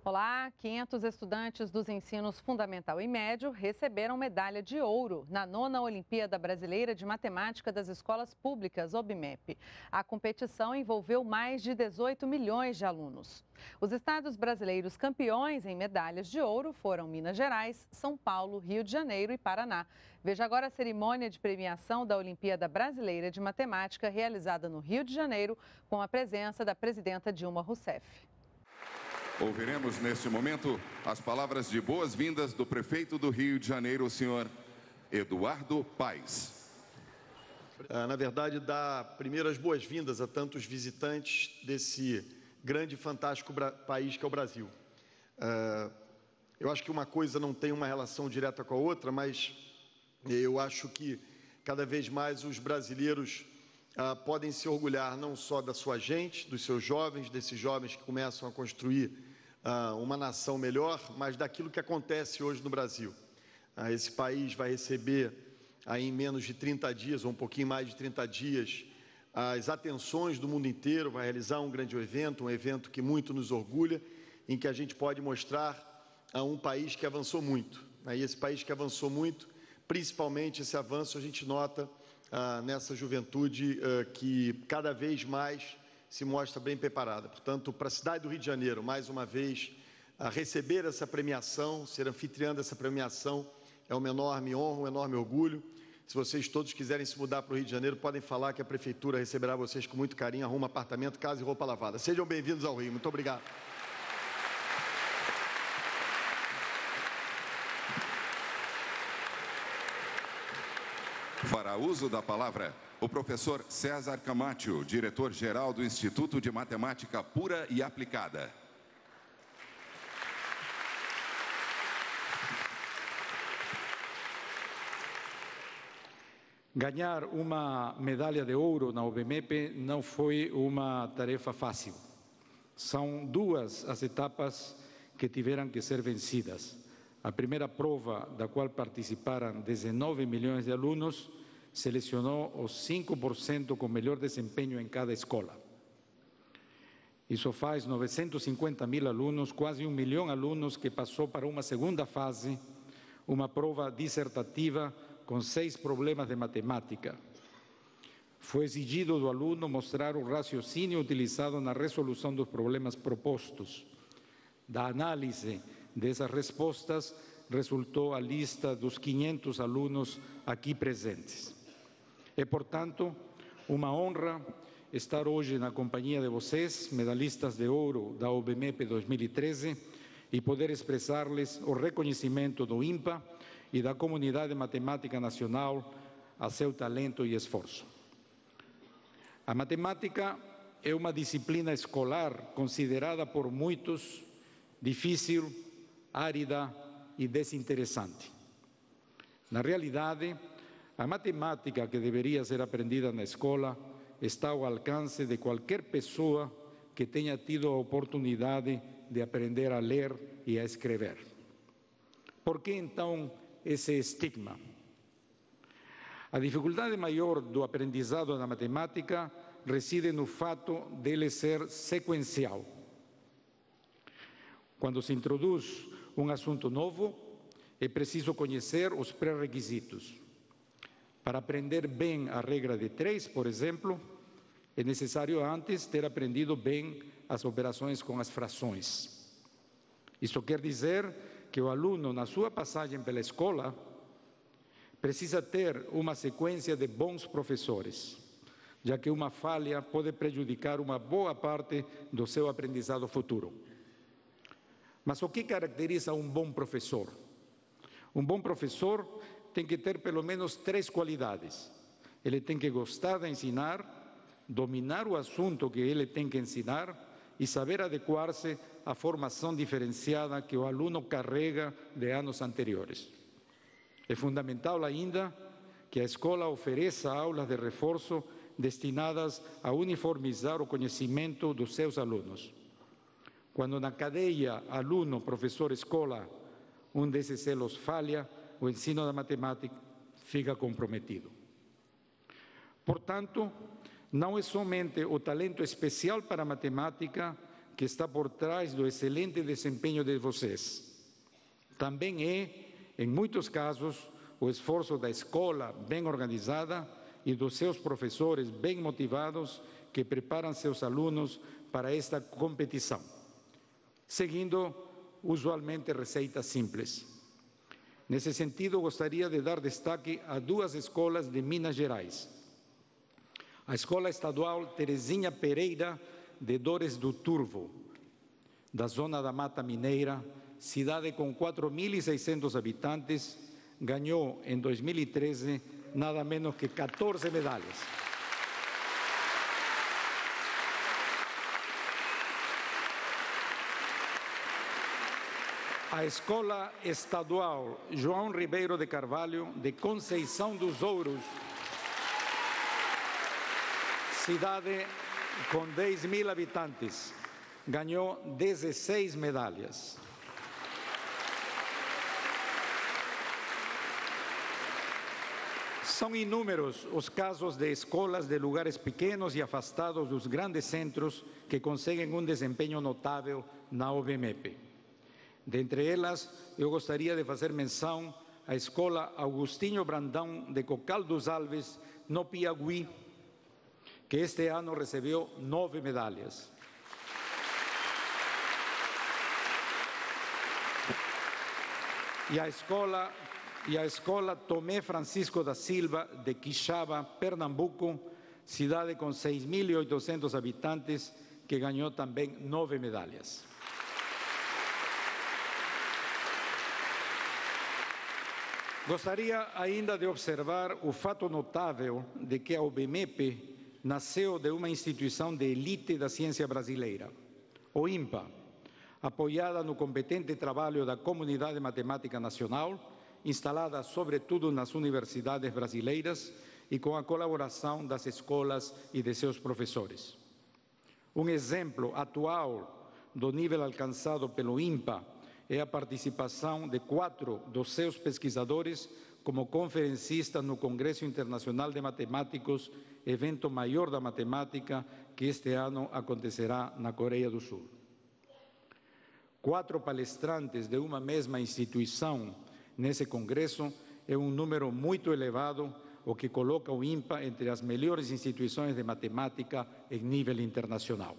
Olá, 500 estudantes dos ensinos fundamental e médio receberam medalha de ouro na 9ª Olimpíada Brasileira de Matemática das Escolas Públicas, OBMEP. A competição envolveu mais de 18 milhões de alunos. Os estados brasileiros campeões em medalhas de ouro foram Minas Gerais, São Paulo, Rio de Janeiro e Paraná. Veja agora a cerimônia de premiação da Olimpíada Brasileira de Matemática realizada no Rio de Janeiro com a presença da presidenta Dilma Rousseff. Ouviremos neste momento as palavras de boas-vindas do prefeito do Rio de Janeiro, o senhor Eduardo Paes. Na verdade, dar primeiras boas-vindas a tantos visitantes desse grande e fantástico país que é o Brasil. Eu acho que uma coisa não tem uma relação direta com a outra, mas eu acho que cada vez mais os brasileiros podem se orgulhar não só da sua gente, dos seus jovens, desses jovens que começam a construir uma nação melhor, mas daquilo que acontece hoje no Brasil. Esse país vai receber aí em menos de 30 dias, ou um pouquinho mais de 30 dias, as atenções do mundo inteiro, vai realizar um grande evento, um evento que muito nos orgulha, em que a gente pode mostrar a um país que avançou muito. E esse país que avançou muito, principalmente esse avanço a gente nota nessa juventude que cada vez mais se mostra bem preparada. Portanto, para a cidade do Rio de Janeiro, mais uma vez, receber essa premiação, ser anfitriã dessa premiação, é uma enorme honra, um enorme orgulho. Se vocês todos quiserem se mudar para o Rio de Janeiro, podem falar que a Prefeitura receberá vocês com muito carinho, arruma apartamento, casa e roupa lavada. Sejam bem-vindos ao Rio. Muito obrigado. Fará uso da palavra o professor César Camacho, diretor-geral do Instituto de Matemática Pura e Aplicada. Ganhar uma medalha de ouro na OBMEP não foi uma tarefa fácil. São duas as etapas que tiveram que ser vencidas. A primeira prova, da qual participaram 19 milhões de alunos, selecionou os 5% com melhor desempenho em cada escola. Isso faz 950 mil alunos, quase 1 milhão de alunos que passou para uma segunda fase, uma prova dissertativa com 6 problemas de matemática. Foi exigido do aluno mostrar o raciocínio utilizado na resolução dos problemas propostos. Da análise dessas respostas, resultou a lista dos 500 alunos aqui presentes. É, portanto, uma honra estar hoje na companhia de vocês, medalhistas de ouro da OBMEP 2013, e poder expressar-lhes o reconhecimento do INPA e da comunidade matemática nacional a seu talento e esforço. A matemática é uma disciplina escolar considerada por muitos difícil, árida e desinteressante. Na realidade, a matemática que deveria ser aprendida na escola está ao alcance de qualquer pessoa que tenha tido a oportunidade de aprender a ler e a escrever. Por que então esse estigma? A dificuldade maior do aprendizado da matemática reside no fato dele ser sequencial. Quando se introduz um assunto novo, é preciso conhecer os pré-requisitos. Para aprender bem a regra de 3, por exemplo, é necessário antes ter aprendido bem as operações com as frações. Isso quer dizer que o aluno, na sua passagem pela escola, precisa ter uma sequência de bons professores, já que uma falha pode prejudicar uma boa parte do seu aprendizado futuro. Mas o que caracteriza um bom professor? Um bom professor tem que ter pelo menos 3 qualidades. Ele tem que gostar de ensinar, dominar o assunto que ele tem que ensinar e saber adequar-se à formação diferenciada que o aluno carrega de anos anteriores. É fundamental ainda que a escola ofereça aulas de reforço destinadas a uniformizar o conhecimento dos seus alunos. Quando na cadeia aluno-professor-escola um desses elos falha, o ensino da matemática fica comprometido. Portanto, não é somente o talento especial para a matemática que está por trás do excelente desempenho de vocês. Também é, em muitos casos, o esforço da escola bem organizada e dos seus professores bem motivados que preparam seus alunos para esta competição, seguindo usualmente receitas simples. Nesse sentido, gostaria de dar destaque a duas escolas de Minas Gerais. A Escola Estadual Terezinha Pereira de Dores do Turvo, da zona da Mata Mineira, cidade com 4.600 habitantes, ganhou em 2013 nada menos que 14 medalhas. A Escola Estadual João Ribeiro de Carvalho, de Conceição dos Ouros, cidade com 10.000 habitantes, ganhou 16 medalhas. São inúmeros os casos de escolas de lugares pequenos e afastados dos grandes centros que conseguem um desempenho notável na OBMEP. Dentre elas, eu gostaria de fazer menção à Escola Agostinho Brandão de Cocal dos Alves, no Piauí, que este ano recebeu 9 medalhas. E a Escola Tomé Francisco da Silva de Quixaba, Pernambuco, cidade com 6.800 habitantes, que ganhou também 9 medalhas. Gostaria ainda de observar o fato notável de que a OBMEP nasceu de uma instituição de elite da ciência brasileira, o INPA, apoiada no competente trabalho da Comunidade Matemática Nacional, instalada sobretudo nas universidades brasileiras e com a colaboração das escolas e de seus professores. Um exemplo atual do nível alcançado pelo INPA é a participação de 4 dos seus pesquisadores como conferencistas no Congresso Internacional de Matemáticos, evento maior da matemática que este ano acontecerá na Coreia do Sul. 4 palestrantes de uma mesma instituição nesse congresso é um número muito elevado, o que coloca o INPA entre as melhores instituições de matemática em nível internacional.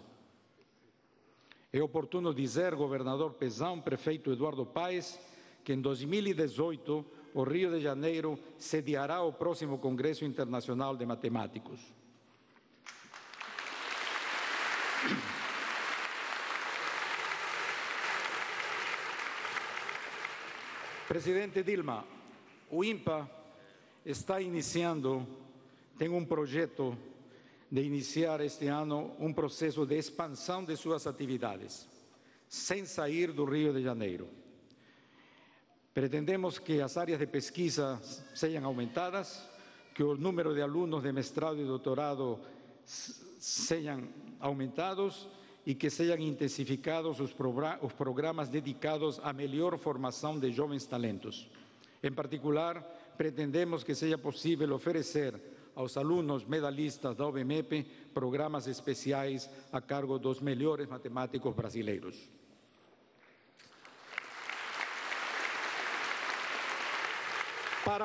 É oportuno dizer, governador Pezão, prefeito Eduardo Paes, que em 2018 o Rio de Janeiro sediará o próximo Congresso Internacional de Matemáticos. Presidente Dilma, o INPA está iniciando, tem um projeto de iniciar este ano um processo de expansão de suas atividades, sem sair do Rio de Janeiro. Pretendemos que as áreas de pesquisa sejam aumentadas, que o número de alunos de mestrado e doutorado sejam aumentados e que sejam intensificados os programas dedicados à melhor formação de jovens talentos. Em particular, pretendemos que seja possível oferecer aos alunos medalhistas da OBMEP programas especiais a cargo dos melhores matemáticos brasileiros. Para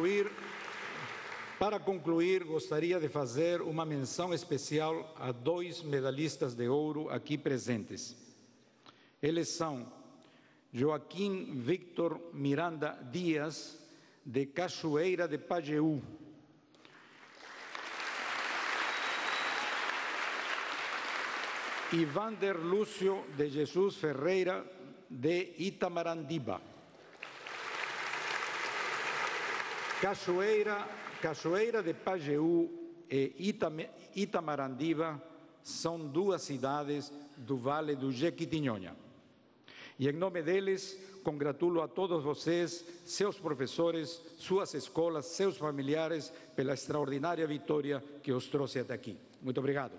concluir, gostaria de fazer uma menção especial a 2 medalhistas de ouro aqui presentes. Eles são Joaquim Victor Miranda Dias, de Cachoeira de Pajeú, e Vander Lúcio de Jesus Ferreira, de Itamarandiba. Cachoeira de Pajeú e Itamarandiba são 2 cidades do Vale do Jequitinhonha. E em nome deles, congratulo a todos vocês, seus professores, suas escolas, seus familiares, pela extraordinária vitória que os trouxe até aqui. Muito obrigado.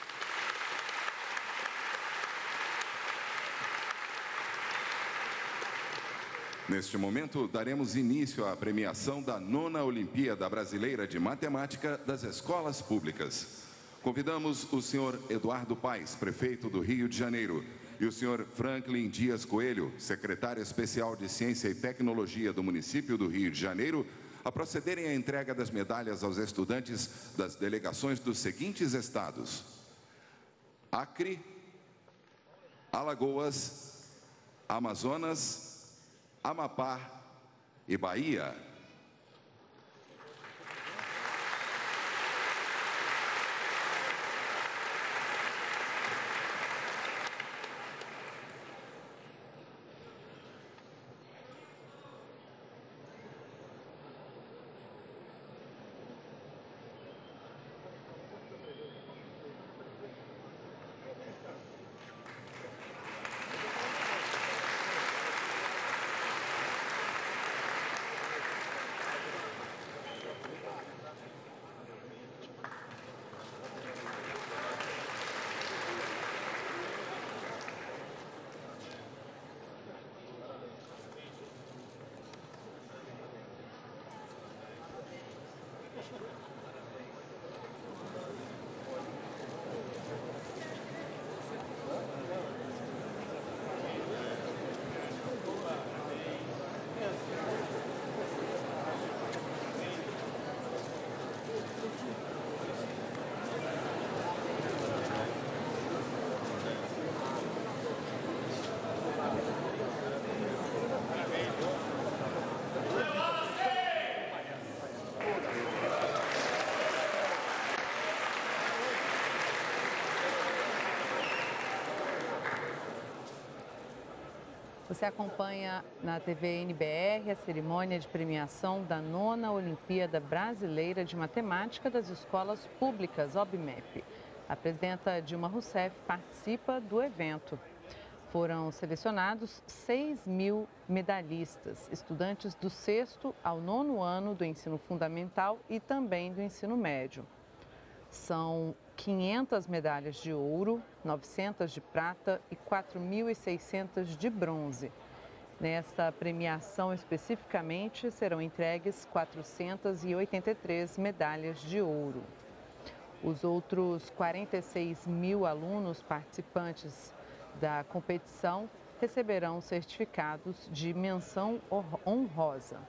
Neste momento, daremos início à premiação da 9ª Olimpíada Brasileira de Matemática das Escolas Públicas. Convidamos o senhor Eduardo Paes, prefeito do Rio de Janeiro, e o senhor Franklin Dias Coelho, secretário especial de Ciência e Tecnologia do município do Rio de Janeiro, a procederem à entrega das medalhas aos estudantes das delegações dos seguintes estados: Acre, Alagoas, Amazonas, Amapá e Bahia. Você acompanha na TV NBR a cerimônia de premiação da 9ª Olimpíada Brasileira de Matemática das Escolas Públicas, OBMEP. A presidenta Dilma Rousseff participa do evento. Foram selecionados 6.000 medalhistas, estudantes do 6º ao 9º ano do ensino fundamental e também do ensino médio. São 500 medalhas de ouro, 900 de prata e 4.600 de bronze. Nesta premiação especificamente serão entregues 483 medalhas de ouro. Os outros 46.000 alunos participantes da competição receberão certificados de menção honrosa.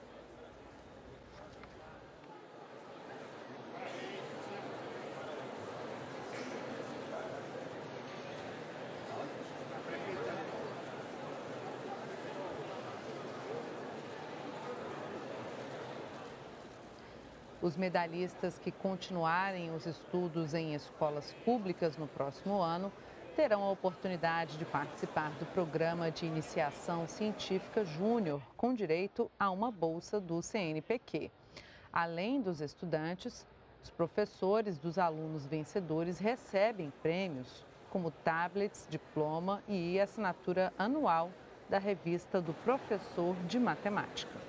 Os medalhistas que continuarem os estudos em escolas públicas no próximo ano terão a oportunidade de participar do programa de iniciação científica júnior, com direito a uma bolsa do CNPq. Além dos estudantes, os professores dos alunos vencedores recebem prêmios como tablets, diploma e assinatura anual da revista do Professor de Matemática.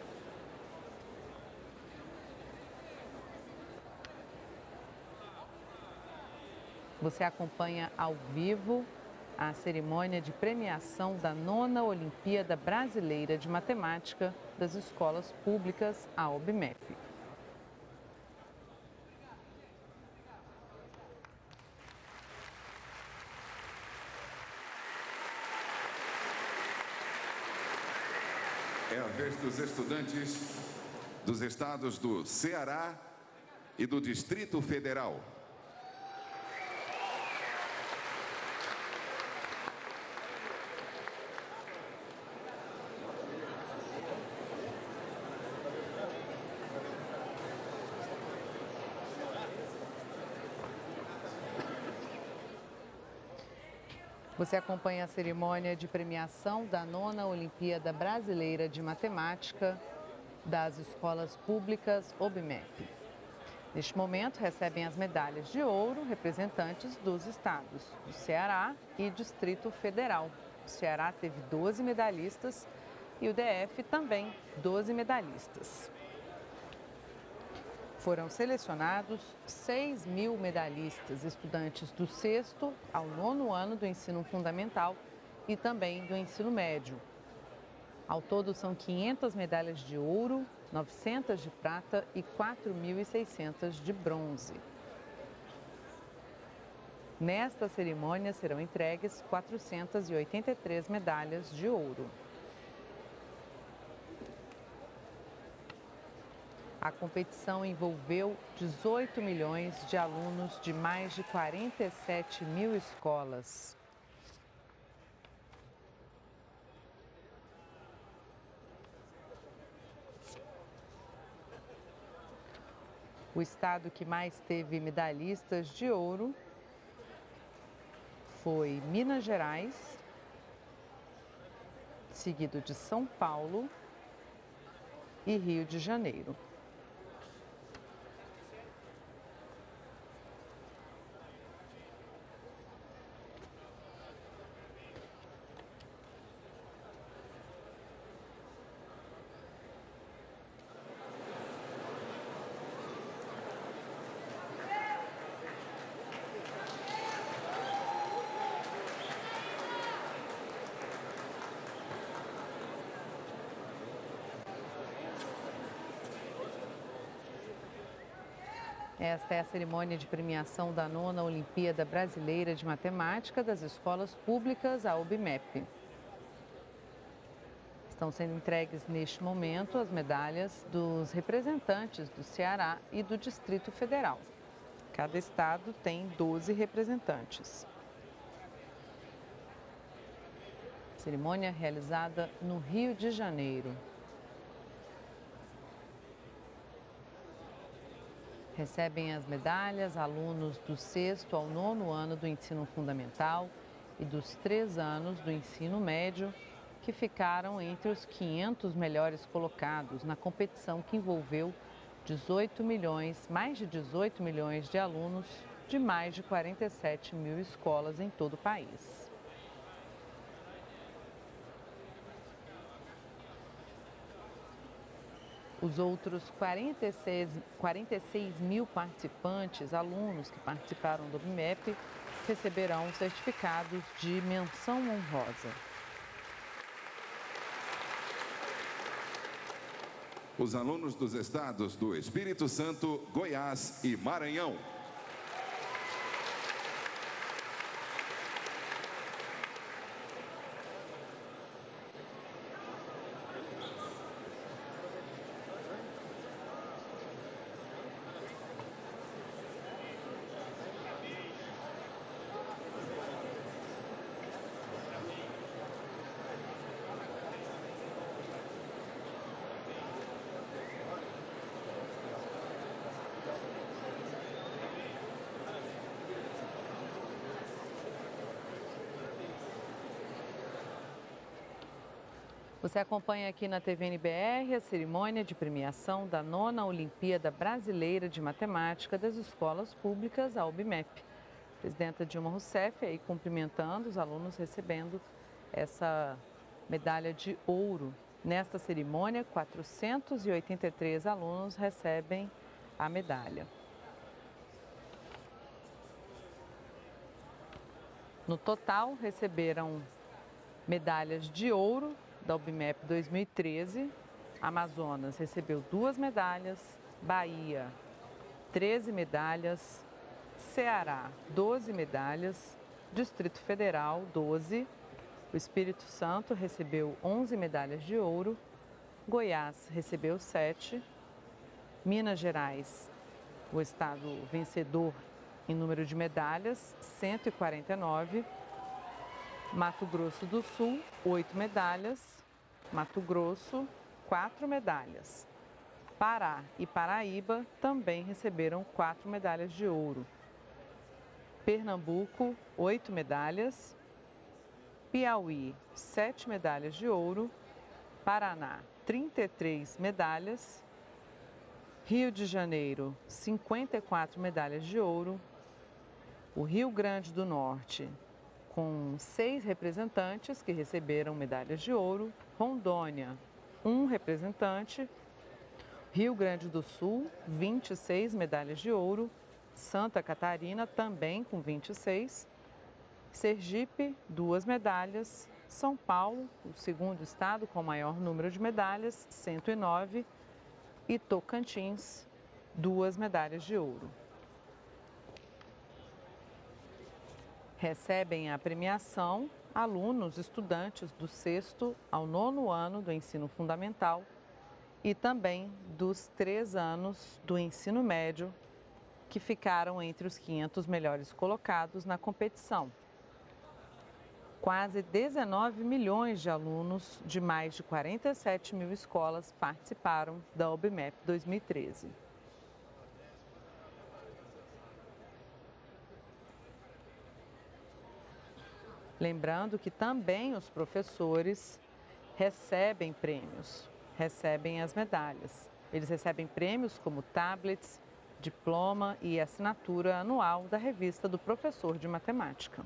Você acompanha ao vivo a cerimônia de premiação da 9ª Olimpíada Brasileira de Matemática das Escolas Públicas, a OBMEP. É a vez dos estudantes dos estados do Ceará e do Distrito Federal. Você acompanha a cerimônia de premiação da 9ª Olimpíada Brasileira de Matemática das Escolas Públicas OBMEP. Neste momento, recebem as medalhas de ouro representantes dos estados do Ceará e Distrito Federal. O Ceará teve 12 medalhistas e o DF também 12 medalhistas. Foram selecionados 6.000 medalhistas, estudantes do 6º ao 9º ano do ensino fundamental e também do ensino médio. Ao todo, são 500 medalhas de ouro, 900 de prata e 4.600 de bronze. Nesta cerimônia serão entregues 483 medalhas de ouro. A competição envolveu 18 milhões de alunos de mais de 47 mil escolas. O estado que mais teve medalhistas de ouro foi Minas Gerais, seguido de São Paulo e Rio de Janeiro. Esta é a cerimônia de premiação da 9ª Olimpíada Brasileira de Matemática das Escolas Públicas, a OBMEP. Estão sendo entregues neste momento as medalhas dos representantes do Ceará e do Distrito Federal. Cada estado tem 12 representantes. Cerimônia realizada no Rio de Janeiro. Recebem as medalhas alunos do 6º ao 9º ano do ensino fundamental e dos 3 anos do ensino médio, que ficaram entre os 500 melhores colocados na competição que envolveu mais de 18 milhões de alunos de mais de 47 mil escolas em todo o país. Os outros 46 mil participantes, alunos que participaram do OBMEP, receberão certificados de menção honrosa. Os alunos dos estados do Espírito Santo, Goiás e Maranhão. Você acompanha aqui na TV NBR a cerimônia de premiação da 9ª Olimpíada Brasileira de Matemática das Escolas Públicas, a OBMEP. A presidenta Dilma Rousseff aí cumprimentando os alunos recebendo essa medalha de ouro. Nesta cerimônia, 483 alunos recebem a medalha. No total, receberam medalhas de ouro da OBMEP 2013, Amazonas recebeu 2 medalhas, Bahia 13 medalhas, Ceará 12 medalhas, Distrito Federal 12, o Espírito Santo recebeu 11 medalhas de ouro, Goiás recebeu 7, Minas Gerais, o estado vencedor em número de medalhas, 149, Mato Grosso do Sul, 8 medalhas. Mato Grosso, 4 medalhas. Pará e Paraíba também receberam 4 medalhas de ouro. Pernambuco, 8 medalhas. Piauí, 7 medalhas de ouro. Paraná, 33 medalhas. Rio de Janeiro, 54 medalhas de ouro. O Rio Grande do Norte, com 6 representantes que receberam medalhas de ouro. Rondônia, 1 representante. Rio Grande do Sul, 26 medalhas de ouro. Santa Catarina, também com 26. Sergipe, 2 medalhas. São Paulo, o segundo estado com maior número de medalhas, 109. E Tocantins, 2 medalhas de ouro. Recebem a premiação alunos, estudantes do 6º ao 9º ano do ensino fundamental e também dos 3 anos do ensino médio, que ficaram entre os 500 melhores colocados na competição. Quase 19 milhões de alunos de mais de 47 mil escolas participaram da OBMEP 2013. Lembrando que também os professores recebem prêmios, recebem as medalhas. Eles recebem prêmios como tablets, diploma e assinatura anual da revista do professor de matemática.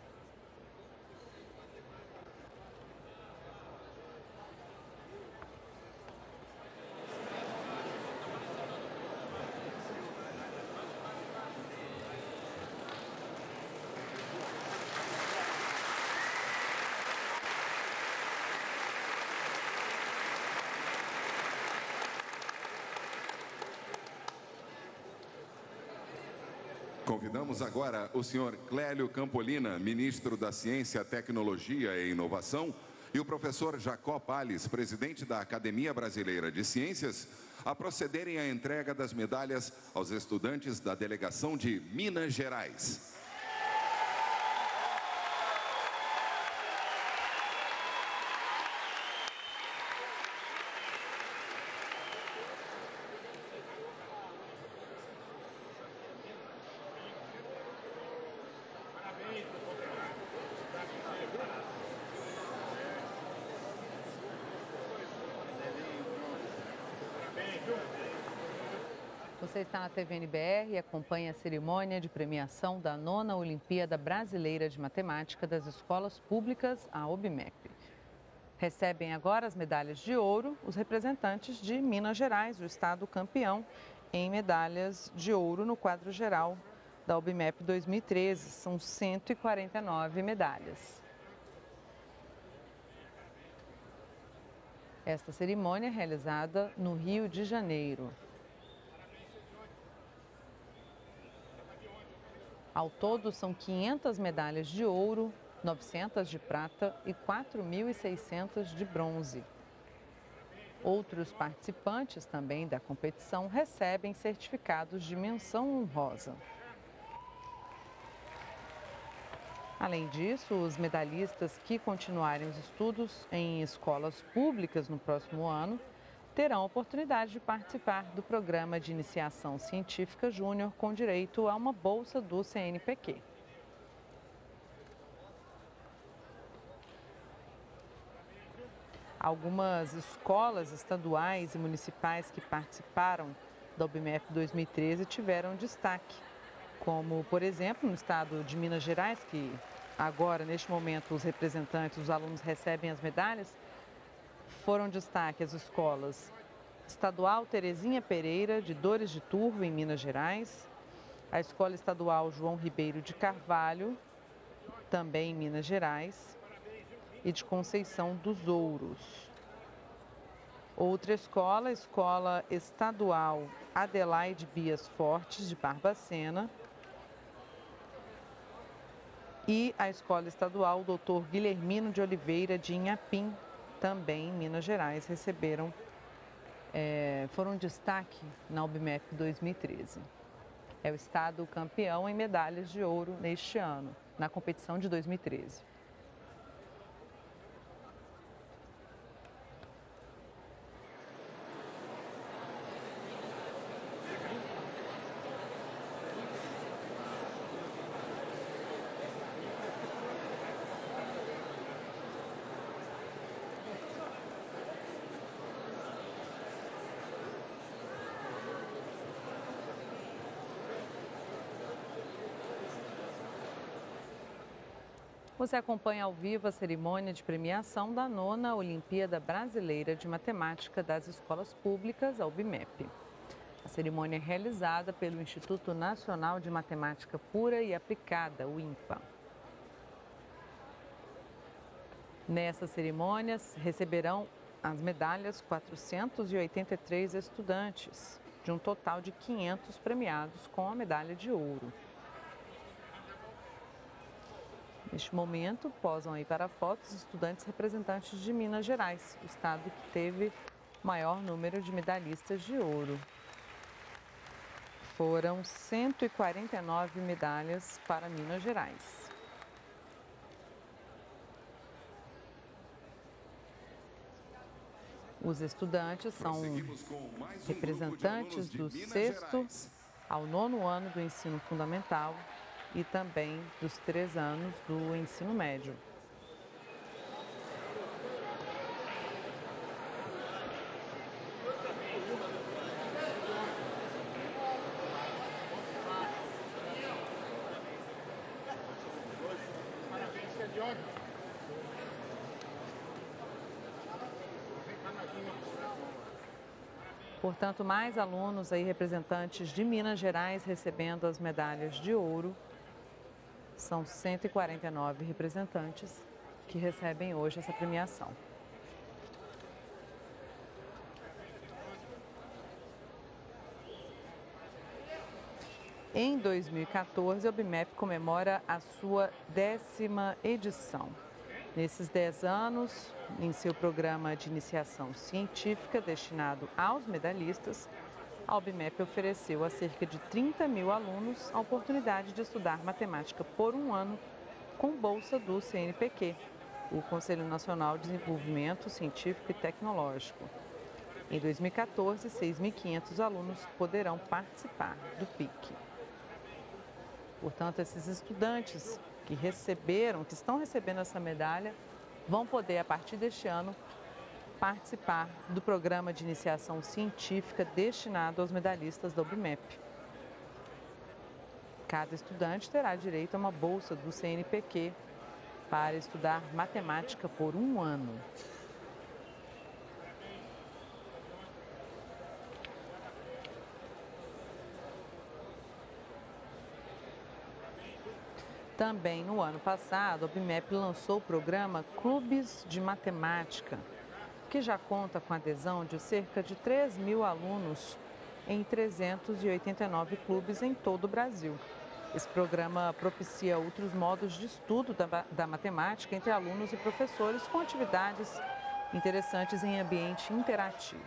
Convidamos agora o senhor Clélio Campolina, ministro da Ciência, Tecnologia e Inovação, e o professor Jacó Palles, presidente da Academia Brasileira de Ciências, a procederem à entrega das medalhas aos estudantes da delegação de Minas Gerais. Você está na TVNBR e acompanha a cerimônia de premiação da 9ª Olimpíada Brasileira de Matemática das Escolas Públicas, a OBMEP. Recebem agora as medalhas de ouro os representantes de Minas Gerais, o estado campeão em medalhas de ouro no quadro geral da OBMEP 2013. São 149 medalhas. Esta cerimônia é realizada no Rio de Janeiro. Ao todo, são 500 medalhas de ouro, 900 de prata e 4.600 de bronze. Outros participantes também da competição recebem certificados de menção honrosa. Além disso, os medalhistas que continuarem os estudos em escolas públicas no próximo ano terão a oportunidade de participar do Programa de Iniciação Científica Júnior com direito a uma bolsa do CNPq. Algumas escolas estaduais e municipais que participaram da OBMEP 2013 tiveram destaque, como, por exemplo, no estado de Minas Gerais, que agora, neste momento, os representantes, os alunos recebem as medalhas. Foram destaque as escolas Estadual Terezinha Pereira, de Dores de Turvo, em Minas Gerais, a Escola Estadual João Ribeiro de Carvalho, também em Minas Gerais, e de Conceição dos Ouros. Outra escola, a Escola Estadual Adelaide Bias Fortes, de Barbacena, e a Escola Estadual Dr. Guilhermino de Oliveira, de Inhapim, também em Minas Gerais, foram destaque na OBMEP 2013. É o estado campeão em medalhas de ouro neste ano, na competição de 2013. Você acompanha ao vivo a cerimônia de premiação da 9ª Olimpíada Brasileira de Matemática das Escolas Públicas, a OBMEP. A cerimônia é realizada pelo Instituto Nacional de Matemática Pura e Aplicada, o INPA. Nessa cerimônia, receberão as medalhas 483 estudantes, de um total de 500 premiados com a medalha de ouro. Neste momento, posam aí para fotos estudantes representantes de Minas Gerais, o estado que teve maior número de medalhistas de ouro. Foram 149 medalhas para Minas Gerais. Os estudantes são representantes do 6º ao 9º ano do ensino fundamental e também dos 3 anos do ensino médio. Portanto, mais alunos aí, representantes de Minas Gerais, recebendo as medalhas de ouro. São 149 representantes que recebem hoje essa premiação. Em 2014, a OBMEP comemora a sua 10ª edição. Nesses 10 anos, em seu programa de iniciação científica destinado aos medalhistas, a OBMEP ofereceu a cerca de 30 mil alunos a oportunidade de estudar matemática por um ano com bolsa do CNPq, o Conselho Nacional de Desenvolvimento Científico e Tecnológico. Em 2014, 6.500 alunos poderão participar do PIC. Portanto, esses estudantes que estão recebendo essa medalha, vão poder, a partir deste ano, participar do programa de iniciação científica destinado aos medalhistas da OBMEP. Cada estudante terá direito a uma bolsa do CNPq para estudar matemática por um ano. Também no ano passado, a OBMEP lançou o programa Clubes de Matemática, que já conta com a adesão de cerca de 3 mil alunos em 389 clubes em todo o Brasil. Esse programa propicia outros modos de estudo da matemática entre alunos e professores, com atividades interessantes em ambiente interativo.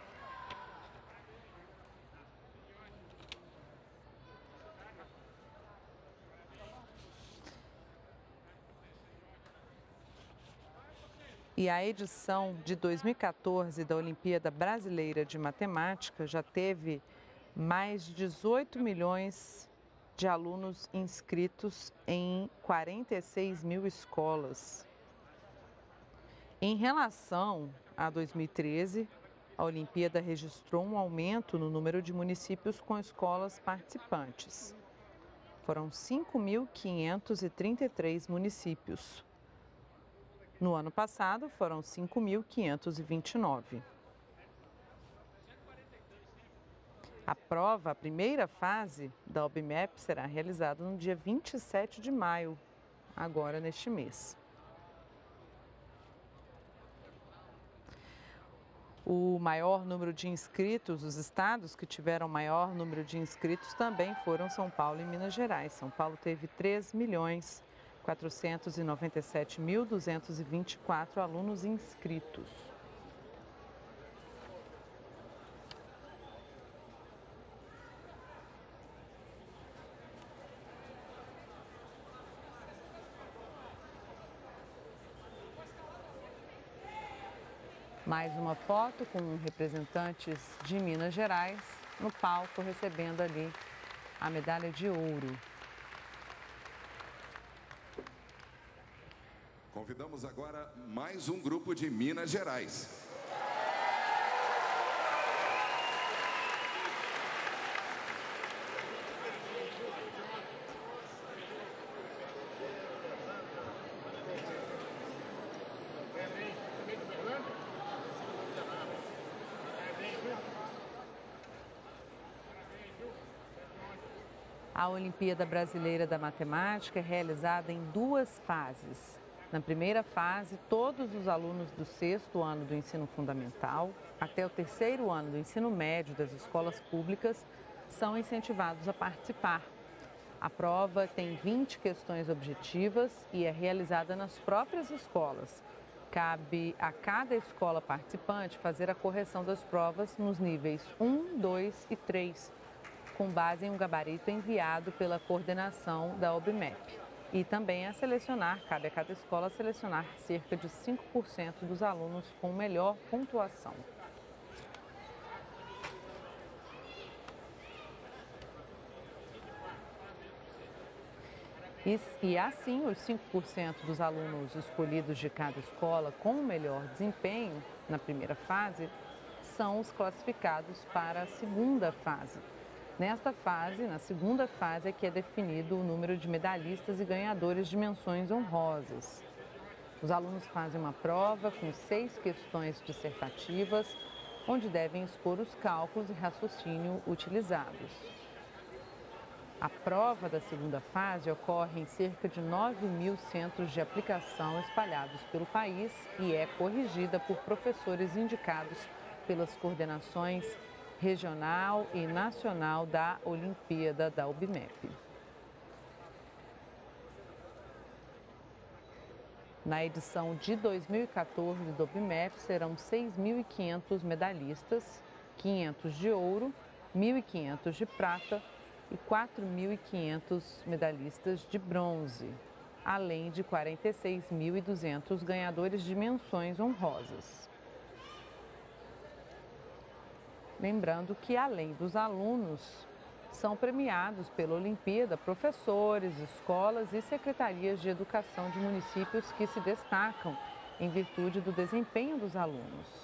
E a edição de 2014 da Olimpíada Brasileira de Matemática já teve mais de 18 milhões de alunos inscritos em 46 mil escolas. Em relação a 2013, a Olimpíada registrou um aumento no número de municípios com escolas participantes. Foram 5.533 municípios. No ano passado, foram 5.529. A prova, a primeira fase da OBMEP, será realizada no dia 27 de maio, agora neste mês. O maior número de inscritos, os estados que tiveram maior número de inscritos também foram São Paulo e Minas Gerais. São Paulo teve 3.497.224 alunos inscritos. Mais uma foto com representantes de Minas Gerais no palco recebendo ali a medalha de ouro. Convidamos agora mais um grupo de Minas Gerais. A Olimpíada Brasileira da Matemática é realizada em duas fases. Na primeira fase, todos os alunos do 6º ano do ensino fundamental até o 3º ano do ensino médio das escolas públicas são incentivados a participar. A prova tem 20 questões objetivas e é realizada nas próprias escolas. Cabe a cada escola participante fazer a correção das provas nos níveis 1, 2 e 3, com base em um gabarito enviado pela coordenação da OBMEP. E também cabe a cada escola selecionar cerca de 5% dos alunos com melhor pontuação. E assim, os 5% dos alunos escolhidos de cada escola com o melhor desempenho na primeira fase são os classificados para a segunda fase. Na segunda fase, é que é definido o número de medalhistas e ganhadores de menções honrosas. Os alunos fazem uma prova com 6 questões dissertativas, onde devem expor os cálculos e raciocínio utilizados. A prova da segunda fase ocorre em cerca de 9.000 centros de aplicação espalhados pelo país e é corrigida por professores indicados pelas coordenações regional e nacional da Olimpíada da OBMEP. Na edição de 2014 do OBMEP serão 6.500 medalhistas, 500 de ouro, 1.500 de prata e 4.500 medalhistas de bronze, além de 46.200 ganhadores de menções honrosas. Lembrando que, além dos alunos, são premiados pela Olimpíada professores, escolas e secretarias de educação de municípios que se destacam em virtude do desempenho dos alunos.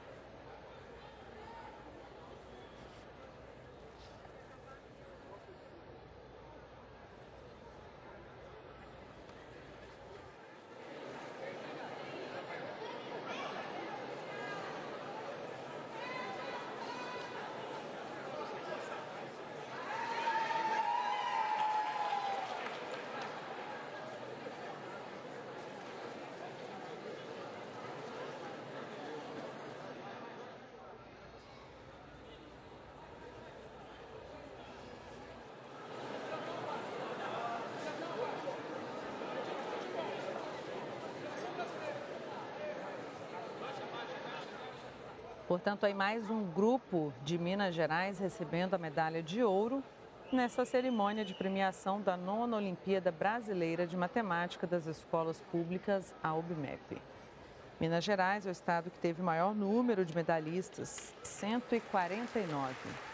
Portanto, aí mais um grupo de Minas Gerais recebendo a medalha de ouro nessa cerimônia de premiação da 9ª Olimpíada Brasileira de Matemática das Escolas Públicas, a OBMEP. Minas Gerais é o estado que teve o maior número de medalhistas, 149.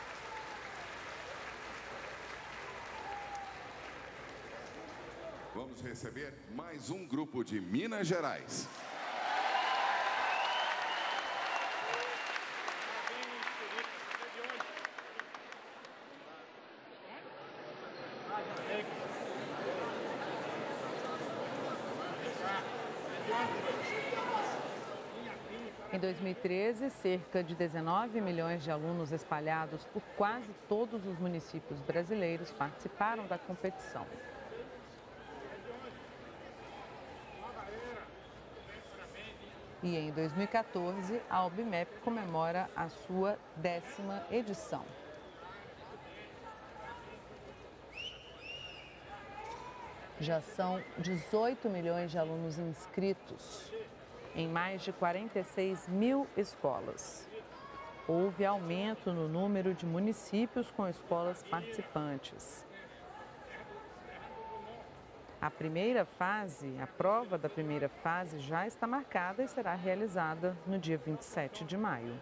Vamos receber mais um grupo de Minas Gerais. Em 2013, cerca de 19 milhões de alunos espalhados por quase todos os municípios brasileiros participaram da competição. E em 2014, a OBMEP comemora a sua 10ª edição. Já são 18 milhões de alunos inscritos em mais de 46 mil escolas. Houve aumento no número de municípios com escolas participantes. A prova da primeira fase já está marcada e será realizada no dia 27 de maio.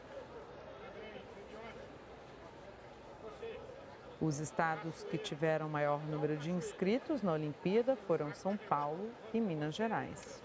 Os estados que tiveram maior número de inscritos na Olimpíada foram São Paulo e Minas Gerais.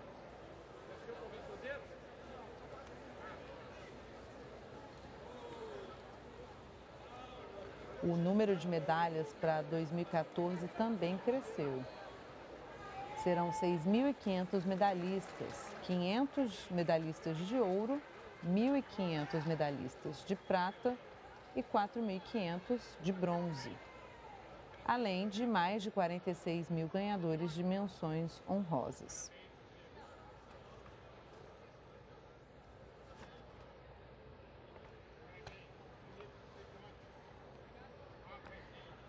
O número de medalhas para 2014 também cresceu. Serão 6.500 medalhistas, 500 medalhistas de ouro, 1.500 medalhistas de prata e 4.500 de bronze, além de mais de 46 mil ganhadores de menções honrosas.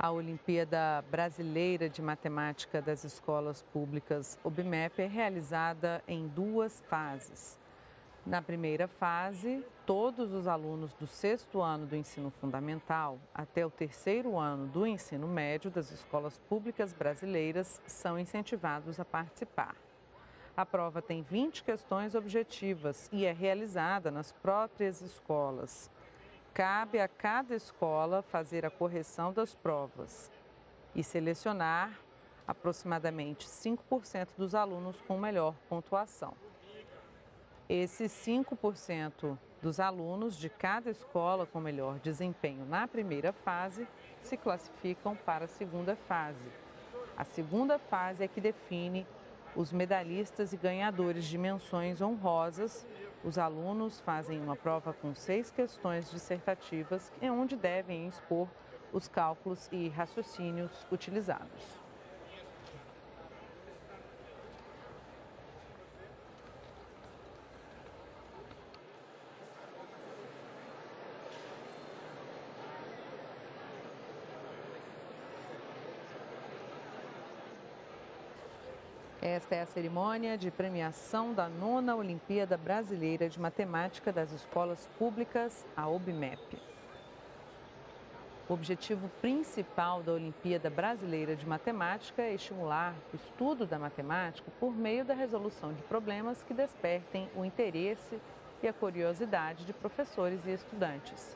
A Olimpíada Brasileira de Matemática das Escolas Públicas, OBMEP, é realizada em 2 fases. Na primeira fase, todos os alunos do 6º ano do ensino fundamental até o 3º ano do ensino médio das escolas públicas brasileiras são incentivados a participar. A prova tem 20 questões objetivas e é realizada nas próprias escolas. Cabe a cada escola fazer a correção das provas e selecionar aproximadamente 5% dos alunos com melhor pontuação. Esses 5% dos alunos de cada escola com melhor desempenho na primeira fase se classificam para a segunda fase. A segunda fase é que define os medalhistas e ganhadores de menções honrosas. Os alunos fazem uma prova com 6 questões dissertativas, onde devem expor os cálculos e raciocínios utilizados. Esta é a cerimônia de premiação da 9ª Olimpíada Brasileira de Matemática das Escolas Públicas, a OBMEP. O objetivo principal da Olimpíada Brasileira de Matemática é estimular o estudo da matemática por meio da resolução de problemas que despertem o interesse e a curiosidade de professores e estudantes.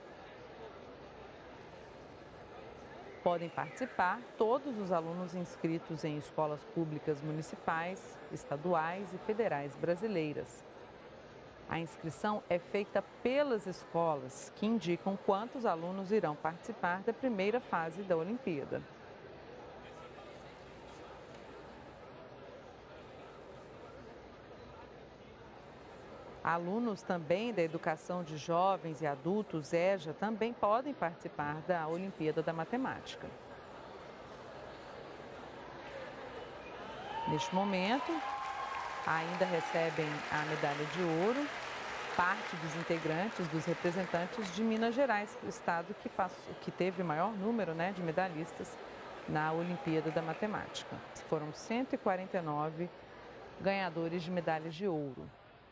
Podem participar todos os alunos inscritos em escolas públicas municipais, estaduais e federais brasileiras. A inscrição é feita pelas escolas, que indicam quantos alunos irão participar da primeira fase da Olimpíada. Alunos também da Educação de Jovens e Adultos, EJA, também podem participar da Olimpíada da Matemática. Neste momento, ainda recebem a medalha de ouro parte dos integrantes, dos representantes de Minas Gerais, o estado que teve o maior número, de medalhistas na Olimpíada da Matemática. Foram 149 ganhadores de medalhas de ouro.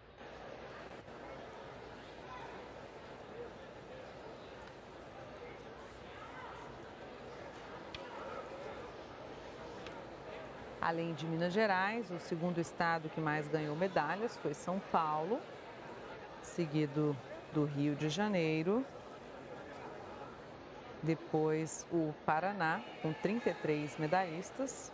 Além de Minas Gerais, o segundo estado que mais ganhou medalhas foi São Paulo, seguido do Rio de Janeiro, depois o Paraná, com 33 medalhistas,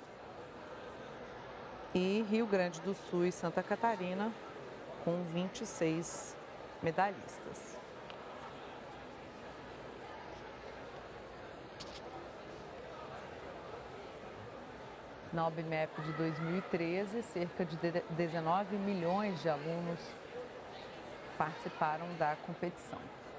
e Rio Grande do Sul e Santa Catarina, com 26 medalhistas. Na OBMEP de 2013, cerca de 19 milhões de alunos participaram da competição.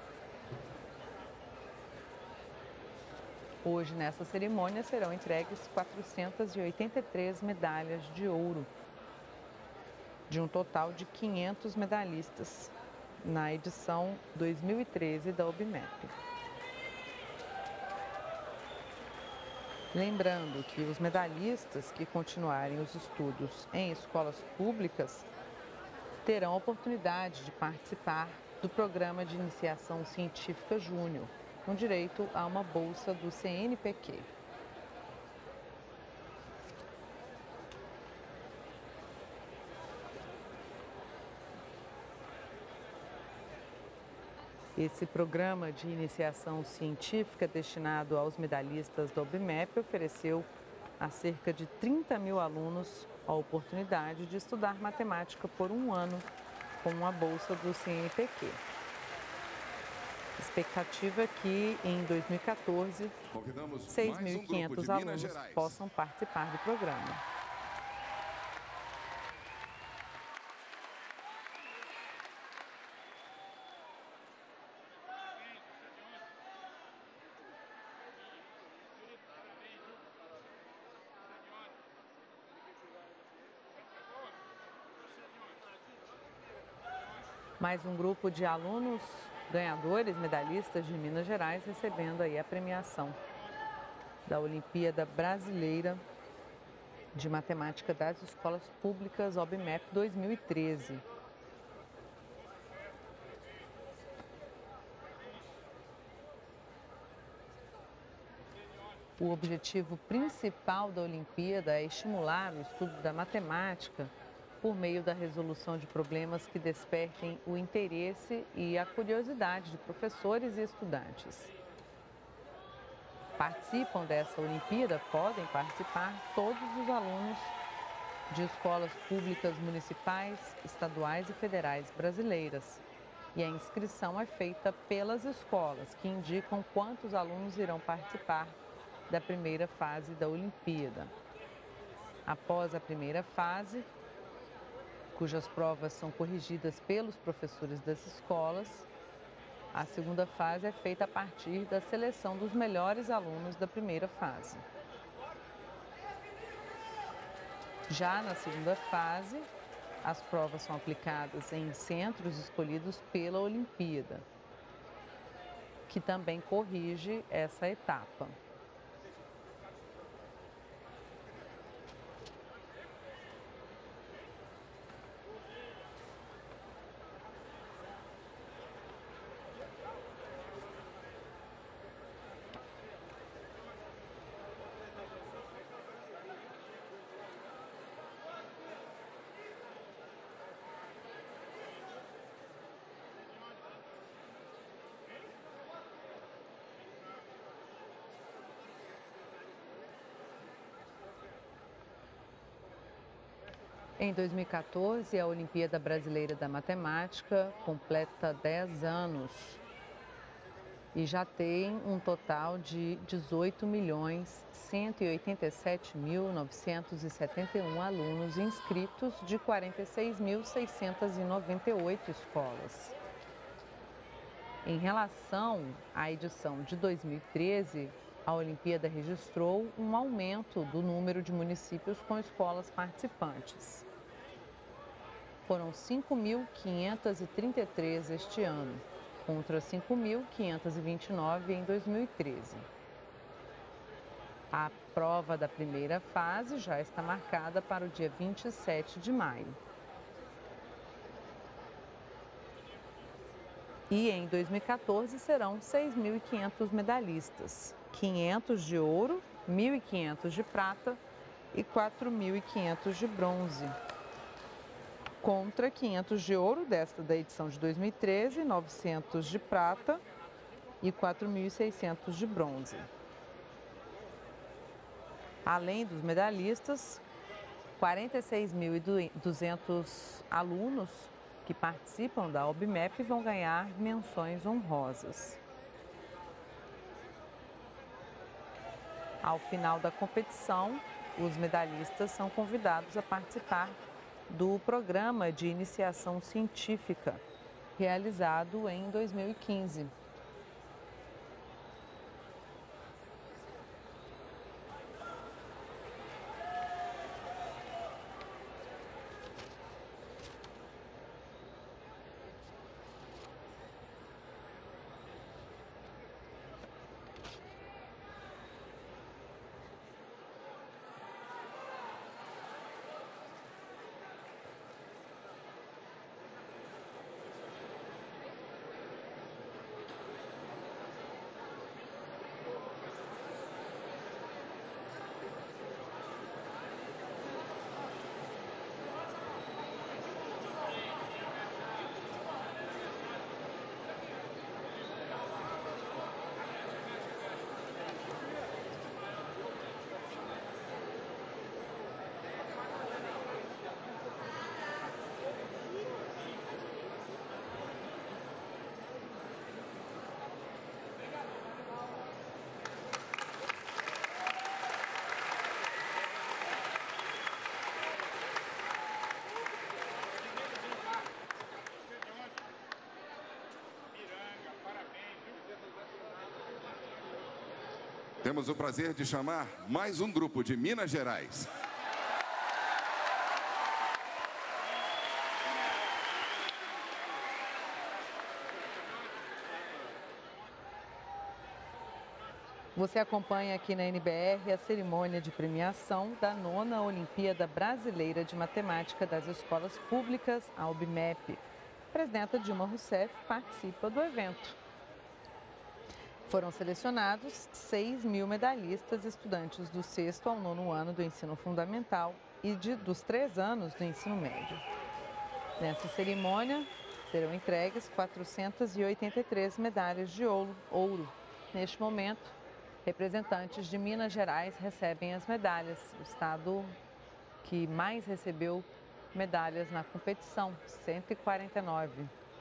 Hoje, nessa cerimônia, serão entregues 483 medalhas de ouro, de um total de 500 medalhistas na edição 2013 da OBMEP. Lembrando que os medalhistas que continuarem os estudos em escolas públicas terão a oportunidade de participar do Programa de Iniciação Científica Júnior, com direito a uma bolsa do CNPq. Esse programa de iniciação científica destinado aos medalhistas do OBMEP ofereceu a cerca de 30 mil alunos a oportunidade de estudar matemática por um ano com uma bolsa do CNPq. Expectativa é que, em 2014, 6.500 alunos possam participar do programa. Mais um grupo de alunos ganhadores, medalhistas de Minas Gerais, recebendo aí a premiação. da Olimpíada Brasileira de Matemática das Escolas Públicas, OBMEP 2013. O objetivo principal da Olimpíada é estimular o estudo da matemática por meio da resolução de problemas que despertem o interesse e a curiosidade de professores e estudantes. Participam dessa Olimpíada, podem participar todos os alunos de escolas públicas municipais, estaduais e federais brasileiras. E a inscrição é feita pelas escolas, que indicam quantos alunos irão participar da primeira fase da Olimpíada. Após a primeira fase, cujas provas são corrigidas pelos professores das escolas, a segunda fase é feita a partir da seleção dos melhores alunos da primeira fase. Já na segunda fase, as provas são aplicadas em centros escolhidos pela Olimpíada, que também corrige essa etapa. Em 2014, a Olimpíada Brasileira da Matemática completa 10 anos e já tem um total de 18.187.971 alunos inscritos de 46.698 escolas. Em relação à edição de 2013, a Olimpíada registrou um aumento do número de municípios com escolas participantes. Foram 5.533 este ano, contra 5.529 em 2013. A prova da primeira fase já está marcada para o dia 27 de maio. E em 2014 serão 6.500 medalhistas, 500 de ouro, 1.500 de prata e 4.500 de bronze. Contra 500 de ouro desta da edição de 2013, 900 de prata e 4.600 de bronze. Além dos medalhistas, 46.200 alunos que participam da OBMEP vão ganhar menções honrosas. Ao final da competição, os medalhistas são convidados a participar do programa de iniciação científica, realizado em 2015. Temos o prazer de chamar mais um grupo de Minas Gerais. Você acompanha aqui na NBR a cerimônia de premiação da 9ª Olimpíada Brasileira de Matemática das Escolas Públicas, a OBMEP. A presidenta Dilma Rousseff participa do evento. Foram selecionados 6.000 medalhistas estudantes do 6º ao 9º ano do ensino fundamental e dos 3 anos do ensino médio. Nessa cerimônia, serão entregues 483 medalhas de ouro. Neste momento, representantes de Minas Gerais recebem as medalhas, o estado que mais recebeu medalhas na competição, 149.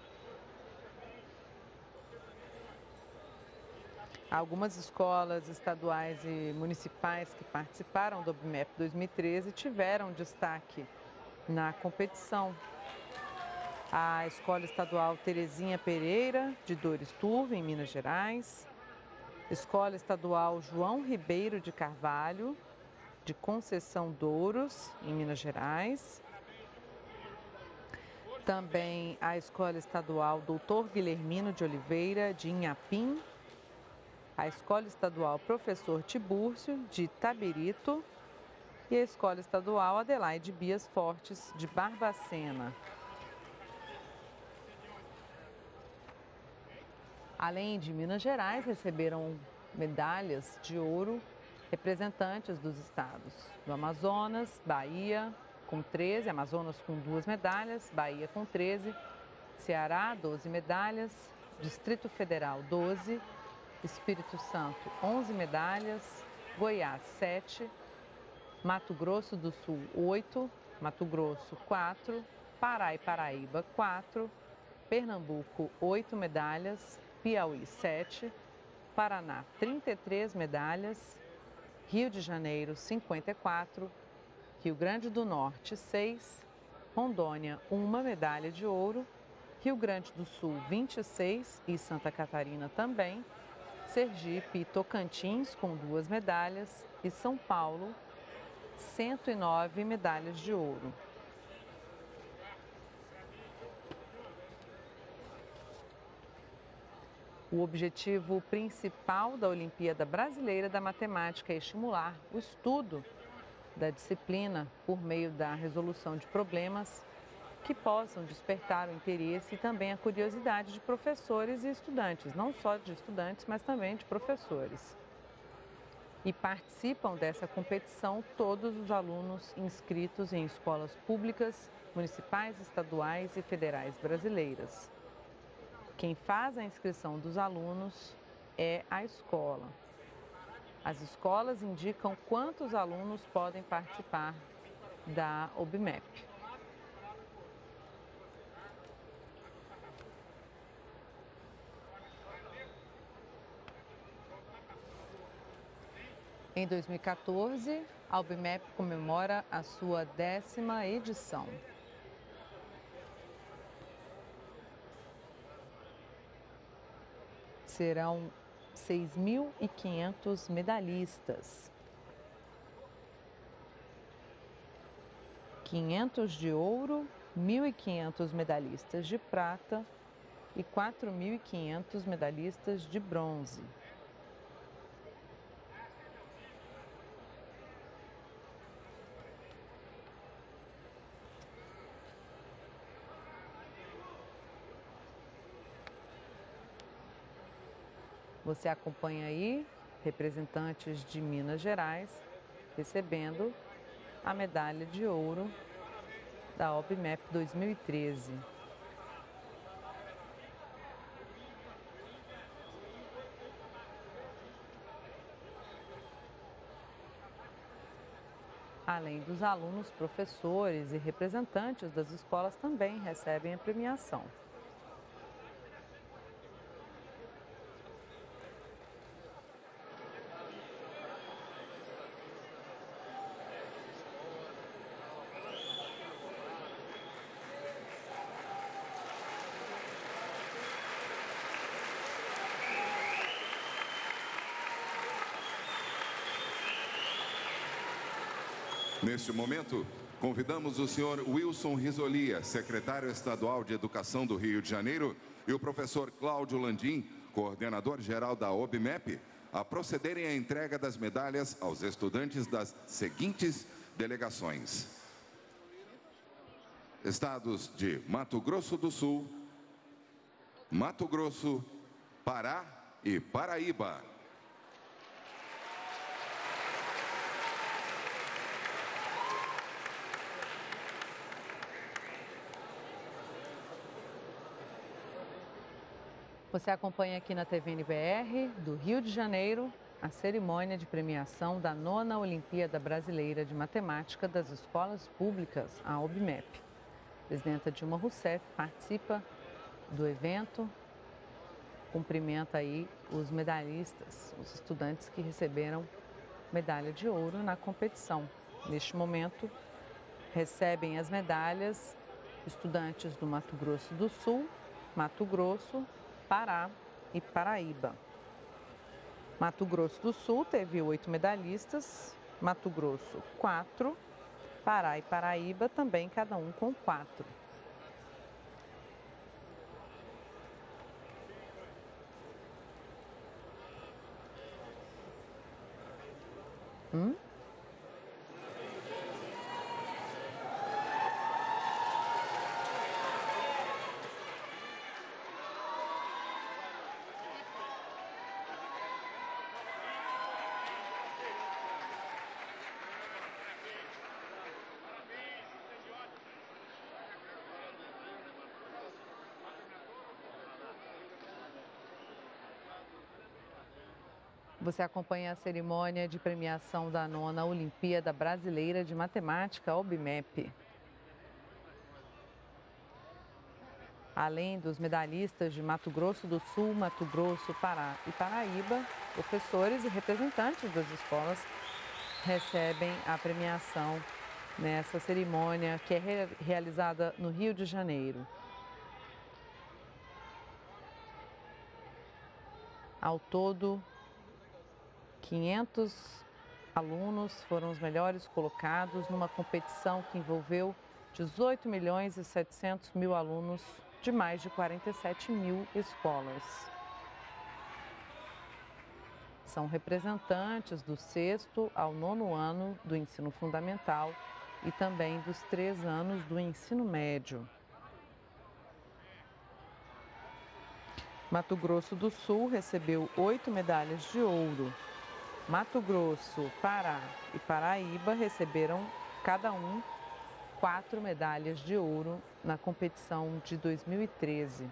Algumas escolas estaduais e municipais que participaram do OBMEP 2013 tiveram destaque na competição. A Escola Estadual Terezinha Pereira, de Doriturvo, em Minas Gerais. Escola Estadual João Ribeiro de Carvalho, de Conceição Douros, em Minas Gerais. Também a Escola Estadual Doutor Guilhermino de Oliveira, de Inhapim. A Escola Estadual Professor Tibúrcio, de Itabirito. E a Escola Estadual Adelaide Bias Fortes, de Barbacena. Além de Minas Gerais, receberam medalhas de ouro representantes dos estados do Amazonas, Bahia com 13, Amazonas com 2 medalhas, Bahia com 13, Ceará 12 medalhas, Distrito Federal 12, Espírito Santo 11 medalhas, Goiás 7, Mato Grosso do Sul 8, Mato Grosso 4, Pará e Paraíba 4, Pernambuco 8 medalhas, Piauí 7, Paraná 33 medalhas, Rio de Janeiro 54, Rio Grande do Norte 6, Rondônia 1 medalha de ouro, Rio Grande do Sul 26 e Santa Catarina também, Sergipe e Tocantins com 2 medalhas e São Paulo 109 medalhas de ouro. O objetivo principal da Olimpíada Brasileira da Matemática é estimular o estudo da disciplina por meio da resolução de problemas que possam despertar o interesse e também a curiosidade de professores e estudantes, não só de estudantes, mas também de professores. E participam dessa competição todos os alunos inscritos em escolas públicas, municipais, estaduais e federais brasileiras. Quem faz a inscrição dos alunos é a escola. As escolas indicam quantos alunos podem participar da OBMEP. Em 2014, a OBMEP comemora a sua 10ª edição. Serão 6.500 medalhistas, 500 de ouro, 1.500 medalhistas de prata e 4.500 medalhistas de bronze. Você acompanha aí representantes de Minas Gerais recebendo a medalha de ouro da OBMEP 2013. Além dos alunos, professores e representantes das escolas também recebem a premiação. Neste momento, convidamos o senhor Wilson Risolia, secretário estadual de Educação do Rio de Janeiro, e o professor Cláudio Landim, coordenador-geral da OBMEP, a procederem à entrega das medalhas aos estudantes das seguintes delegações: estados de Mato Grosso do Sul, Mato Grosso, Pará e Paraíba. Você acompanha aqui na TV NBR, do Rio de Janeiro, a cerimônia de premiação da 9ª Olimpíada Brasileira de Matemática das Escolas Públicas, a OBMEP. A presidenta Dilma Rousseff participa do evento, cumprimenta aí os medalhistas, os estudantes que receberam medalha de ouro na competição. Neste momento, recebem as medalhas estudantes do Mato Grosso do Sul, Mato Grosso, Pará e Paraíba. Mato Grosso do Sul teve 8 medalhistas, Mato Grosso 4, Pará e Paraíba também cada um com 4. Você acompanha a cerimônia de premiação da 9ª Olimpíada Brasileira de Matemática, OBMEP. Além dos medalhistas de Mato Grosso do Sul, Mato Grosso, Pará e Paraíba, professores e representantes das escolas recebem a premiação nessa cerimônia que é realizada no Rio de Janeiro. Ao todo, 500 alunos foram os melhores colocados numa competição que envolveu 18.700.000 alunos de mais de 47.000 escolas. São representantes do 6º ao 9º ano do ensino fundamental e também dos 3 anos do ensino médio. Mato Grosso do Sul recebeu 8 medalhas de ouro. Mato Grosso, Pará e Paraíba receberam cada um 4 medalhas de ouro na competição de 2013.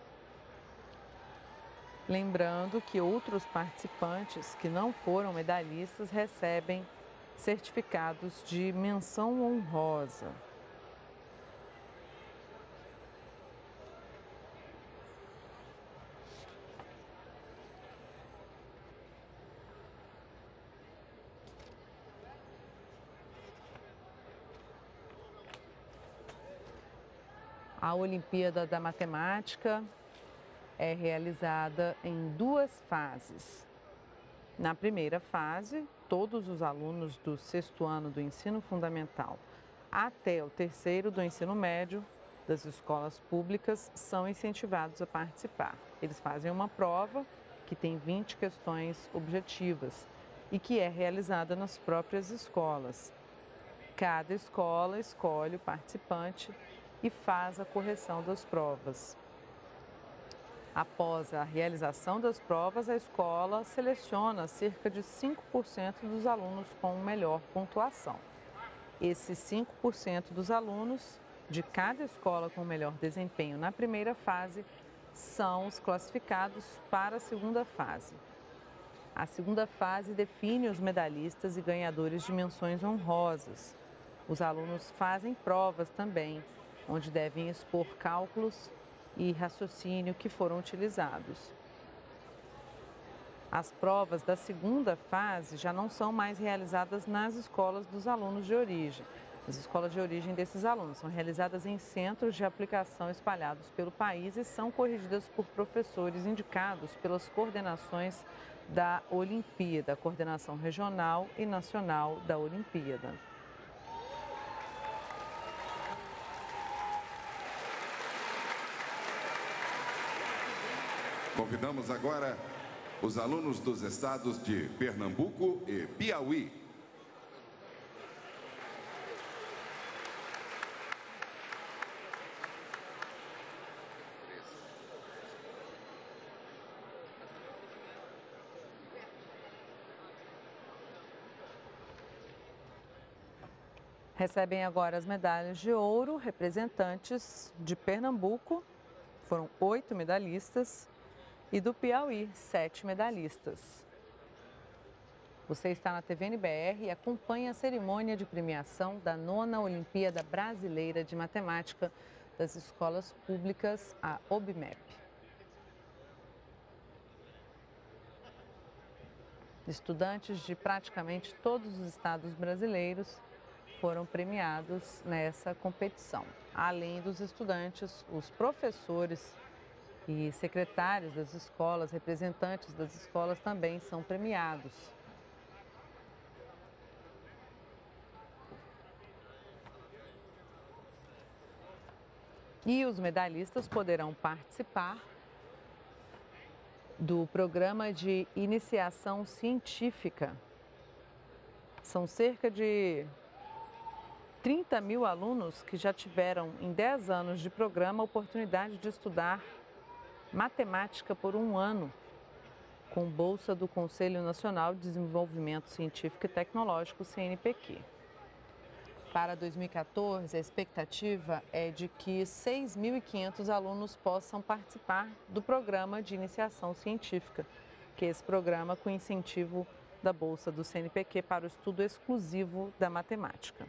Lembrando que outros participantes que não foram medalhistas recebem certificados de menção honrosa. A Olimpíada da Matemática é realizada em 2 fases. Na primeira fase, todos os alunos do 6º ano do ensino fundamental até o 3º do ensino médio das escolas públicas são incentivados a participar. Eles fazem uma prova que tem 20 questões objetivas e que é realizada nas próprias escolas. Cada escola escolhe o participante e faz a correção das provas. Após a realização das provas, a escola seleciona cerca de 5% dos alunos com melhor pontuação. Esses 5% dos alunos de cada escola com melhor desempenho na primeira fase são os classificados para a segunda fase. A segunda fase define os medalhistas e ganhadores de menções honrosas. Os alunos fazem provas também, onde devem expor cálculos e raciocínio que foram utilizados. As provas da segunda fase já não são mais realizadas nas escolas dos alunos de origem. As escolas de origem desses alunos são realizadas em centros de aplicação espalhados pelo país e são corrigidas por professores indicados pelas coordenações da Olimpíada, a coordenação regional e nacional da Olimpíada. Convidamos agora os alunos dos estados de Pernambuco e Piauí. Recebem agora as medalhas de ouro, representantes de Pernambuco, foram 8 medalhistas, e do Piauí, 7 medalhistas. Você está na TV NBR e acompanha a cerimônia de premiação da 9ª Olimpíada Brasileira de Matemática das Escolas Públicas, a OBMEP. Estudantes de praticamente todos os estados brasileiros foram premiados nessa competição. Além dos estudantes, os professores e secretários das escolas, representantes das escolas também são premiados. E os medalhistas poderão participar do programa de iniciação científica. São cerca de 30 mil alunos que já tiveram, em 10 anos de programa, a oportunidade de estudar matemática por 1 ano, com bolsa do Conselho Nacional de Desenvolvimento Científico e Tecnológico, CNPq. Para 2014, a expectativa é de que 6.500 alunos possam participar do programa de iniciação científica, que é esse programa com incentivo da bolsa do CNPq para o estudo exclusivo da matemática.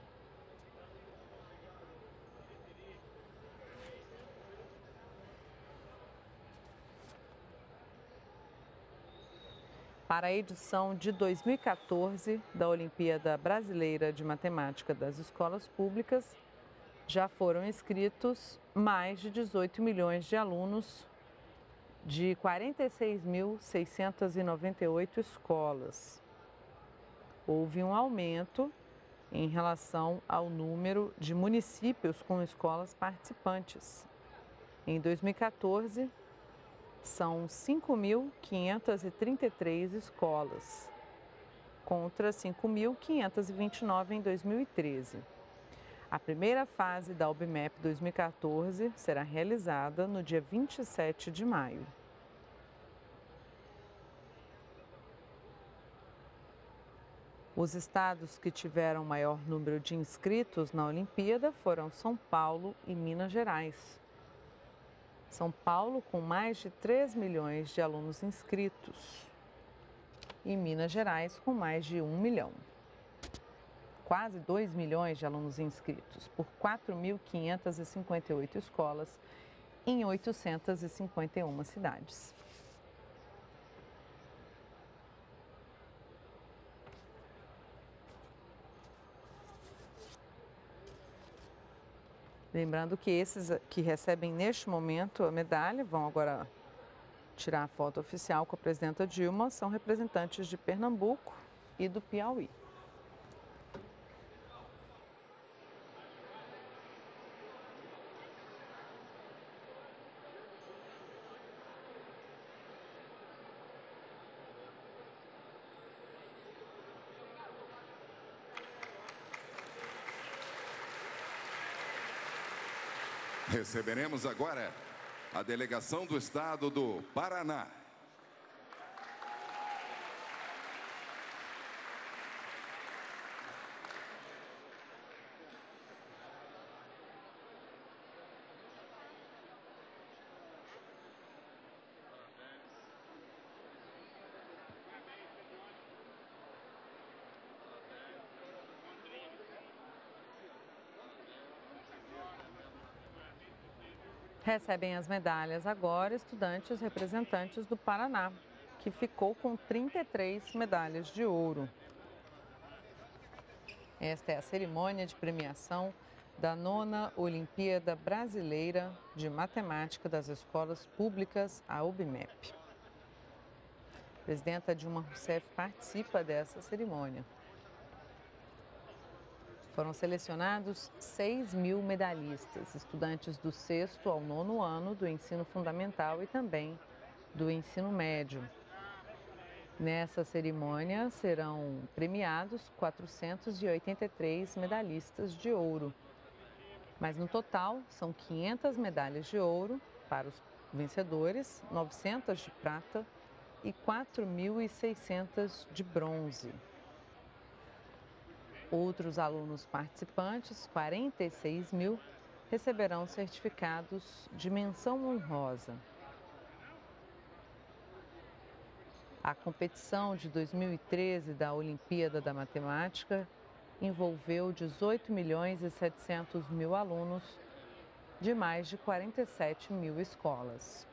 Para a edição de 2014 da Olimpíada Brasileira de Matemática das Escolas Públicas, já foram inscritos mais de 18 milhões de alunos de 46.698 escolas. Houve um aumento em relação ao número de municípios com escolas participantes. Em 2014, são 5.533 escolas, contra 5.529 em 2013. A primeira fase da OBMEP 2014 será realizada no dia 27 de maio. Os estados que tiveram maior número de inscritos na Olimpíada foram São Paulo e Minas Gerais. São Paulo, com mais de 3 milhões de alunos inscritos, e Minas Gerais, com mais de 1 milhão. Quase 2 milhões de alunos inscritos, por 4.558 escolas, em 851 cidades. Lembrando que esses que recebem neste momento a medalha, vão agora tirar a foto oficial com a presidenta Dilma, são representantes de Pernambuco e do Piauí. Receberemos agora a delegação do estado do Paraná. Recebem as medalhas agora estudantes representantes do Paraná, que ficou com 33 medalhas de ouro. Esta é a cerimônia de premiação da 9ª Olimpíada Brasileira de Matemática das Escolas Públicas, a OBMEP. A presidenta Dilma Rousseff participa dessa cerimônia. Foram selecionados 6.000 medalhistas, estudantes do 6º ao 9º ano do ensino fundamental e também do ensino médio. Nessa cerimônia serão premiados 483 medalhistas de ouro. Mas no total são 500 medalhas de ouro para os vencedores, 900 de prata e 4.600 de bronze. Outros alunos participantes, 46 mil, receberão certificados de menção honrosa. A competição de 2013 da Olimpíada da Matemática envolveu 18 milhões e 700 mil alunos de mais de 47 mil escolas.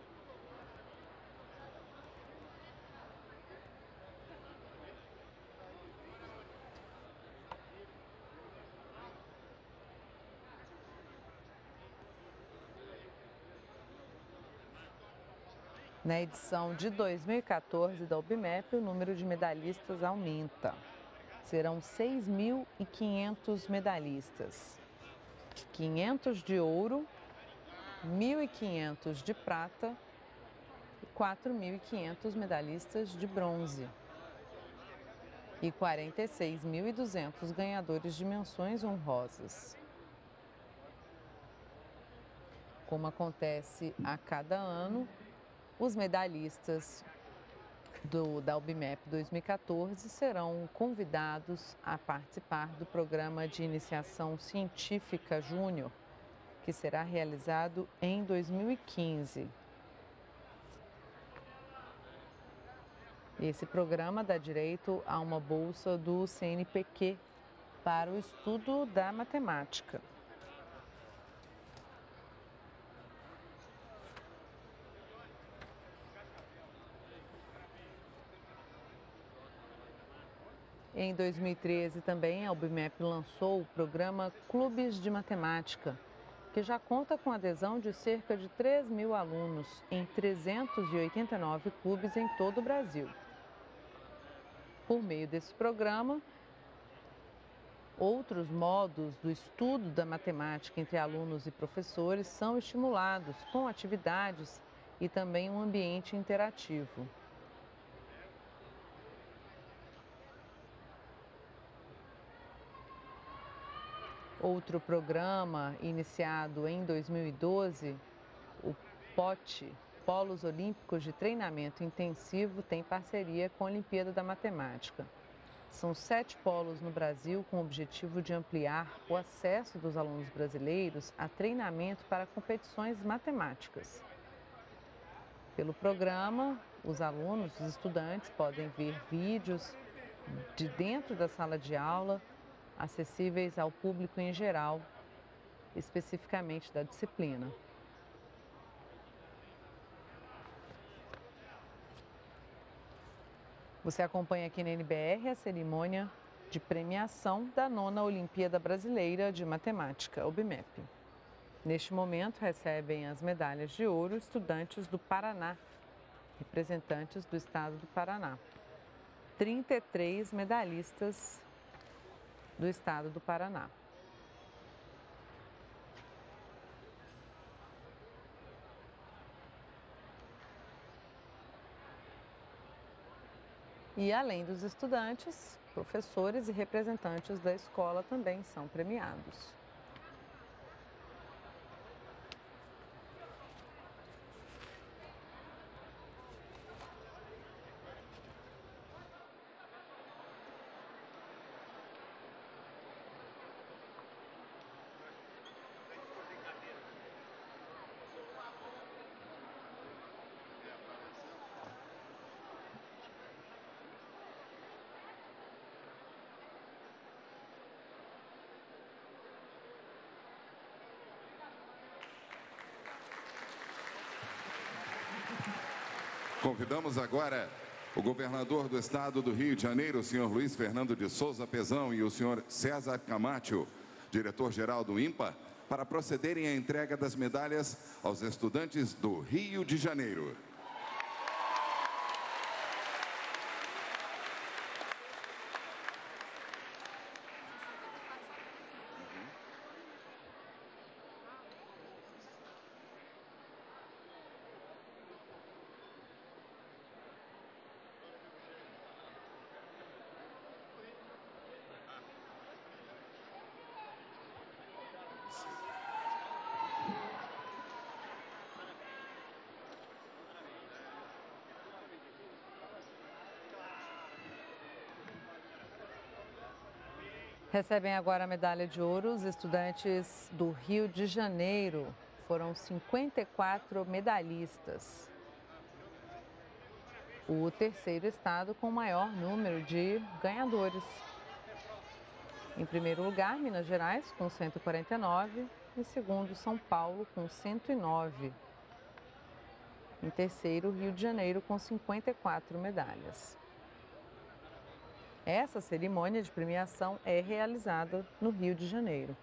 Na edição de 2014 da OBMEP, o número de medalhistas aumenta. Serão 6.500 medalhistas, 500 de ouro, 1.500 de prata e 4.500 medalhistas de bronze. E 46.200 ganhadores de menções honrosas. Como acontece a cada ano, os medalhistas da OBMEP 2014 serão convidados a participar do programa de iniciação científica júnior, que será realizado em 2015. Esse programa dá direito a uma bolsa do CNPq para o estudo da matemática. Em 2013 também a OBMEP lançou o programa Clubes de Matemática, que já conta com adesão de cerca de 3 mil alunos em 389 clubes em todo o Brasil. Por meio desse programa, outros modos do estudo da matemática entre alunos e professores são estimulados com atividades e também um ambiente interativo. Outro programa iniciado em 2012, o POT, Polos Olímpicos de Treinamento Intensivo, tem parceria com a Olimpíada da Matemática. São 7 polos no Brasil com o objetivo de ampliar o acesso dos alunos brasileiros a treinamento para competições matemáticas. Pelo programa, os alunos, os estudantes podem ver vídeos de dentro da sala de aula, acessíveis ao público em geral, especificamente da disciplina. Você acompanha aqui na NBR a cerimônia de premiação da 9ª Olimpíada Brasileira de Matemática, OBMEP. Neste momento, recebem as medalhas de ouro estudantes do Paraná, representantes do estado do Paraná. 33 medalhistas do estado do Paraná. E além dos estudantes, professores e representantes da escola também são premiados. Convidamos agora o governador do estado do Rio de Janeiro, o senhor Luiz Fernando de Souza Pezão, e o senhor César Camacho, diretor-geral do INPA, para procederem à entrega das medalhas aos estudantes do Rio de Janeiro. Recebem agora a medalha de ouro os estudantes do Rio de Janeiro. Foram 54 medalhistas. O terceiro estado com o maior número de ganhadores. Em primeiro lugar, Minas Gerais, com 149. Em segundo, São Paulo, com 109. Em terceiro, Rio de Janeiro, com 54 medalhas. Essa cerimônia de premiação é realizada no Rio de Janeiro.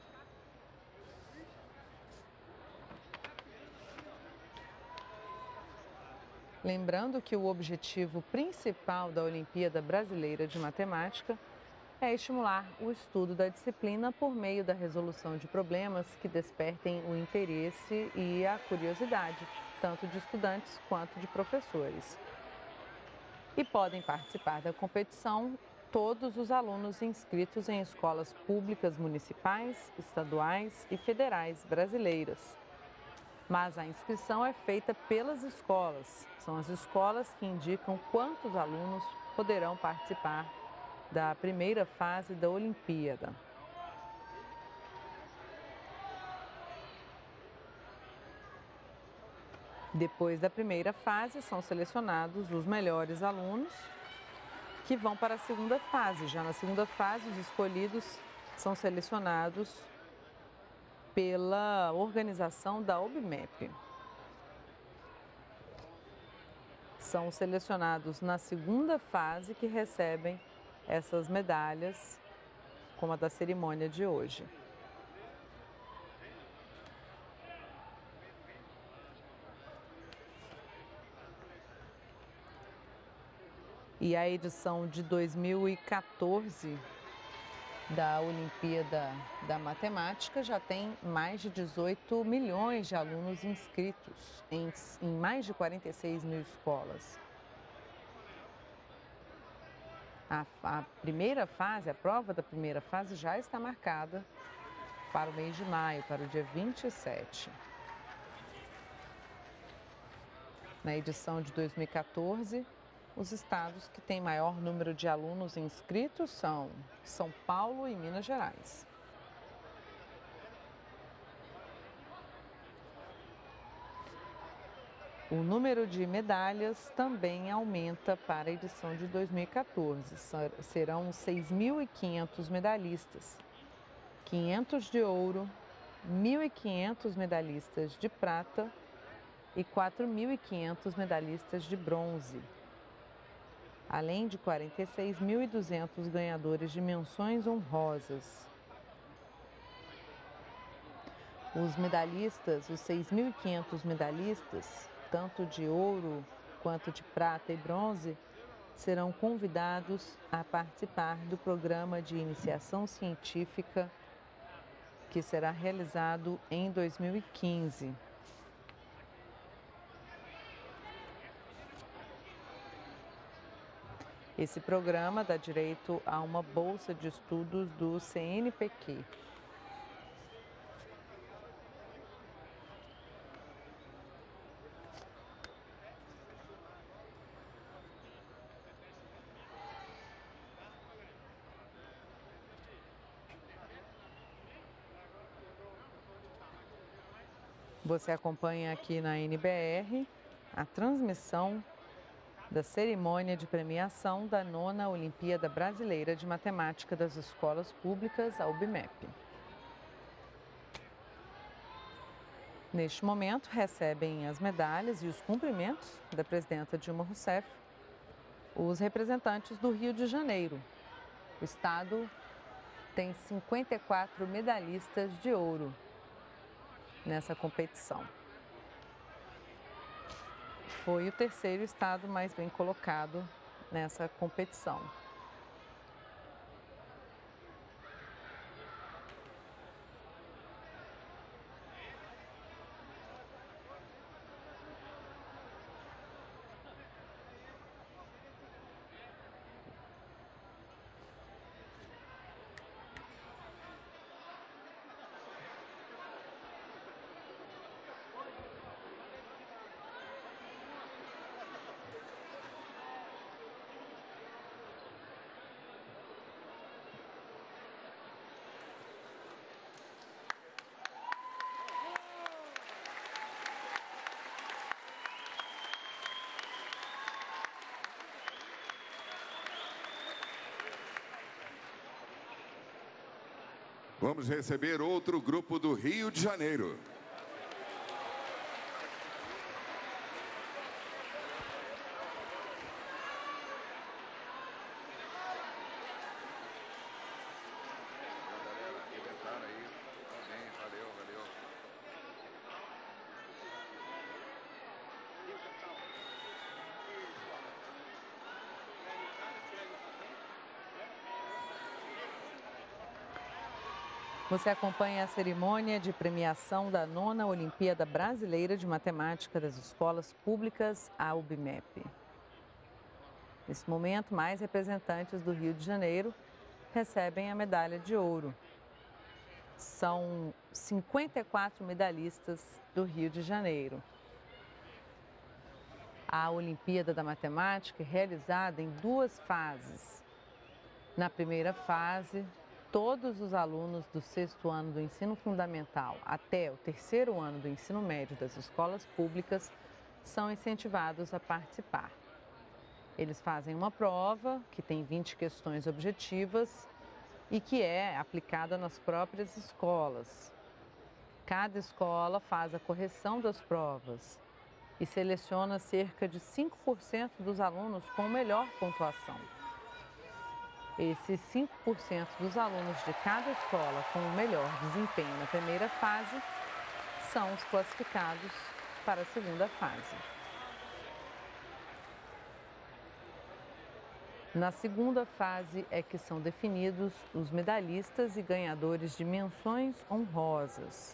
Lembrando que o objetivo principal da Olimpíada Brasileira de Matemática é estimular o estudo da disciplina por meio da resolução de problemas que despertem o interesse e a curiosidade, tanto de estudantes quanto de professores. E podem participar da competição todos os alunos inscritos em escolas públicas municipais, estaduais e federais brasileiras. Mas a inscrição é feita pelas escolas. São as escolas que indicam quantos alunos poderão participar da primeira fase da Olimpíada. Depois da primeira fase, são selecionados os melhores alunos que vão para a segunda fase. Já na segunda fase, os escolhidos são selecionados pela organização da OBMEP. São selecionados na segunda fase que recebem essas medalhas, como a da cerimônia de hoje. E a edição de 2014 da Olimpíada da Matemática já tem mais de 18 milhões de alunos inscritos em mais de 46 mil escolas. A primeira fase, a prova da primeira fase já está marcada para o mês de maio, para o dia 27. Na edição de 2014, os estados que têm maior número de alunos inscritos são São Paulo e Minas Gerais. O número de medalhas também aumenta para a edição de 2014. Serão 6.500 medalhistas, 500 de ouro, 1.500 medalhistas de prata e 4.500 medalhistas de bronze, além de 46.200 ganhadores de menções honrosas. Os medalhistas, os 6.500 medalhistas, tanto de ouro quanto de prata e bronze, serão convidados a participar do programa de iniciação científica que será realizado em 2015. Esse programa dá direito a uma bolsa de estudos do CNPq. Você acompanha aqui na NBR a transmissão da cerimônia de premiação da 9ª Olimpíada Brasileira de Matemática das Escolas Públicas, a OBMEP. Neste momento, recebem as medalhas e os cumprimentos da presidenta Dilma Rousseff os representantes do Rio de Janeiro. O estado tem 54 medalhistas de ouro nessa competição. Foi o terceiro estado mais bem colocado nessa competição. Vamos receber outro grupo do Rio de Janeiro. Você acompanha a cerimônia de premiação da 9ª Olimpíada Brasileira de Matemática das Escolas Públicas, a UBMEP. Nesse momento, mais representantes do Rio de Janeiro recebem a medalha de ouro. São 54 medalhistas do Rio de Janeiro. A Olimpíada da Matemática é realizada em 2 fases. Na primeira fase, todos os alunos do 6º ano do ensino fundamental até o 3º ano do ensino médio das escolas públicas são incentivados a participar. Eles fazem uma prova que tem 20 questões objetivas e que é aplicada nas próprias escolas. Cada escola faz a correção das provas e seleciona cerca de 5% dos alunos com melhor pontuação. Esses 5% dos alunos de cada escola com o melhor desempenho na primeira fase são os classificados para a segunda fase. Na segunda fase é que são definidos os medalhistas e ganhadores de menções honrosas.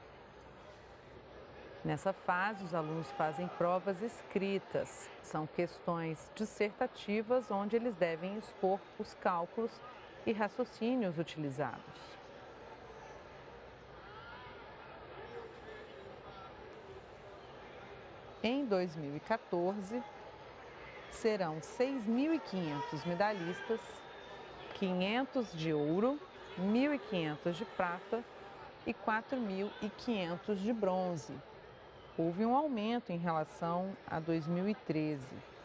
Nessa fase, os alunos fazem provas escritas. São questões dissertativas onde eles devem expor os cálculos e raciocínios utilizados. Em 2014, serão 6.500 medalhistas, 500 de ouro, 1.500 de prata e 4.500 de bronze. Houve um aumento em relação a 2013,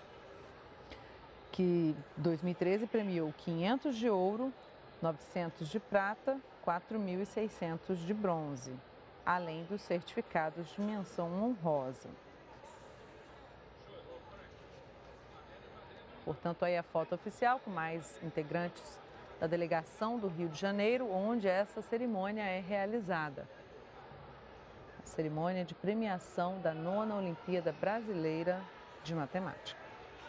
que 2013 premiou 500 de ouro, 900 de prata, 4.600 de bronze, além dos certificados de menção honrosa. Portanto, aí a foto oficial com mais integrantes da delegação do Rio de Janeiro, onde essa cerimônia é realizada. A cerimônia de premiação da 9ª Olimpíada Brasileira de Matemática.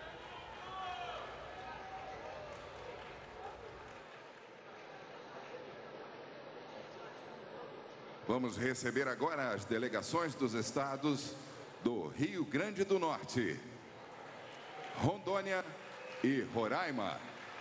Vamos receber agora as delegações dos estados do Rio Grande do Norte, Rondônia e Roraima.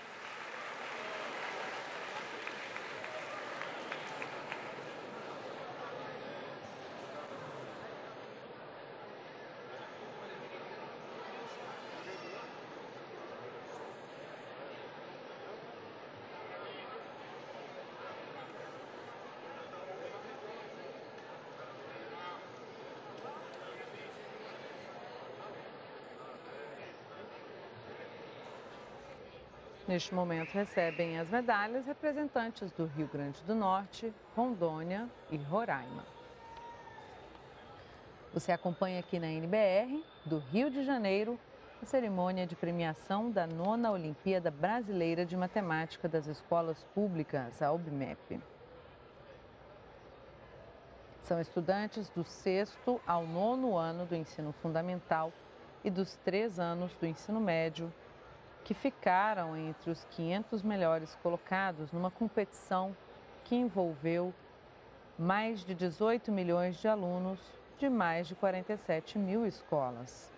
Neste momento recebem as medalhas representantes do Rio Grande do Norte, Rondônia e Roraima. Você acompanha aqui na NBR, do Rio de Janeiro, a cerimônia de premiação da 9ª Olimpíada Brasileira de Matemática das Escolas Públicas, a UBMEP. São estudantes do 6º ao 9º ano do ensino fundamental e dos 3 anos do ensino médio, que ficaram entre os 500 melhores colocados numa competição que envolveu mais de 18 milhões de alunos de mais de 47 mil escolas.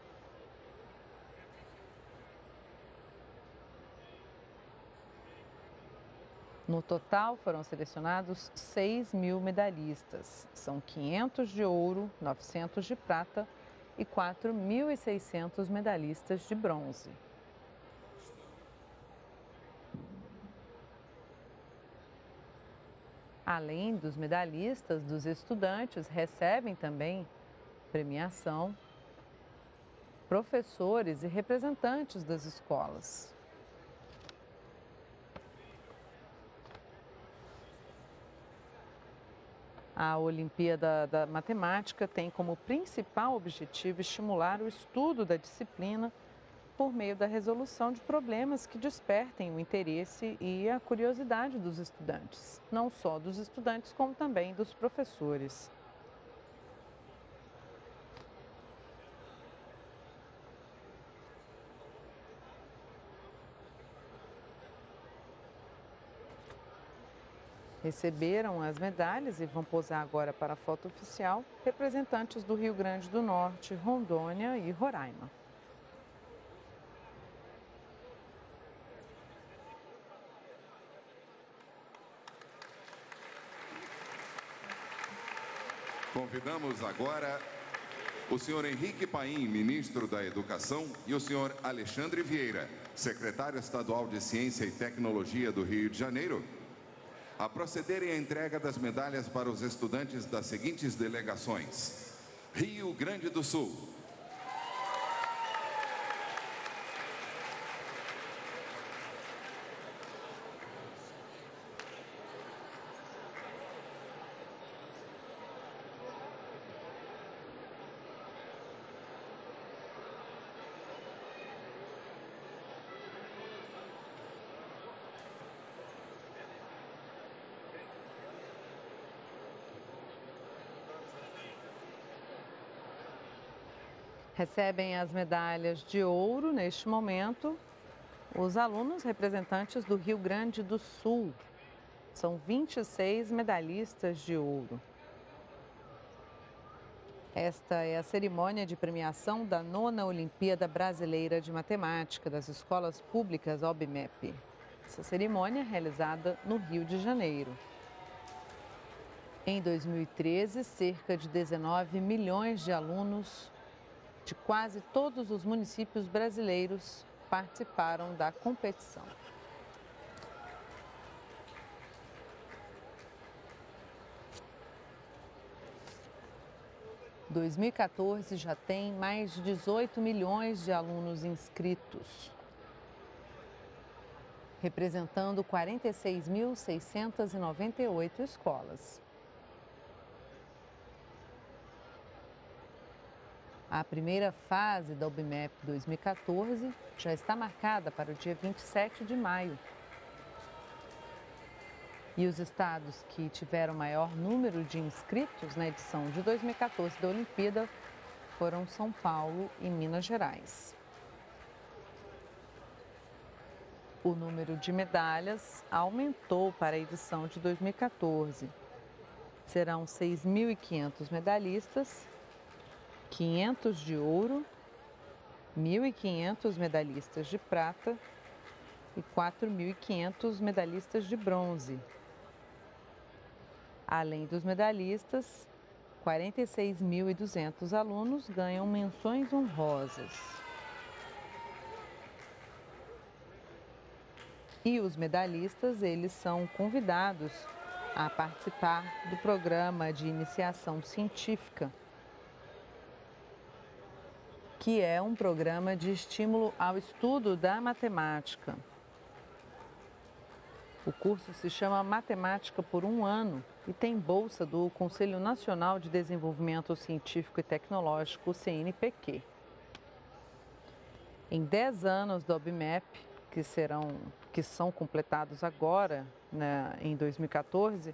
No total, foram selecionados 6.000 medalhistas. São 500 de ouro, 900 de prata e 4.600 medalhistas de bronze. Além dos medalhistas, dos estudantes recebem também premiação professores e representantes das escolas. A Olimpíada da Matemática tem como principal objetivo estimular o estudo da disciplina por meio da resolução de problemas que despertem o interesse e a curiosidade dos estudantes, não só dos estudantes, como também dos professores. Receberam as medalhas e vão posar agora para a foto oficial representantes do Rio Grande do Norte, Rondônia e Roraima. Convidamos agora o senhor Henrique Paim, ministro da Educação, e o senhor Alexandre Vieira, secretário estadual de Ciência e Tecnologia do Rio de Janeiro, a procederem à entrega das medalhas para os estudantes das seguintes delegações: Rio Grande do Sul, recebem as medalhas de ouro neste momento os alunos representantes do Rio Grande do Sul. São 26 medalhistas de ouro. Esta é a cerimônia de premiação da 9ª Olimpíada Brasileira de Matemática das Escolas Públicas OBMEP. Essa cerimônia é realizada no Rio de Janeiro. Em 2013, cerca de 19 milhões de alunos de quase todos os municípios brasileiros participaram da competição. Em 2014 já tem mais de 18 milhões de alunos inscritos, representando 46.698 escolas. A primeira fase da OBMEP 2014 já está marcada para o dia 27 de maio. E os estados que tiveram maior número de inscritos na edição de 2014 da Olimpíada foram São Paulo e Minas Gerais. O número de medalhas aumentou para a edição de 2014. Serão 6.500 medalhistas, 500 de ouro, 1.500 medalhistas de prata e 4.500 medalhistas de bronze. Além dos medalhistas, 46.200 alunos ganham menções honrosas. E os medalhistas, eles são convidados a participar do programa de iniciação científica, que é um programa de estímulo ao estudo da matemática. O curso se chama Matemática por um Ano e tem bolsa do Conselho Nacional de Desenvolvimento Científico e Tecnológico, o CNPq. Em 10 anos da OBMEP, que são completados agora, em 2014,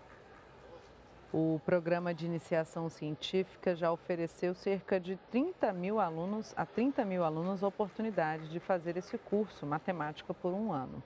o programa de iniciação científica já ofereceu cerca de 30 mil alunos a oportunidade de fazer esse curso, Matemática por um Ano.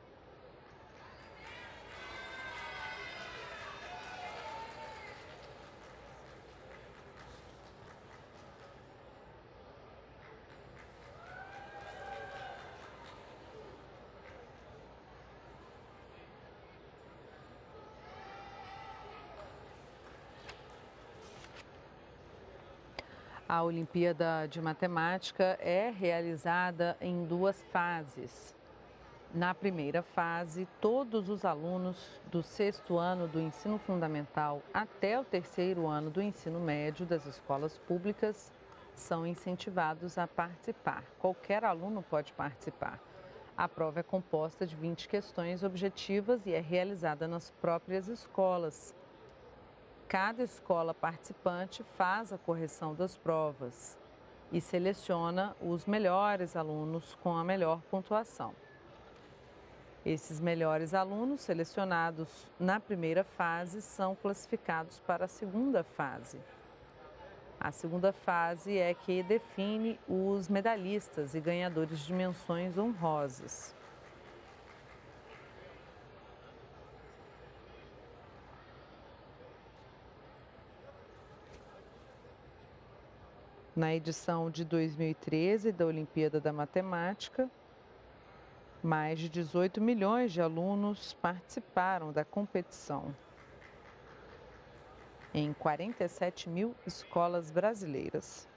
A Olimpíada de Matemática é realizada em 2 fases. Na primeira fase, todos os alunos do 6º ano do ensino fundamental até o 3º ano do ensino médio das escolas públicas são incentivados a participar. Qualquer aluno pode participar. A prova é composta de 20 questões objetivas e é realizada nas próprias escolas. cada escola participante faz a correção das provas e seleciona os melhores alunos com a melhor pontuação. Esses melhores alunos selecionados na primeira fase são classificados para a segunda fase. A segunda fase é que define os medalhistas e ganhadores de menções honrosas. Na edição de 2013 da Olimpíada da Matemática, mais de 18 milhões de alunos participaram da competição em 47 mil escolas brasileiras.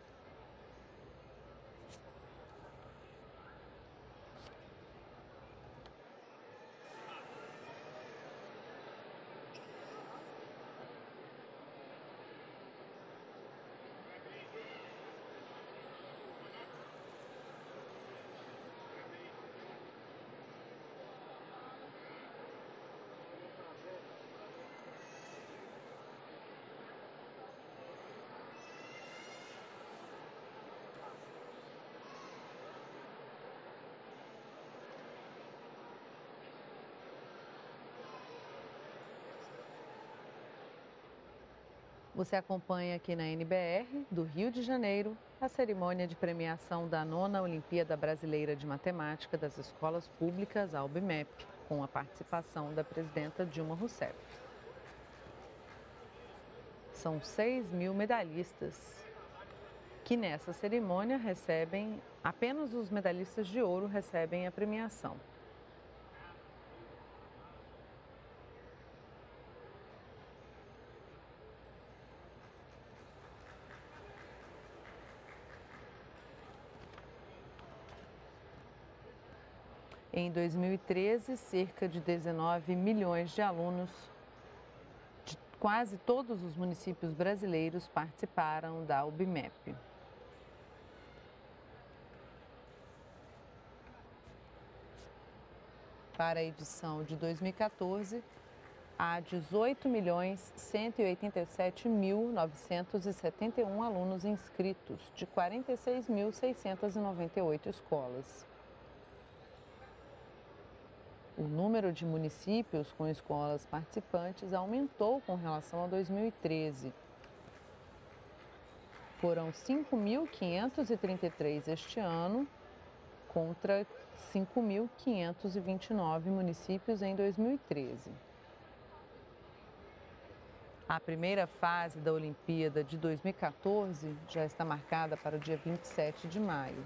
Você acompanha aqui na NBR, do Rio de Janeiro, a cerimônia de premiação da 9ª Olimpíada Brasileira de Matemática das Escolas Públicas, a OBMEP, com a participação da presidenta Dilma Rousseff. São 6 mil medalhistas que nessa cerimônia recebem, apenas os medalhistas de ouro recebem a premiação. Em 2013, cerca de 19 milhões de alunos de quase todos os municípios brasileiros participaram da OBMEP. Para a edição de 2014, há 18.187.971 alunos inscritos, de 46.698 escolas. O número de municípios com escolas participantes aumentou com relação a 2013. Foram 5.533 este ano, contra 5.529 municípios em 2013. A primeira fase da Olimpíada de 2014 já está marcada para o dia 27 de maio.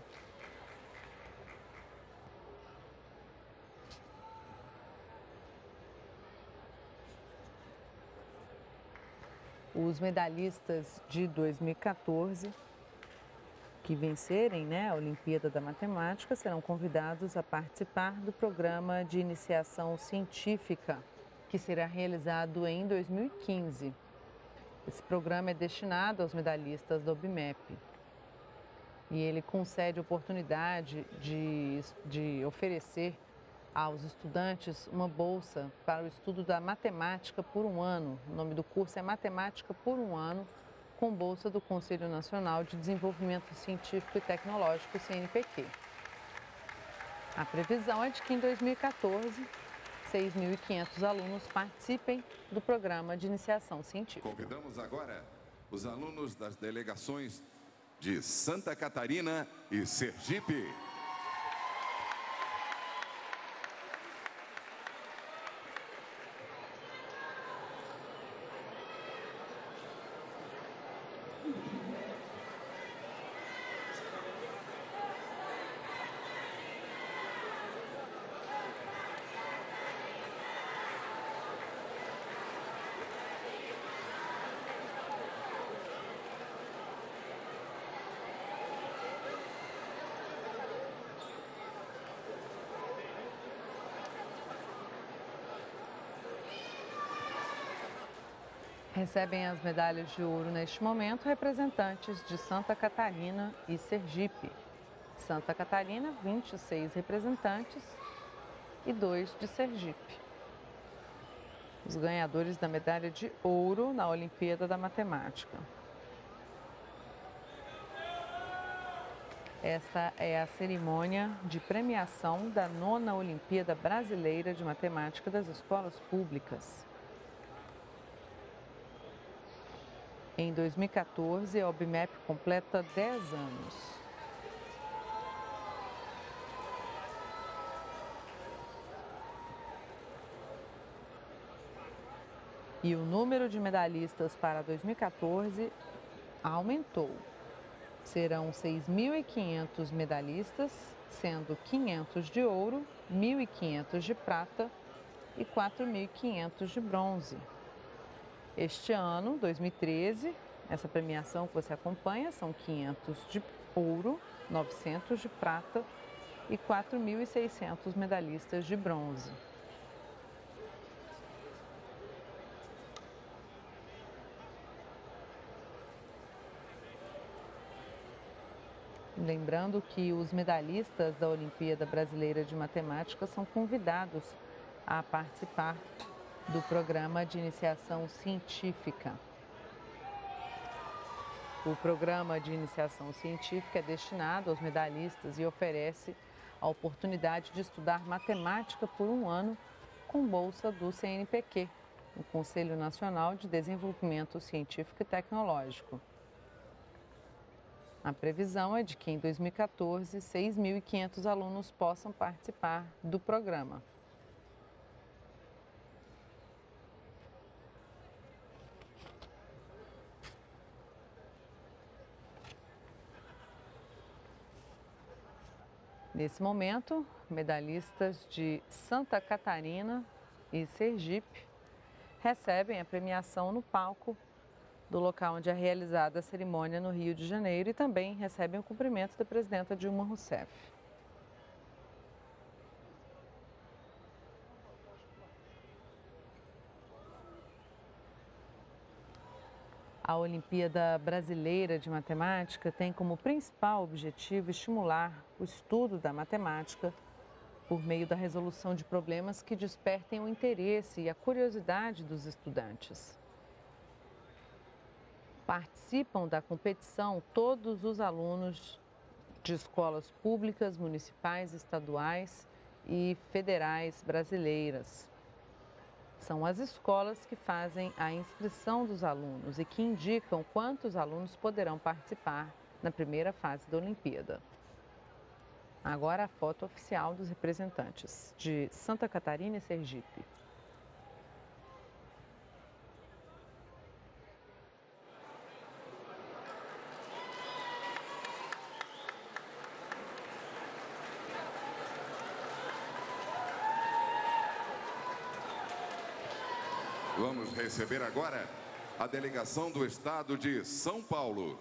Os medalhistas de 2014 que vencerem, a Olimpíada da Matemática serão convidados a participar do programa de iniciação científica, que será realizado em 2015. Esse programa é destinado aos medalhistas da OBMEP e ele concede oportunidade de oferecer aos estudantes uma bolsa para o estudo da matemática por um ano. O nome do curso é Matemática por um Ano, com bolsa do Conselho Nacional de Desenvolvimento Científico e Tecnológico, CNPq. A previsão é de que em 2014, 6.500 alunos participem do programa de iniciação científica. Convidamos agora os alunos das delegações de Santa Catarina e Sergipe. Recebem as medalhas de ouro neste momento representantes de Santa Catarina e Sergipe. Santa Catarina, 26 representantes e 2 de Sergipe. os ganhadores da medalha de ouro na Olimpíada da Matemática. Esta é a cerimônia de premiação da 9ª Olimpíada Brasileira de Matemática das Escolas Públicas. Em 2014, a OBMEP completa 10 anos. E o número de medalhistas para 2014 aumentou. Serão 6.500 medalhistas, sendo 500 de ouro, 1.500 de prata e 4.500 de bronze. Este ano, 2013, essa premiação que você acompanha são 500 de ouro, 900 de prata e 4.600 medalhistas de bronze. Lembrando que os medalhistas da Olimpíada Brasileira de Matemática são convidados a participar do programa de iniciação científica. O programa de iniciação científica é destinado aos medalhistas e oferece a oportunidade de estudar matemática por um ano com bolsa do CNPq, o Conselho Nacional de Desenvolvimento Científico e Tecnológico. A previsão é de que em 2014, 6.500 alunos possam participar do programa. Nesse momento, medalhistas de Santa Catarina e Sergipe recebem a premiação no palco do local onde é realizada a cerimônia no Rio de Janeiro e também recebem o cumprimento da presidenta Dilma Rousseff. A Olimpíada Brasileira de Matemática tem como principal objetivo estimular o estudo da matemática por meio da resolução de problemas que despertem o interesse e a curiosidade dos estudantes. Participam da competição todos os alunos de escolas públicas, municipais, estaduais e federais brasileiras. São as escolas que fazem a inscrição dos alunos e que indicam quantos alunos poderão participar na primeira fase da Olimpíada. Agora a foto oficial dos representantes de Santa Catarina e Sergipe. Vamos receber agora a delegação do estado de São Paulo.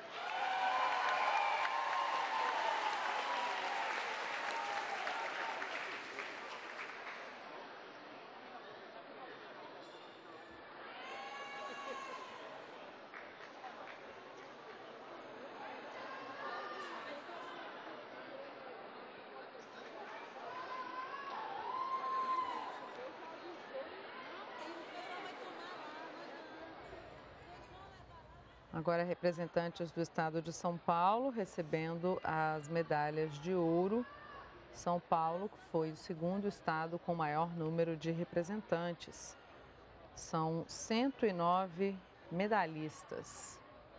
Agora, representantes do estado de São Paulo recebendo as medalhas de ouro. São Paulo foi o segundo estado com maior número de representantes. São 109 medalhistas.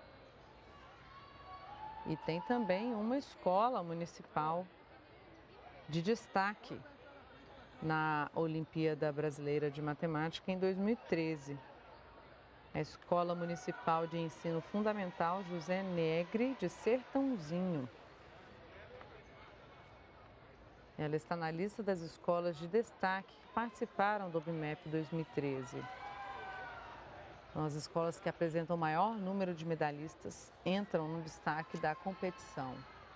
E tem também uma escola municipal de destaque na Olimpíada Brasileira de Matemática em 2013. A Escola Municipal de Ensino Fundamental José Negre de Sertãozinho. Ela está na lista das escolas de destaque que participaram do OBMEP 2013. Então, as escolas que apresentam o maior número de medalhistas entram no destaque da competição.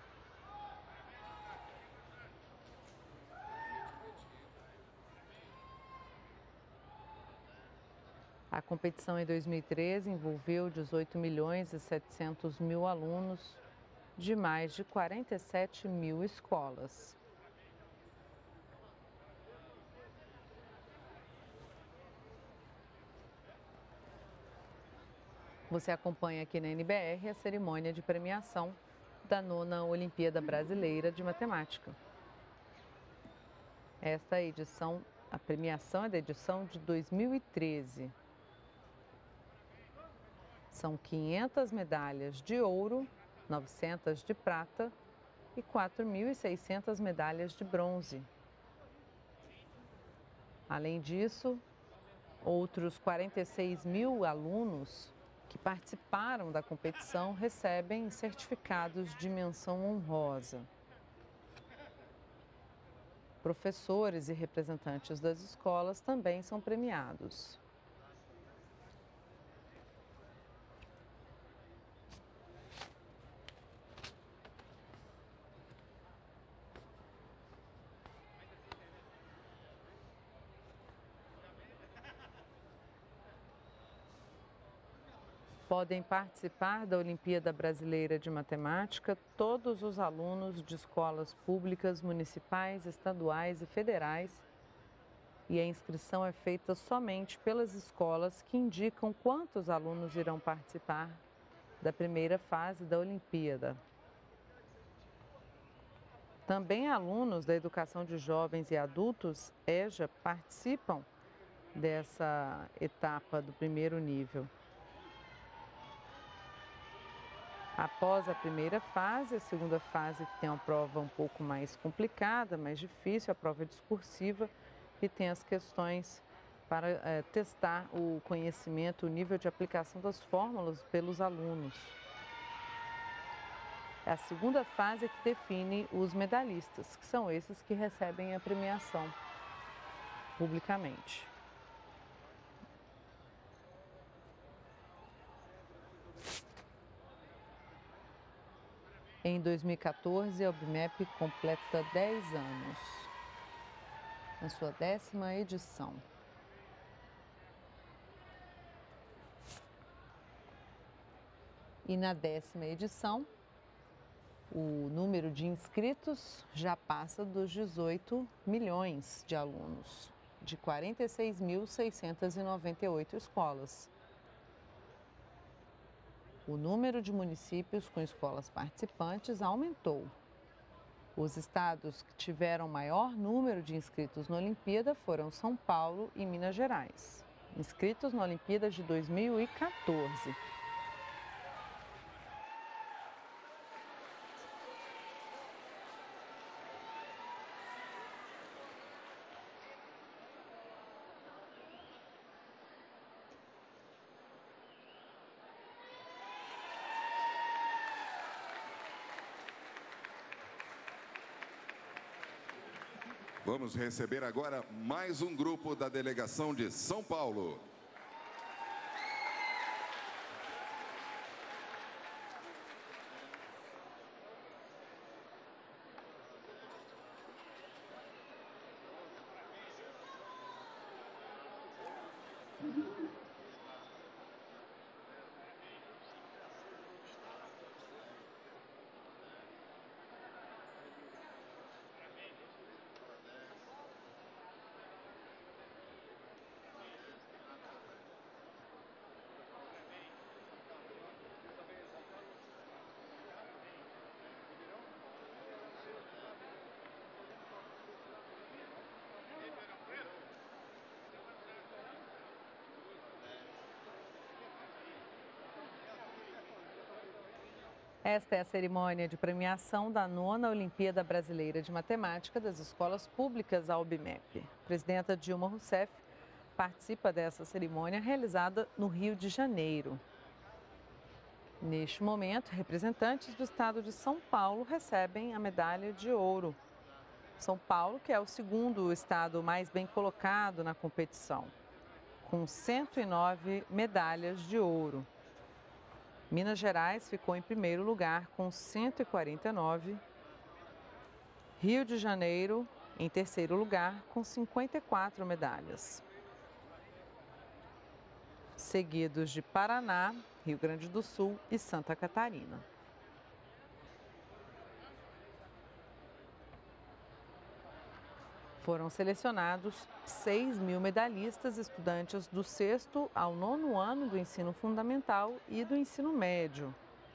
A competição em 2013 envolveu 18.700.000 alunos de mais de 47.000 escolas. Você acompanha aqui na NBR a cerimônia de premiação da 9ª Olimpíada Brasileira de Matemática. Esta edição, a premiação é da edição de 2013. São 500 medalhas de ouro, 900 de prata e 4.600 medalhas de bronze. Além disso, outros 46 mil alunos que participaram da competição recebem certificados de menção honrosa. Professores e representantes das escolas também são premiados. Podem participar da Olimpíada Brasileira de Matemática todos os alunos de escolas públicas, municipais, estaduais e federais. E a inscrição é feita somente pelas escolas que indicam quantos alunos irão participar da primeira fase da Olimpíada. Também alunos da Educação de Jovens e Adultos, EJA, participam dessa etapa do primeiro nível. Após a primeira fase, a segunda fase que tem uma prova um pouco mais complicada, mais difícil, a prova discursiva, que tem as questões para testar o conhecimento, o nível de aplicação das fórmulas pelos alunos. É a segunda fase que define os medalhistas, que são esses que recebem a premiação publicamente. Em 2014, a OBMEP completa 10 anos, na sua 10ª edição. E na 10ª edição, o número de inscritos já passa dos 18 milhões de alunos, de 46.698 escolas. O número de municípios com escolas participantes aumentou. Os estados que tiveram maior número de inscritos na Olimpíada foram São Paulo e Minas Gerais, inscritos na Olimpíada de 2014. Vamos receber agora mais um grupo da delegação de São Paulo. Esta é a cerimônia de premiação da 9ª Olimpíada Brasileira de Matemática das Escolas Públicas, a OBMEP. A presidenta Dilma Rousseff participa dessa cerimônia realizada no Rio de Janeiro. Neste momento, representantes do estado de São Paulo recebem a medalha de ouro. São Paulo, que é o segundo estado mais bem colocado na competição, com 109 medalhas de ouro. Minas Gerais ficou em primeiro lugar com 149. Rio de Janeiro em terceiro lugar com 54 medalhas. Seguidos de Paraná, Rio Grande do Sul e Santa Catarina. Foram selecionados 6.000 medalhistas, estudantes do 6º ao 9º ano do ensino fundamental e do ensino médio.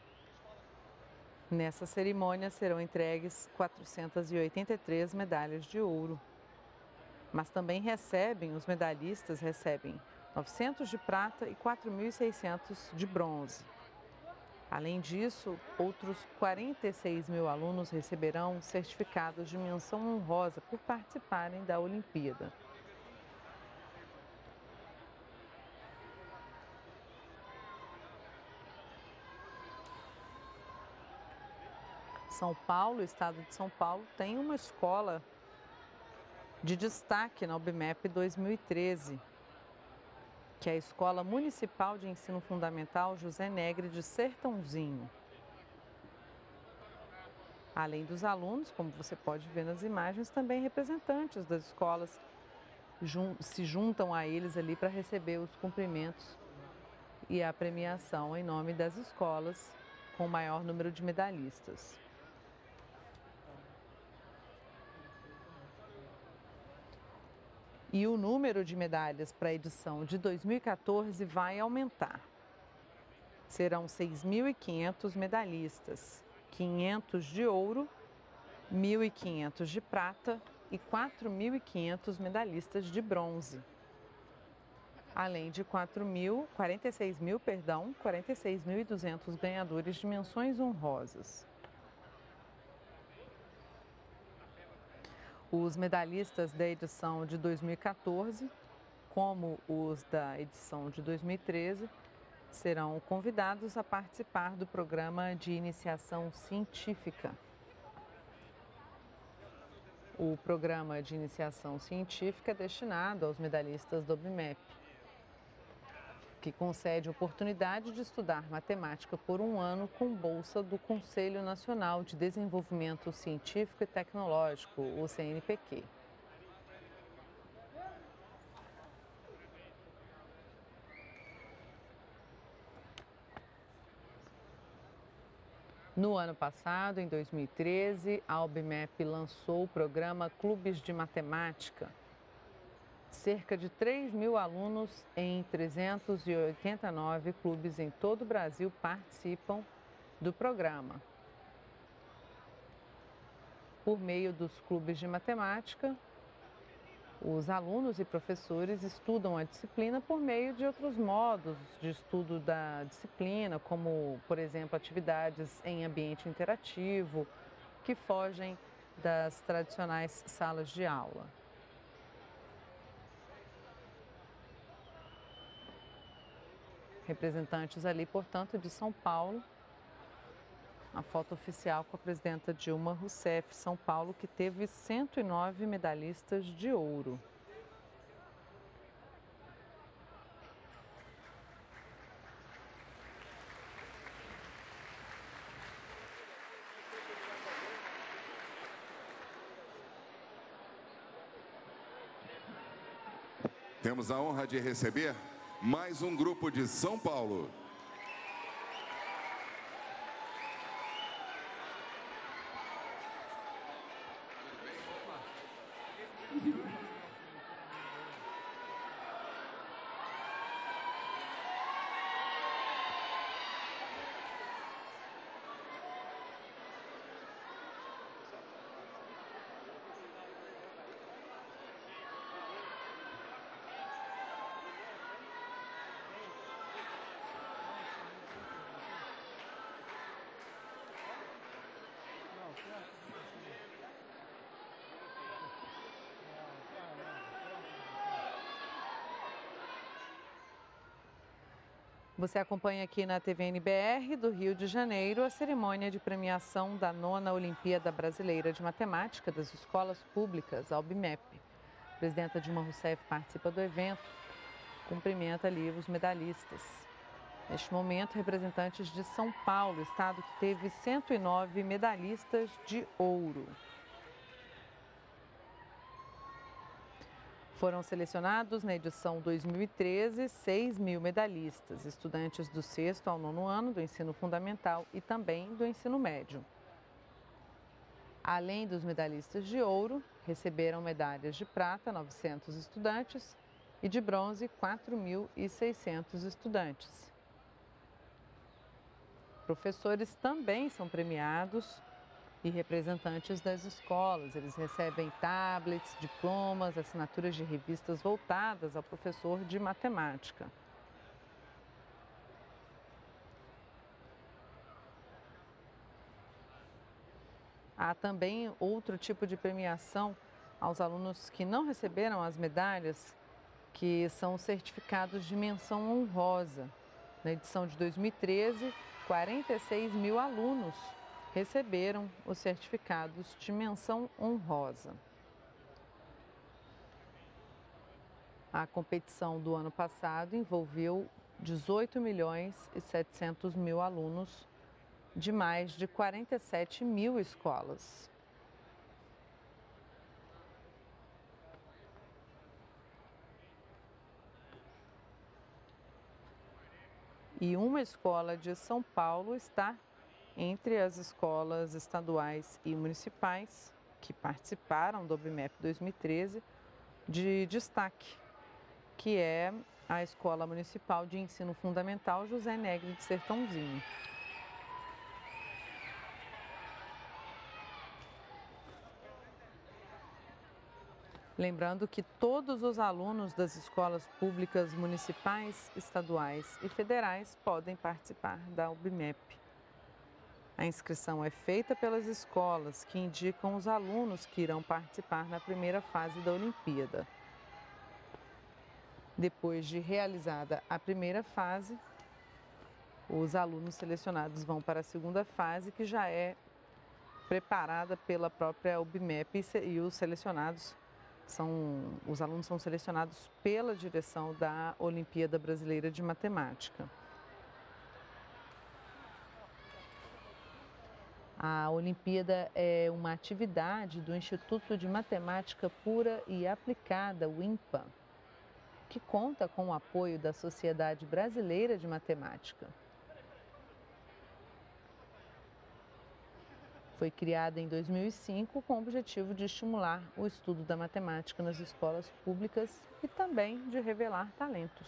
Nessa cerimônia serão entregues 483 medalhas de ouro. Mas também os medalhistas recebem 900 de prata e 4.600 de bronze. Além disso, outros 46.000 alunos receberão certificados de menção honrosa por participarem da Olimpíada. São Paulo, o estado de São Paulo, tem uma escola de destaque na OBMEP 2013, que é a Escola Municipal de Ensino Fundamental José Negre de Sertãozinho. Além dos alunos, como você pode ver nas imagens, também representantes das escolas se juntam a eles ali para receber os cumprimentos e a premiação em nome das escolas com o maior número de medalhistas. E o número de medalhas para a edição de 2014 vai aumentar. Serão 6.500 medalhistas, 500 de ouro, 1.500 de prata e 4.500 medalhistas de bronze. Além de 46.200 ganhadores de menções honrosas. Os medalhistas da edição de 2014, como os da edição de 2013, serão convidados a participar do programa de iniciação científica. O programa de iniciação científica é destinado aos medalhistas do OBMEP, que concede oportunidade de estudar matemática por um ano com bolsa do Conselho Nacional de Desenvolvimento Científico e Tecnológico, o CNPq. No ano passado, em 2013, a OBMEP lançou o programa Clubes de Matemática. Cerca de 3.000 alunos em 389 clubes em todo o Brasil participam do programa. Por meio dos clubes de matemática, os alunos e professores estudam a disciplina por meio de outros modos de estudo da disciplina, como, por exemplo, atividades em ambiente interativo, que fogem das tradicionais salas de aula. Representantes ali, portanto, de São Paulo, a foto oficial com a presidenta Dilma Rousseff, São Paulo, que teve 109 medalhistas de ouro. Temos a honra de receber mais um grupo de São Paulo. Você acompanha aqui na TV NBR do Rio de Janeiro a cerimônia de premiação da 9ª Olimpíada Brasileira de Matemática das Escolas Públicas, a OBMEP. A presidenta Dilma Rousseff participa do evento, cumprimenta ali os medalhistas. Neste momento, representantes de São Paulo, estado que teve 109 medalhistas de ouro. Foram selecionados na edição 2013 6.000 medalhistas, estudantes do 6º ao 9º ano do ensino fundamental e também do ensino médio. Além dos medalhistas de ouro, receberam medalhas de prata 900 estudantes e de bronze 4.600 estudantes. Professores também são premiados e representantes das escolas. Eles recebem tablets, diplomas, assinaturas de revistas voltadas ao professor de matemática. Há também outro tipo de premiação aos alunos que não receberam as medalhas, que são certificados de menção honrosa. Na edição de 2013, 46 mil alunos receberam os certificados de menção honrosa. A competição do ano passado envolveu 18 milhões e 700 mil alunos de mais de 47 mil escolas. E uma escola de São Paulo está entre as escolas estaduais e municipais que participaram do OBMEP 2013 de destaque, que é a Escola Municipal de Ensino Fundamental José Negre de Sertãozinho. Lembrando que todos os alunos das escolas públicas municipais, estaduais e federais podem participar da OBMEP. A inscrição é feita pelas escolas, que indicam os alunos que irão participar na primeira fase da Olimpíada. Depois de realizada a primeira fase, os alunos selecionados vão para a segunda fase, que já é preparada pela própria OBMEP, e os alunos são selecionados pela direção da Olimpíada Brasileira de Matemática. A Olimpíada é uma atividade do Instituto de Matemática Pura e Aplicada, o INPA, que conta com o apoio da Sociedade Brasileira de Matemática. Foi criada em 2005 com o objetivo de estimular o estudo da matemática nas escolas públicas e também de revelar talentos.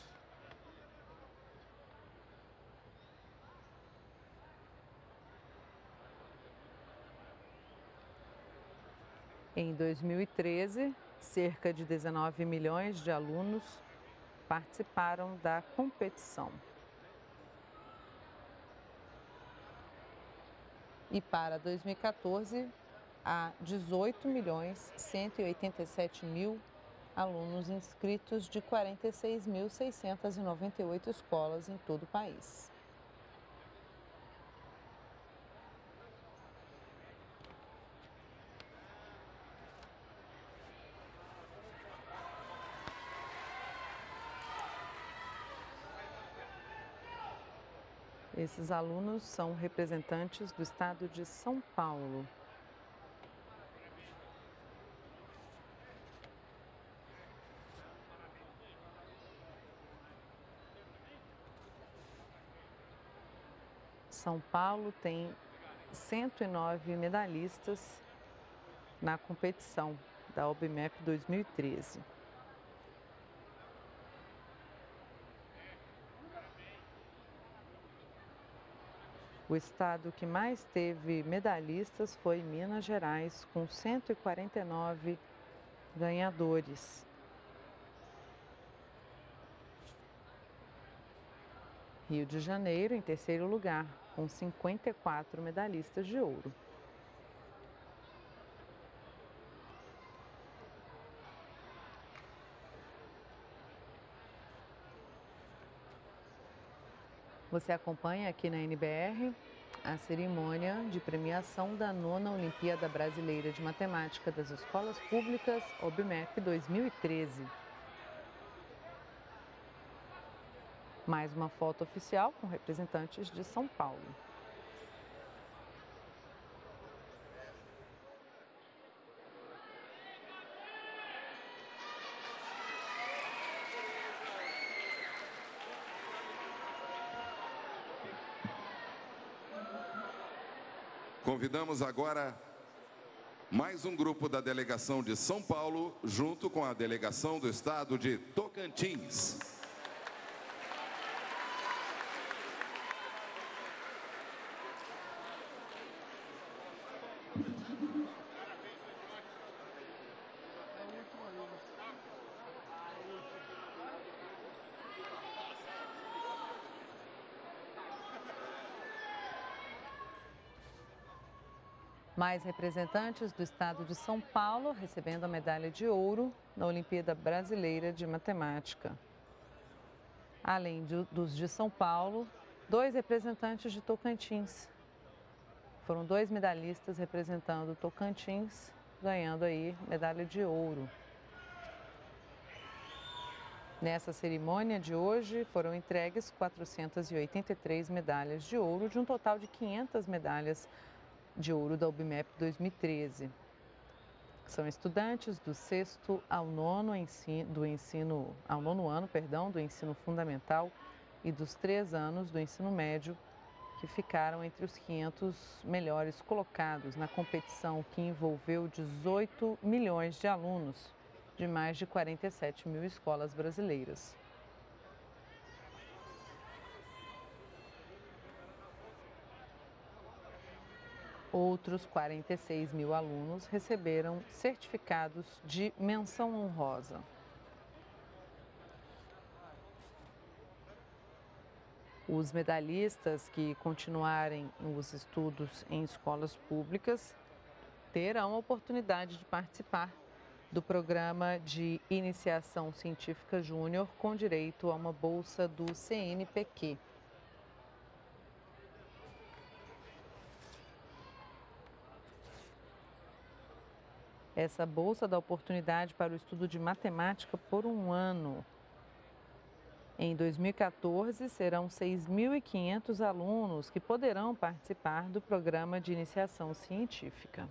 Em 2013, cerca de 19 milhões de alunos participaram da competição. E para 2014, há 18 milhões 187 mil alunos inscritos de 46.698 escolas em todo o país. Esses alunos são representantes do estado de São Paulo. São Paulo tem 109 medalhistas na competição da OBMEP 2013. O estado que mais teve medalhistas foi Minas Gerais, com 149 ganhadores. Rio de Janeiro, em terceiro lugar, com 54 medalhistas de ouro. Você acompanha aqui na NBR a cerimônia de premiação da 9ª Olimpíada Brasileira de Matemática das Escolas Públicas, OBMEP 2013. Mais uma foto oficial com representantes de São Paulo. Convidamos agora mais um grupo da delegação de São Paulo, junto com a delegação do estado de Tocantins. Mais representantes do estado de São Paulo recebendo a medalha de ouro na Olimpíada Brasileira de Matemática. Além dos de São Paulo, 2 representantes de Tocantins. Foram 2 medalhistas representando Tocantins, ganhando aí medalha de ouro. Nessa cerimônia de hoje foram entregues 483 medalhas de ouro, de um total de 500 medalhas de ouro da OBMEP 2013. São estudantes do 6º ao 9º ano do ensino fundamental e dos 3 anos do ensino médio que ficaram entre os 500 melhores colocados na competição que envolveu 18 milhões de alunos de mais de 47 mil escolas brasileiras. Outros 46 mil alunos receberam certificados de menção honrosa. Os medalhistas que continuarem os estudos em escolas públicas terão a oportunidade de participar do programa de iniciação científica júnior com direito a uma bolsa do CNPq. Essa bolsa dá oportunidade para o estudo de matemática por 1 ano. Em 2014, serão 6.500 alunos que poderão participar do programa de iniciação científica.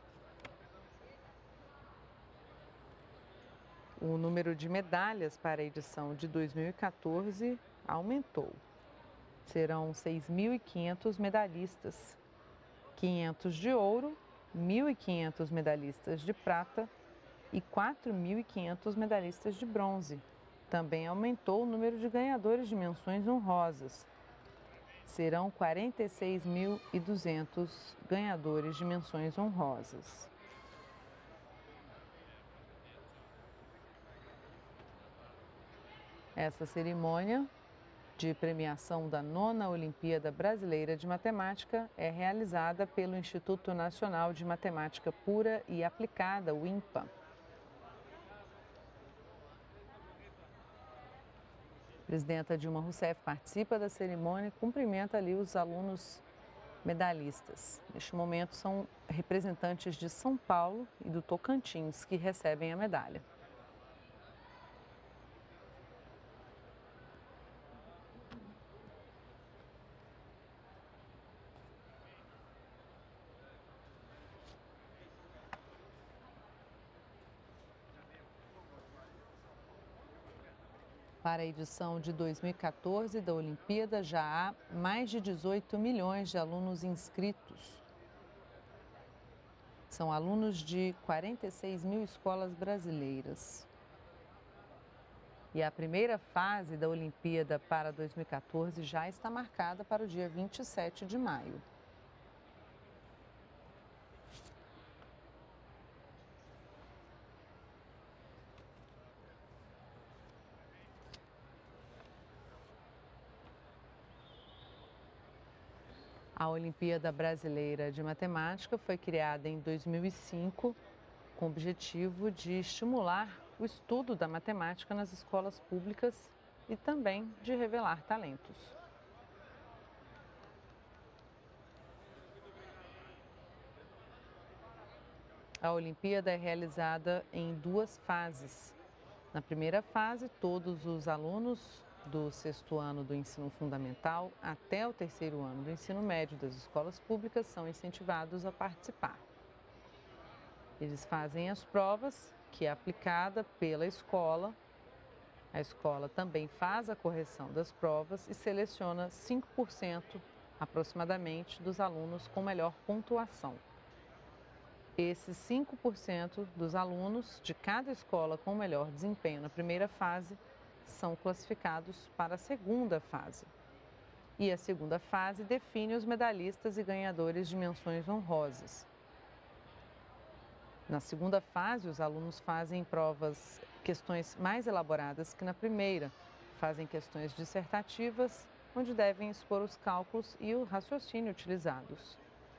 O número de medalhas para a edição de 2014 aumentou. Serão 6.500 medalhistas, 500 de ouro, 1.500 medalhistas de prata e 4.500 medalhistas de bronze. Também aumentou o número de ganhadores de menções honrosas. Serão 46.200 ganhadores de menções honrosas. Essa cerimônia de premiação da 9ª Olimpíada Brasileira de Matemática é realizada pelo Instituto Nacional de Matemática Pura e Aplicada, o INPA. A presidenta Dilma Rousseff participa da cerimônia e cumprimenta ali os alunos medalhistas. Neste momento são representantes de São Paulo e do Tocantins que recebem a medalha. Para a edição de 2014 da Olimpíada, já há mais de 18 milhões de alunos inscritos. São alunos de 46 mil escolas brasileiras. E a primeira fase da Olimpíada para 2014 já está marcada para o dia 27 de maio. A Olimpíada Brasileira de Matemática foi criada em 2005 com o objetivo de estimular o estudo da matemática nas escolas públicas e também de revelar talentos. A Olimpíada é realizada em 2 fases. Na primeira fase, todos os alunos do 6º ano do ensino fundamental até o 3º ano do ensino médio das escolas públicas são incentivados a participar. Eles fazem as provas, que é aplicada pela escola. A escola também faz a correção das provas e seleciona 5% aproximadamente dos alunos com melhor pontuação. Esses 5% dos alunos de cada escola com melhor desempenho na primeira fase são classificados para a segunda fase. E a segunda fase define os medalhistas e ganhadores de menções honrosas. Na segunda fase, os alunos fazem questões mais elaboradas que na primeira. Fazem questões dissertativas, onde devem expor os cálculos e o raciocínio utilizados.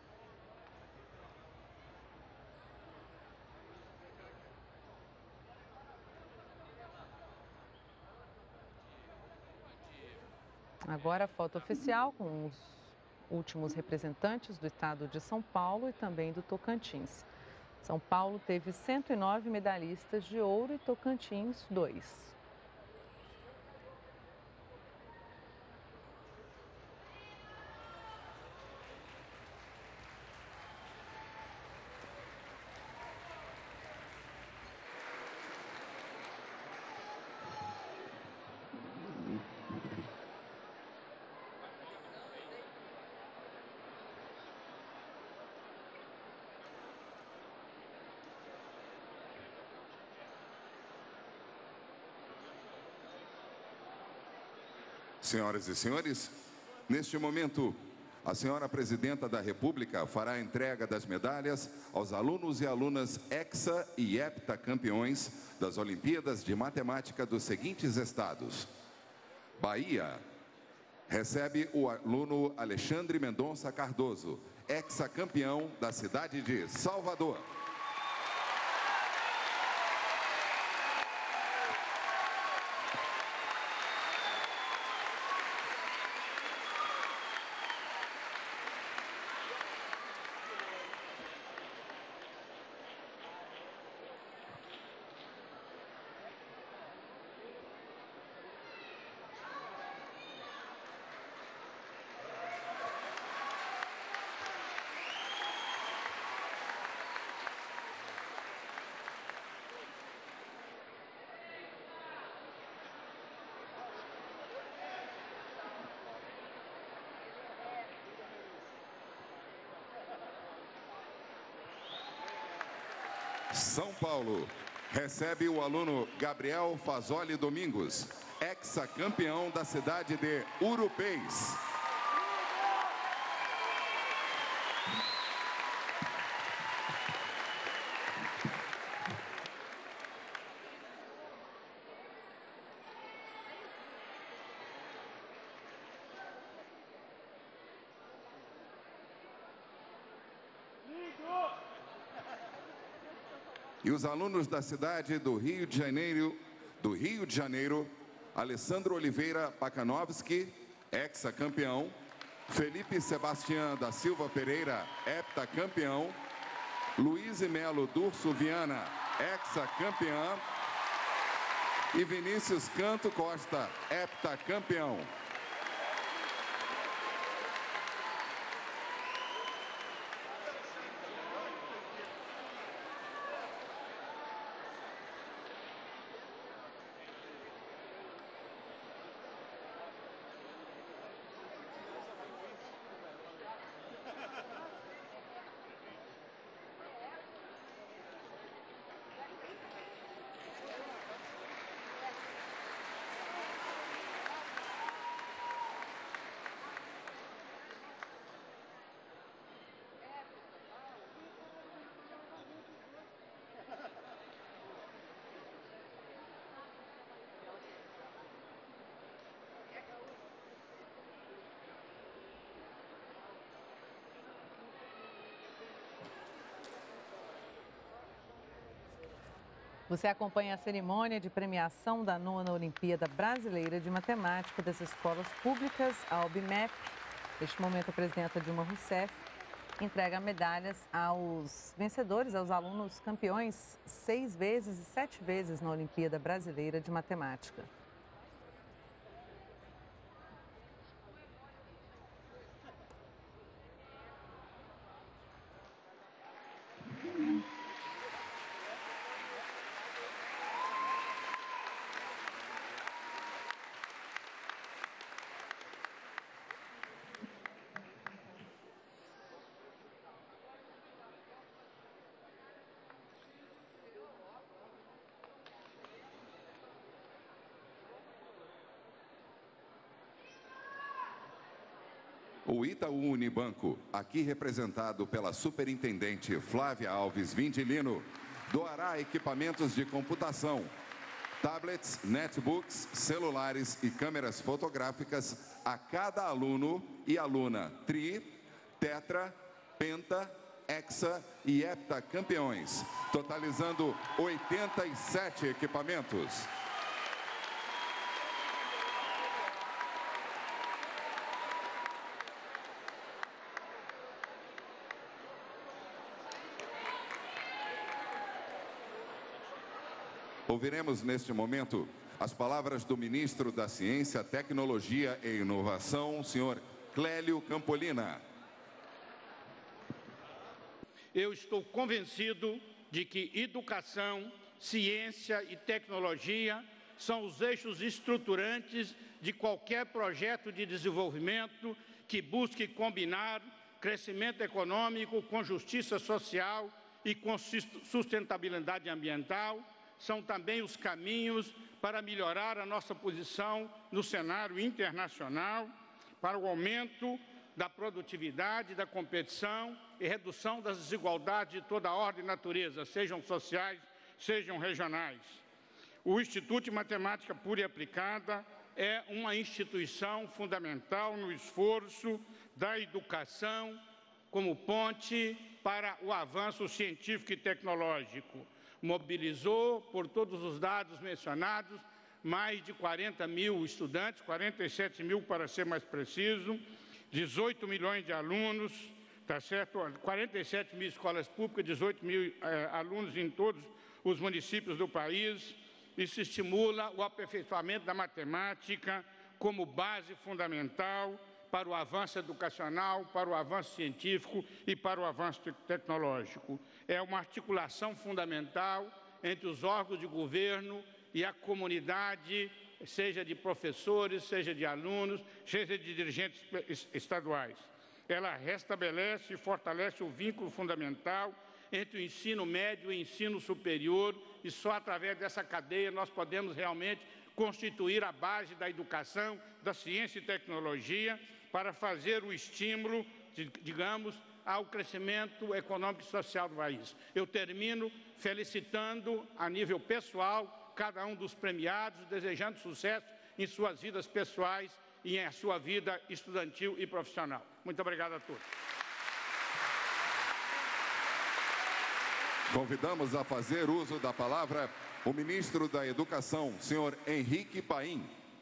Agora a foto oficial com os últimos representantes do estado de São Paulo e também do Tocantins. São Paulo teve 109 medalhistas de ouro e Tocantins 2. Senhoras e senhores, neste momento, a senhora Presidenta da República fará a entrega das medalhas aos alunos e alunas hexa e heptacampeões das Olimpíadas de Matemática dos seguintes estados. Bahia recebe o aluno Alexandre Mendonça Cardoso, hexacampeão da cidade de Salvador. São Paulo recebe o aluno Gabriel Fazoli Domingos, hexacampeão da cidade de Urupês. E os alunos da cidade do Rio de Janeiro, Alessandro Oliveira Pakanovski, hexacampeão, Felipe Sebastião da Silva Pereira, heptacampeão, Luiz Melo Durso Viana, hexacampeã, e Vinícius Canto Costa, heptacampeão. Você acompanha a cerimônia de premiação da 9ª Olimpíada Brasileira de Matemática das Escolas Públicas, a OBMEP. Neste momento, a presidenta Dilma Rousseff entrega medalhas aos vencedores, aos alunos campeões 6 vezes e 7 vezes na Olimpíada Brasileira de Matemática. O Itaú Unibanco, aqui representado pela superintendente Flávia Alves Vindilino, doará equipamentos de computação, tablets, netbooks, celulares e câmeras fotográficas a cada aluno e aluna tri, tetra, penta, hexa e heptacampeões, totalizando 87 equipamentos. Ouviremos neste momento as palavras do ministro da Ciência, Tecnologia e Inovação, senhor Clélio Campolina. Eu estou convencido de que educação, ciência e tecnologia são os eixos estruturantes de qualquer projeto de desenvolvimento que busque combinar crescimento econômico com justiça social e com sustentabilidade ambiental. São também os caminhos para melhorar a nossa posição no cenário internacional, para o aumento da produtividade, da competição e redução das desigualdades de toda ordem e natureza, sejam sociais, sejam regionais. O Instituto de Matemática Pura e Aplicada é uma instituição fundamental no esforço da educação como ponte para o avanço científico e tecnológico. Mobilizou, por todos os dados mencionados, mais de 40 mil estudantes, 47 mil para ser mais preciso, 18 milhões de alunos, tá certo? 47 mil escolas públicas, 18 mil alunos em todos os municípios do país, e se estimula o aperfeiçoamento da matemática como base fundamental para o avanço educacional, para o avanço científico e para o avanço tecnológico. É uma articulação fundamental entre os órgãos de governo e a comunidade, seja de professores, seja de alunos, seja de dirigentes estaduais. Ela restabelece e fortalece o vínculo fundamental entre o ensino médio e o ensino superior, e só através dessa cadeia nós podemos realmente constituir a base da educação, da ciência e tecnologia, para fazer o estímulo, digamos, ao crescimento econômico e social do país. Eu termino felicitando, a nível pessoal, cada um dos premiados, desejando sucesso em suas vidas pessoais e em sua vida estudantil e profissional. Muito obrigado a todos. Convidamos a fazer uso da palavra o ministro da Educação, senhor Henrique Paim.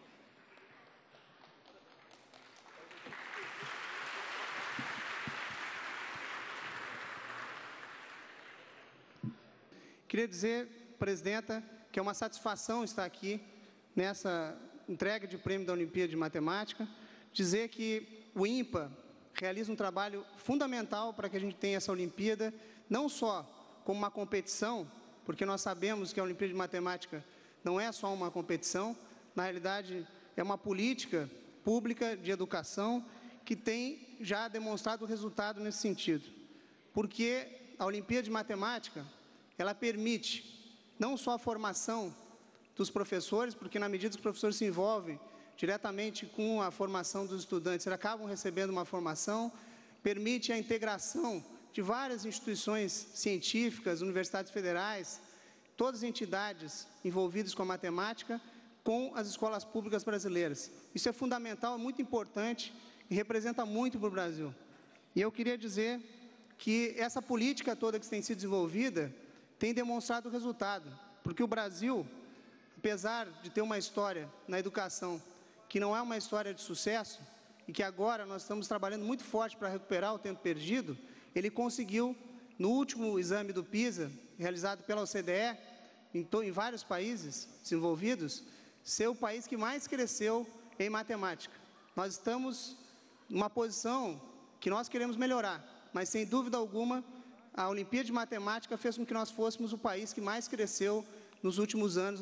Queria dizer, presidenta, que é uma satisfação estar aqui nessa entrega de prêmio da Olimpíada de Matemática, dizer que o INPA realiza um trabalho fundamental para que a gente tenha essa Olimpíada, não só como uma competição, porque nós sabemos que a Olimpíada de Matemática não é só uma competição, na realidade é uma política pública de educação que tem já demonstrado resultado nesse sentido, porque a Olimpíada de Matemática, ela permite não só a formação dos professores, porque na medida que os professores se envolvem diretamente com a formação dos estudantes, eles acabam recebendo uma formação, permite a integração de várias instituições científicas, universidades federais, todas as entidades envolvidas com a matemática, com as escolas públicas brasileiras. Isso é fundamental, muito importante e representa muito para o Brasil. E eu queria dizer que essa política toda que tem sido desenvolvida tem demonstrado resultado, porque o Brasil, apesar de ter uma história na educação que não é uma história de sucesso, e que agora nós estamos trabalhando muito forte para recuperar o tempo perdido, ele conseguiu, no último exame do PISA, realizado pela OCDE, em vários países desenvolvidos, ser o país que mais cresceu em matemática. Nós estamos numa posição que nós queremos melhorar, mas sem dúvida alguma, a Olimpíada de Matemática fez com que nós fôssemos o país que mais cresceu nos últimos anos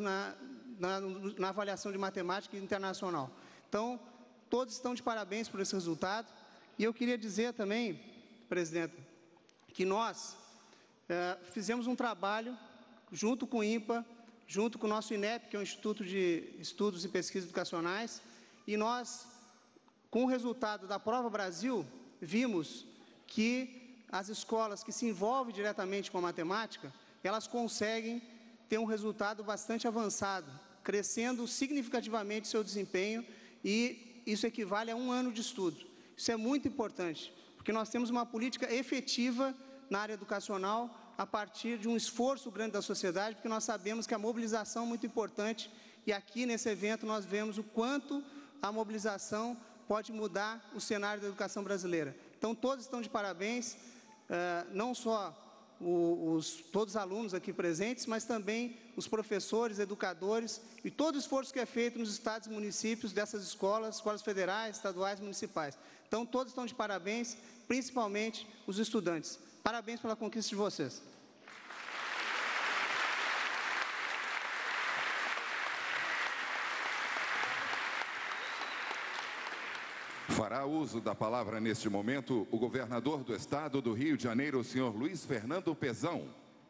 na avaliação de matemática internacional. Então, todos estão de parabéns por esse resultado. E eu queria dizer também, presidente, que nós fizemos um trabalho junto com o INPA, junto com o nosso INEP, que é o Instituto de Estudos e Pesquisas Educacionais, e nós Com o resultado da Prova Brasil, vimos que as escolas que se envolvem diretamente com a matemática, elas conseguem ter um resultado bastante avançado, crescendo significativamente seu desempenho, e isso equivale a 1 ano de estudo. Isso é muito importante, porque nós temos uma política efetiva na área educacional a partir de um esforço grande da sociedade, porque nós sabemos que a mobilização é muito importante, e aqui nesse evento nós vemos o quanto a mobilização pode mudar o cenário da educação brasileira. Então, todos estão de parabéns, não só todos os alunos aqui presentes, mas também os professores, educadores e todo o esforço que é feito nos estados e municípios dessas escolas federais, estaduais e municipais. Então, todos estão de parabéns, principalmente os estudantes. Parabéns pela conquista de vocês. Fará uso da palavra neste momento o governador do estado do Rio de Janeiro, o senhor Luiz Fernando Pezão.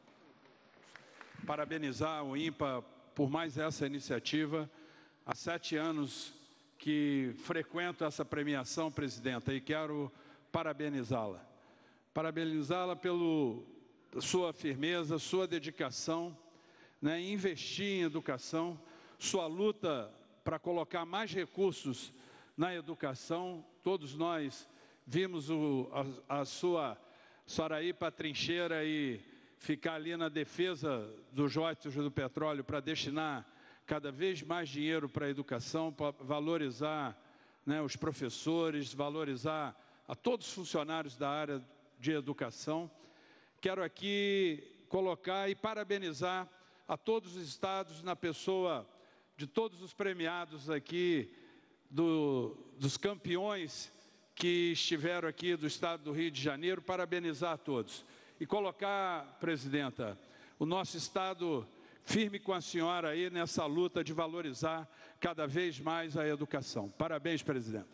Parabenizar o INPA por mais essa iniciativa. Há 7 anos que frequento essa premiação, presidenta, e quero parabenizá-la. Parabenizá-la pela sua firmeza, sua dedicação, né, em investir em educação, sua luta para colocar mais recursos na educação. Todos nós vimos a sua ir para a trincheira e ficar ali na defesa dos royalties do petróleo para destinar cada vez mais dinheiro para a educação, para valorizar, né, os professores, valorizar a todos os funcionários da área de educação. Quero aqui colocar e parabenizar a todos os estados, na pessoa de todos os premiados aqui, dos campeões que estiveram aqui do estado do Rio de Janeiro, parabenizar a todos. E colocar, presidenta, o nosso estado firme com a senhora aí nessa luta de valorizar cada vez mais a educação. Parabéns, presidenta.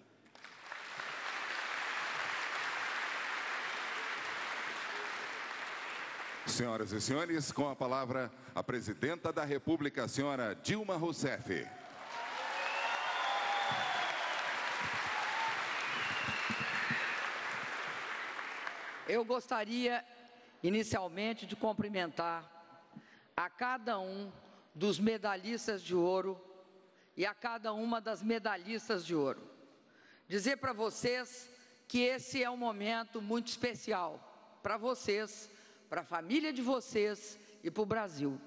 Senhoras e senhores, com a palavra a presidenta da República, a senhora Dilma Rousseff. Eu gostaria, inicialmente, de cumprimentar a cada um dos medalhistas de ouro e a cada uma das medalhistas de ouro. Dizer para vocês que esse é um momento muito especial para vocês, para a família de vocês e para o Brasil.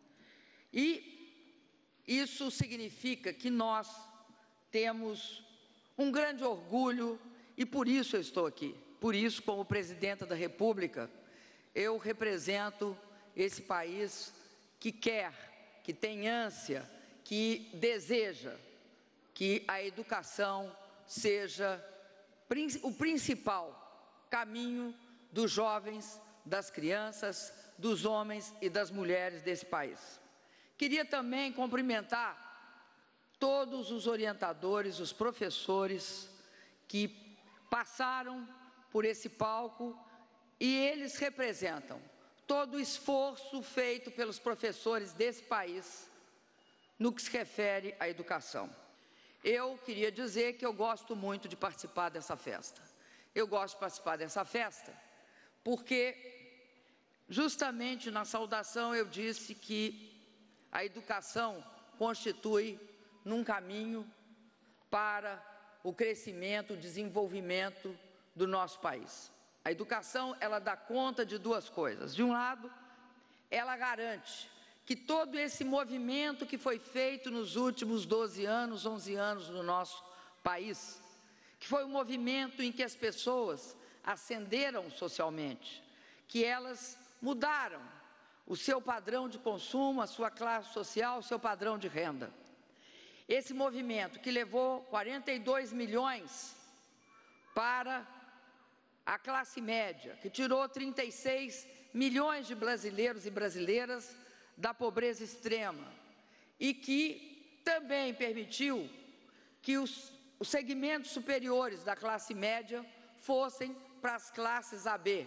E isso significa que nós temos um grande orgulho, e por isso eu estou aqui. Por isso, como presidenta da República, eu represento esse país que quer, que tem ânsia, que deseja que a educação seja o principal caminho dos jovens, das crianças, dos homens e das mulheres desse país. Queria também cumprimentar todos os orientadores, os professores que passaram por esse palco, e eles representam todo o esforço feito pelos professores desse país no que se refere à educação. Eu queria dizer que eu gosto muito de participar dessa festa. Eu gosto de participar dessa festa porque, justamente na saudação, eu disse que a educação constitui um caminho para o crescimento, o desenvolvimento do nosso país. A educação, ela dá conta de 2 coisas. De um lado, ela garante que todo esse movimento que foi feito nos últimos 12 anos, 11 anos no nosso país, que foi um movimento em que as pessoas ascenderam socialmente, que elas mudaram o seu padrão de consumo, a sua classe social, o seu padrão de renda. Esse movimento que levou 42 milhões para a classe média, que tirou 36 milhões de brasileiros e brasileiras da pobreza extrema, e que também permitiu que os segmentos superiores da classe média fossem para as classes AB.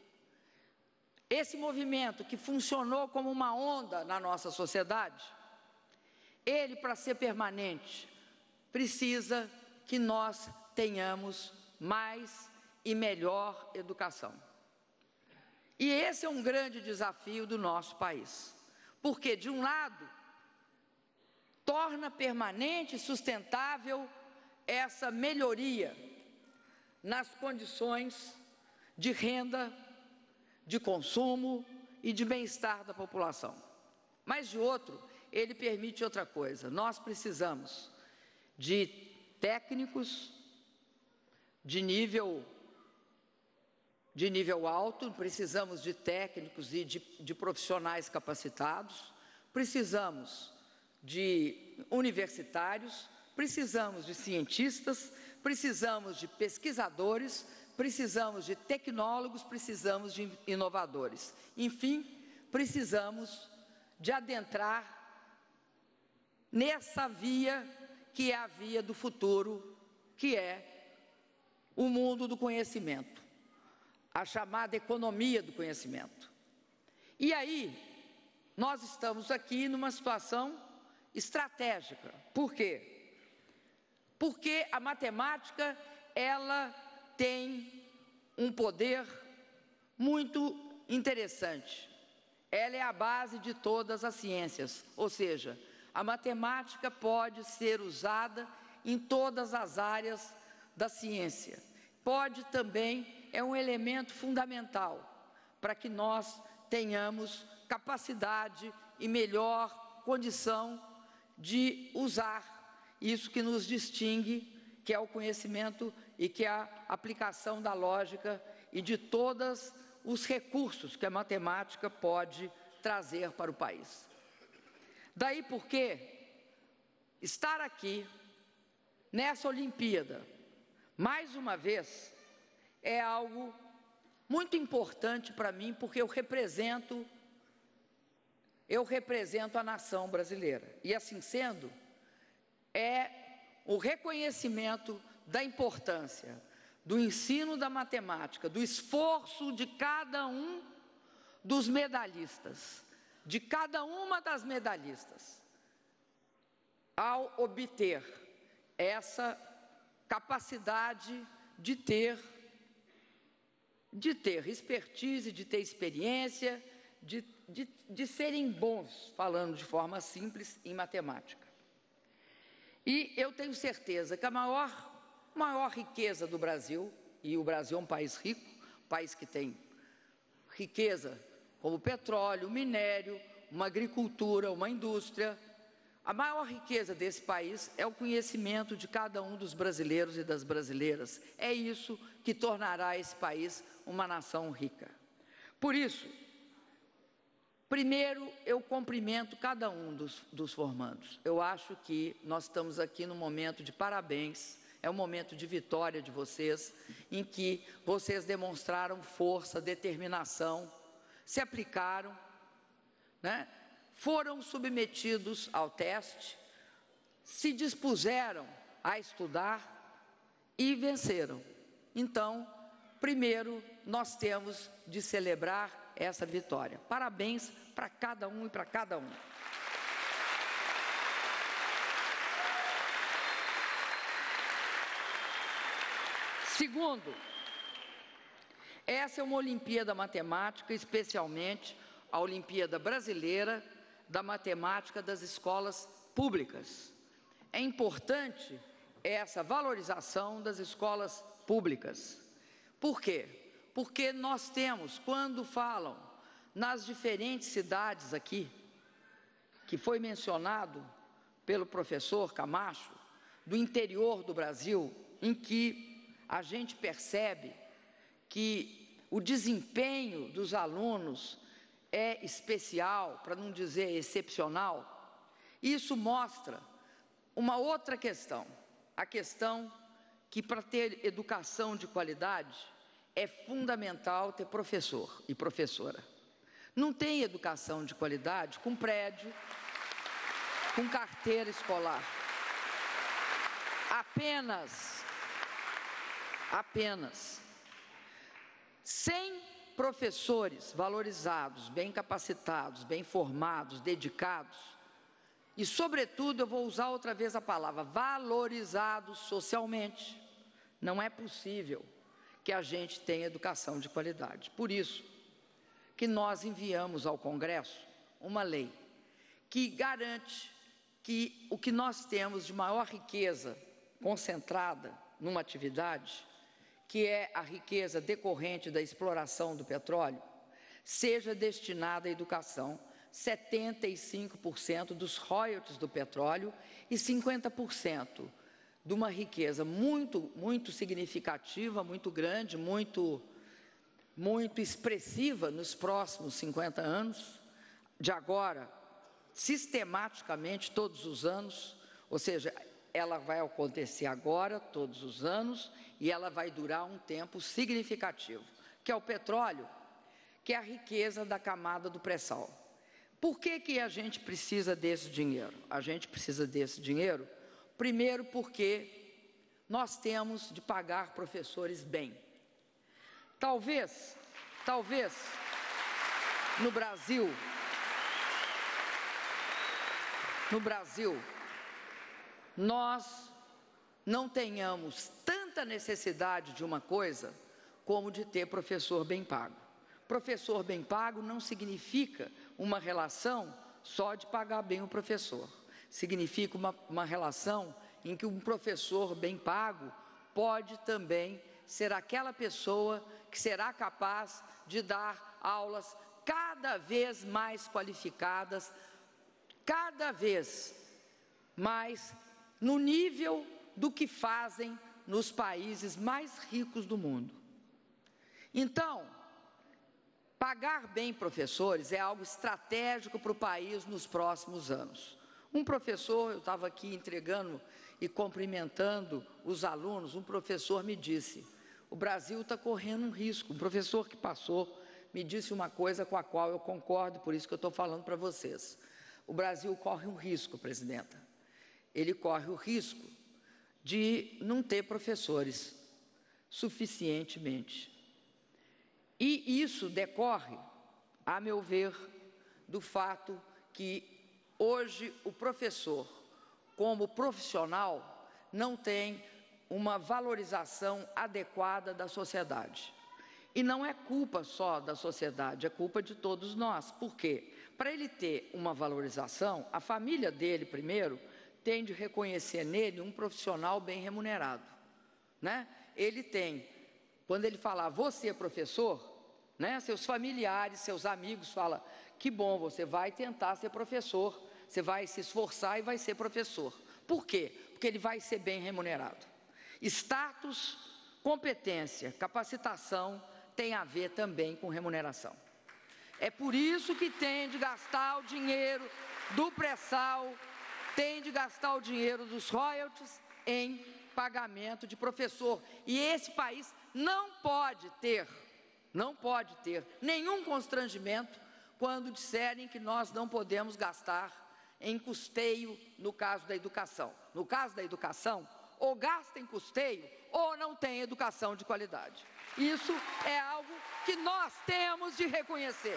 Esse movimento que funcionou como uma onda na nossa sociedade, ele, para ser permanente, precisa que nós tenhamos mais e melhor educação. E esse é um grande desafio do nosso país, porque, de um lado, torna permanente e sustentável essa melhoria nas condições de renda, de consumo e de bem-estar da população. Mas, de outro, ele permite outra coisa. Nós precisamos de técnicos de nível alto, precisamos de técnicos e de profissionais capacitados, precisamos de universitários, precisamos de cientistas, precisamos de pesquisadores, precisamos de tecnólogos, precisamos de inovadores. Enfim, precisamos de adentrar nessa via que é a via do futuro, que é o mundo do conhecimento, a chamada economia do conhecimento. E aí, nós estamos aqui numa situação estratégica. Por quê? Porque a matemática, ela tem um poder muito interessante. Ela é a base de todas as ciências, ou seja, a matemática pode ser usada em todas as áreas da ciência. Pode também, é um elemento fundamental para que nós tenhamos capacidade e melhor condição de usar isso que nos distingue, que é o conhecimento e que é a aplicação da lógica e de todos os recursos que a matemática pode trazer para o país. Daí porque estar aqui nessa Olimpíada, mais uma vez, é algo muito importante para mim, porque eu represento a nação brasileira. E assim sendo, é o reconhecimento da importância do ensino da matemática, do esforço de cada um dos medalhistas, de cada uma das medalhistas, ao obter essa capacidade de ter expertise, de ter experiência, de serem bons, falando de forma simples, em matemática. E eu tenho certeza que a maior riqueza do Brasil, e o Brasil é um país rico, um país que tem riqueza como petróleo, minério, uma agricultura, uma indústria. A maior riqueza desse país é o conhecimento de cada um dos brasileiros e das brasileiras. É isso que tornará esse país uma nação rica. Por isso, primeiro, eu cumprimento cada um dos formandos. Eu acho que nós estamos aqui num momento de parabéns, é um momento de vitória de vocês, em que vocês demonstraram força, determinação, se aplicaram, né? Foram submetidos ao teste, se dispuseram a estudar e venceram. Então, primeiro, nós temos de celebrar essa vitória. Parabéns para cada um e para cada um. Segundo, essa é uma Olimpíada Matemática, especialmente a Olimpíada Brasileira da Matemática das escolas públicas. É importante essa valorização das escolas públicas. Por quê? Porque nós temos, quando falam nas diferentes cidades aqui, que foi mencionado pelo professor Camacho, do interior do Brasil, em que a gente percebe que o desempenho dos alunos é especial, para não dizer excepcional. Isso mostra uma outra questão, a questão que, para ter educação de qualidade, é fundamental ter professor e professora. Não tem educação de qualidade com prédio, com carteira escolar. Apenas sem professores valorizados, bem capacitados, bem formados, dedicados, e, sobretudo, eu vou usar outra vez a palavra, valorizados socialmente, não é possível que a gente tenha educação de qualidade. Por isso que nós enviamos ao Congresso uma lei que garante que o que nós temos de maior riqueza concentrada numa atividade, que é a riqueza decorrente da exploração do petróleo, seja destinada à educação. 75% dos royalties do petróleo e 50% de uma riqueza muito significativa, muito grande, muito expressiva nos próximos 50 anos, de agora, sistematicamente, todos os anos, ou seja, ela vai acontecer agora, todos os anos, e ela vai durar um tempo significativo, que é o petróleo, que é a riqueza da camada do pré-sal. Por que a gente precisa desse dinheiro? A gente precisa desse dinheiro, primeiro porque nós temos de pagar professores bem. Talvez, no Brasil, nós não tenhamos tanta necessidade de uma coisa como de ter professor bem pago. Professor bem pago não significa uma relação só de pagar bem o professor. Significa uma relação em que um professor bem pago pode também ser aquela pessoa que será capaz de dar aulas cada vez mais qualificadas, cada vez mais no nível do que fazem nos países mais ricos do mundo. Então, pagar bem professores é algo estratégico para o país nos próximos anos. Um professor, eu estava aqui entregando e cumprimentando os alunos, um professor me disse, o Brasil está correndo um risco. Um professor que passou me disse uma coisa com a qual eu concordo, por isso que eu estou falando para vocês. O Brasil corre um risco, presidenta. Ele corre o risco de não ter professores suficientemente. E isso decorre, a meu ver, do fato que hoje o professor, como profissional, não tem uma valorização adequada da sociedade. E não é culpa só da sociedade, é culpa de todos nós. Por quê? Para ele ter uma valorização, a família dele, primeiro, tem de reconhecer nele um profissional bem remunerado, né? Ele tem, quando ele falar, você é professor, né? Seus familiares, seus amigos falam, que bom, você vai tentar ser professor, você vai se esforçar e vai ser professor. Por quê? Porque ele vai ser bem remunerado. Status, competência, capacitação tem a ver também com remuneração. É por isso que tem de gastar o dinheiro do pré-sal, tem de gastar o dinheiro dos royalties em pagamento de professor. E esse país não pode ter nenhum constrangimento quando disserem que nós não podemos gastar em custeio no caso da educação. No caso da educação, ou gasta em custeio ou não tem educação de qualidade. Isso é algo que nós temos de reconhecer.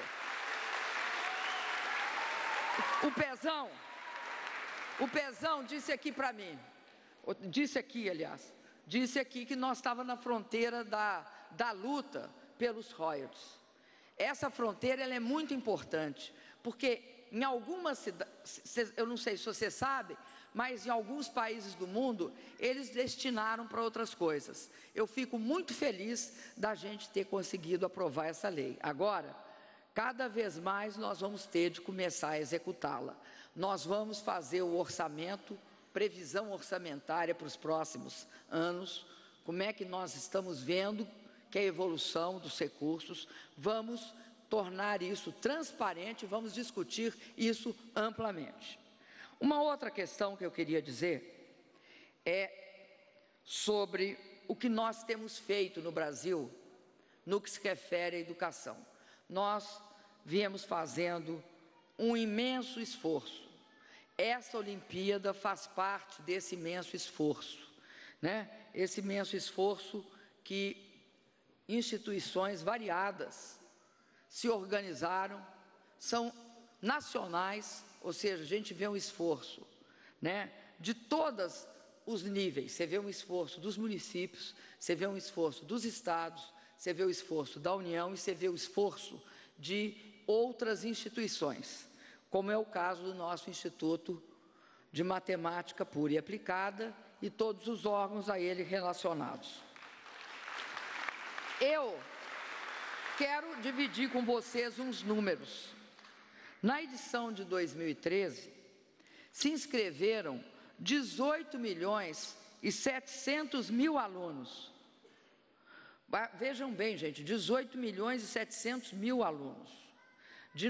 O Pezão disse aqui para mim, disse aqui que nós estávamos na fronteira da luta pelos royalties. Essa fronteira ela é muito importante, porque em algumas cidades, eu não sei se você sabe, mas em alguns países do mundo, eles destinaram para outras coisas. Eu fico muito feliz da gente ter conseguido aprovar essa lei. Agora, cada vez mais nós vamos ter de começar a executá-la. Nós vamos fazer o orçamento, previsão orçamentária para os próximos anos, como é que nós estamos vendo que é a evolução dos recursos, vamos tornar isso transparente, vamos discutir isso amplamente. Uma outra questão que eu queria dizer é sobre o que nós temos feito no Brasil no que se refere à educação. Nós viemos fazendo um imenso esforço. Essa Olimpíada faz parte desse imenso esforço, né? Esse imenso esforço que instituições variadas se organizaram, são nacionais, ou seja, a gente vê um esforço, né, de todas os níveis. Você vê um esforço dos municípios, você vê um esforço dos estados, você vê o esforço da União e você vê o esforço de outras instituições, como é o caso do nosso Instituto de Matemática Pura e Aplicada e todos os órgãos a ele relacionados. Eu quero dividir com vocês uns números. Na edição de 2013, se inscreveram 18.700.000 alunos. Vejam bem, gente, 18.700.000 alunos, de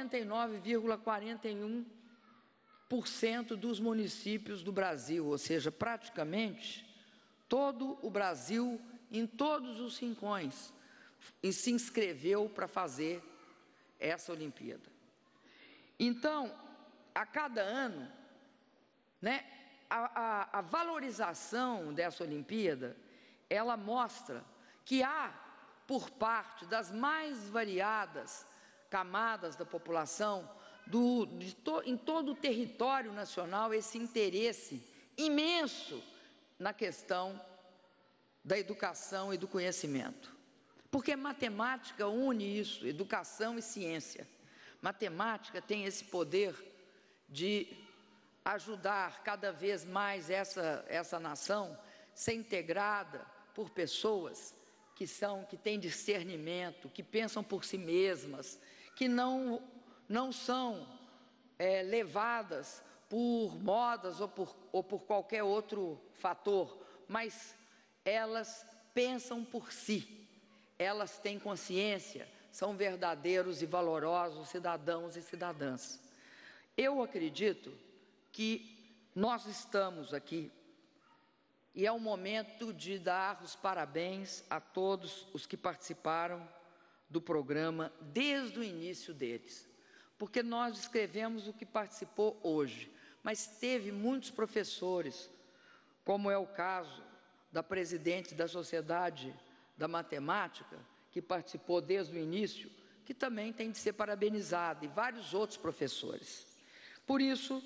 99,41% dos municípios do Brasil, ou seja, praticamente todo o Brasil, em todos os rincões, e se inscreveu para fazer essa Olimpíada. Então, a cada ano, né, a valorização dessa Olimpíada, ela mostra que há, por parte das mais variadas camadas da população, em todo o território nacional, esse interesse imenso na questão da educação e do conhecimento. Porque matemática une isso, educação e ciência. Matemática tem esse poder de ajudar cada vez mais essa nação ser integrada por pessoas que têm discernimento, que pensam por si mesmas, que não são levadas por modas ou por qualquer outro fator, mas elas pensam por si, elas têm consciência, são verdadeiros e valorosos cidadãos e cidadãs. Eu acredito que nós estamos aqui e é o momento de dar os parabéns a todos os que participaram do programa desde o início deles, porque nós descrevemos o que participou hoje, mas teve muitos professores, como é o caso da presidente da Sociedade da Matemática, que participou desde o início, que também tem de ser parabenizada, e vários outros professores. Por isso,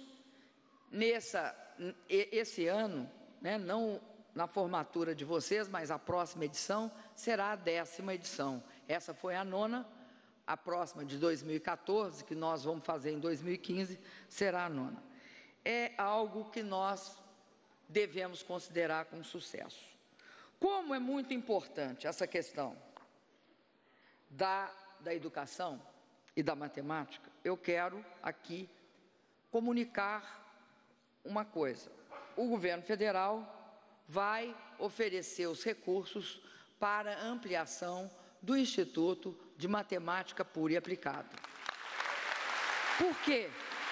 esse ano, né, não na formatura de vocês, mas a próxima edição será a 10ª edição. Essa foi a 9ª, a próxima de 2014, que nós vamos fazer em 2015, será a 9ª. É algo que nós devemos considerar como sucesso. Como é muito importante essa questão da educação e da matemática, eu quero aqui comunicar uma coisa. O governo federal vai oferecer os recursos para ampliação do Instituto de Matemática Pura e Aplicada. Por quê?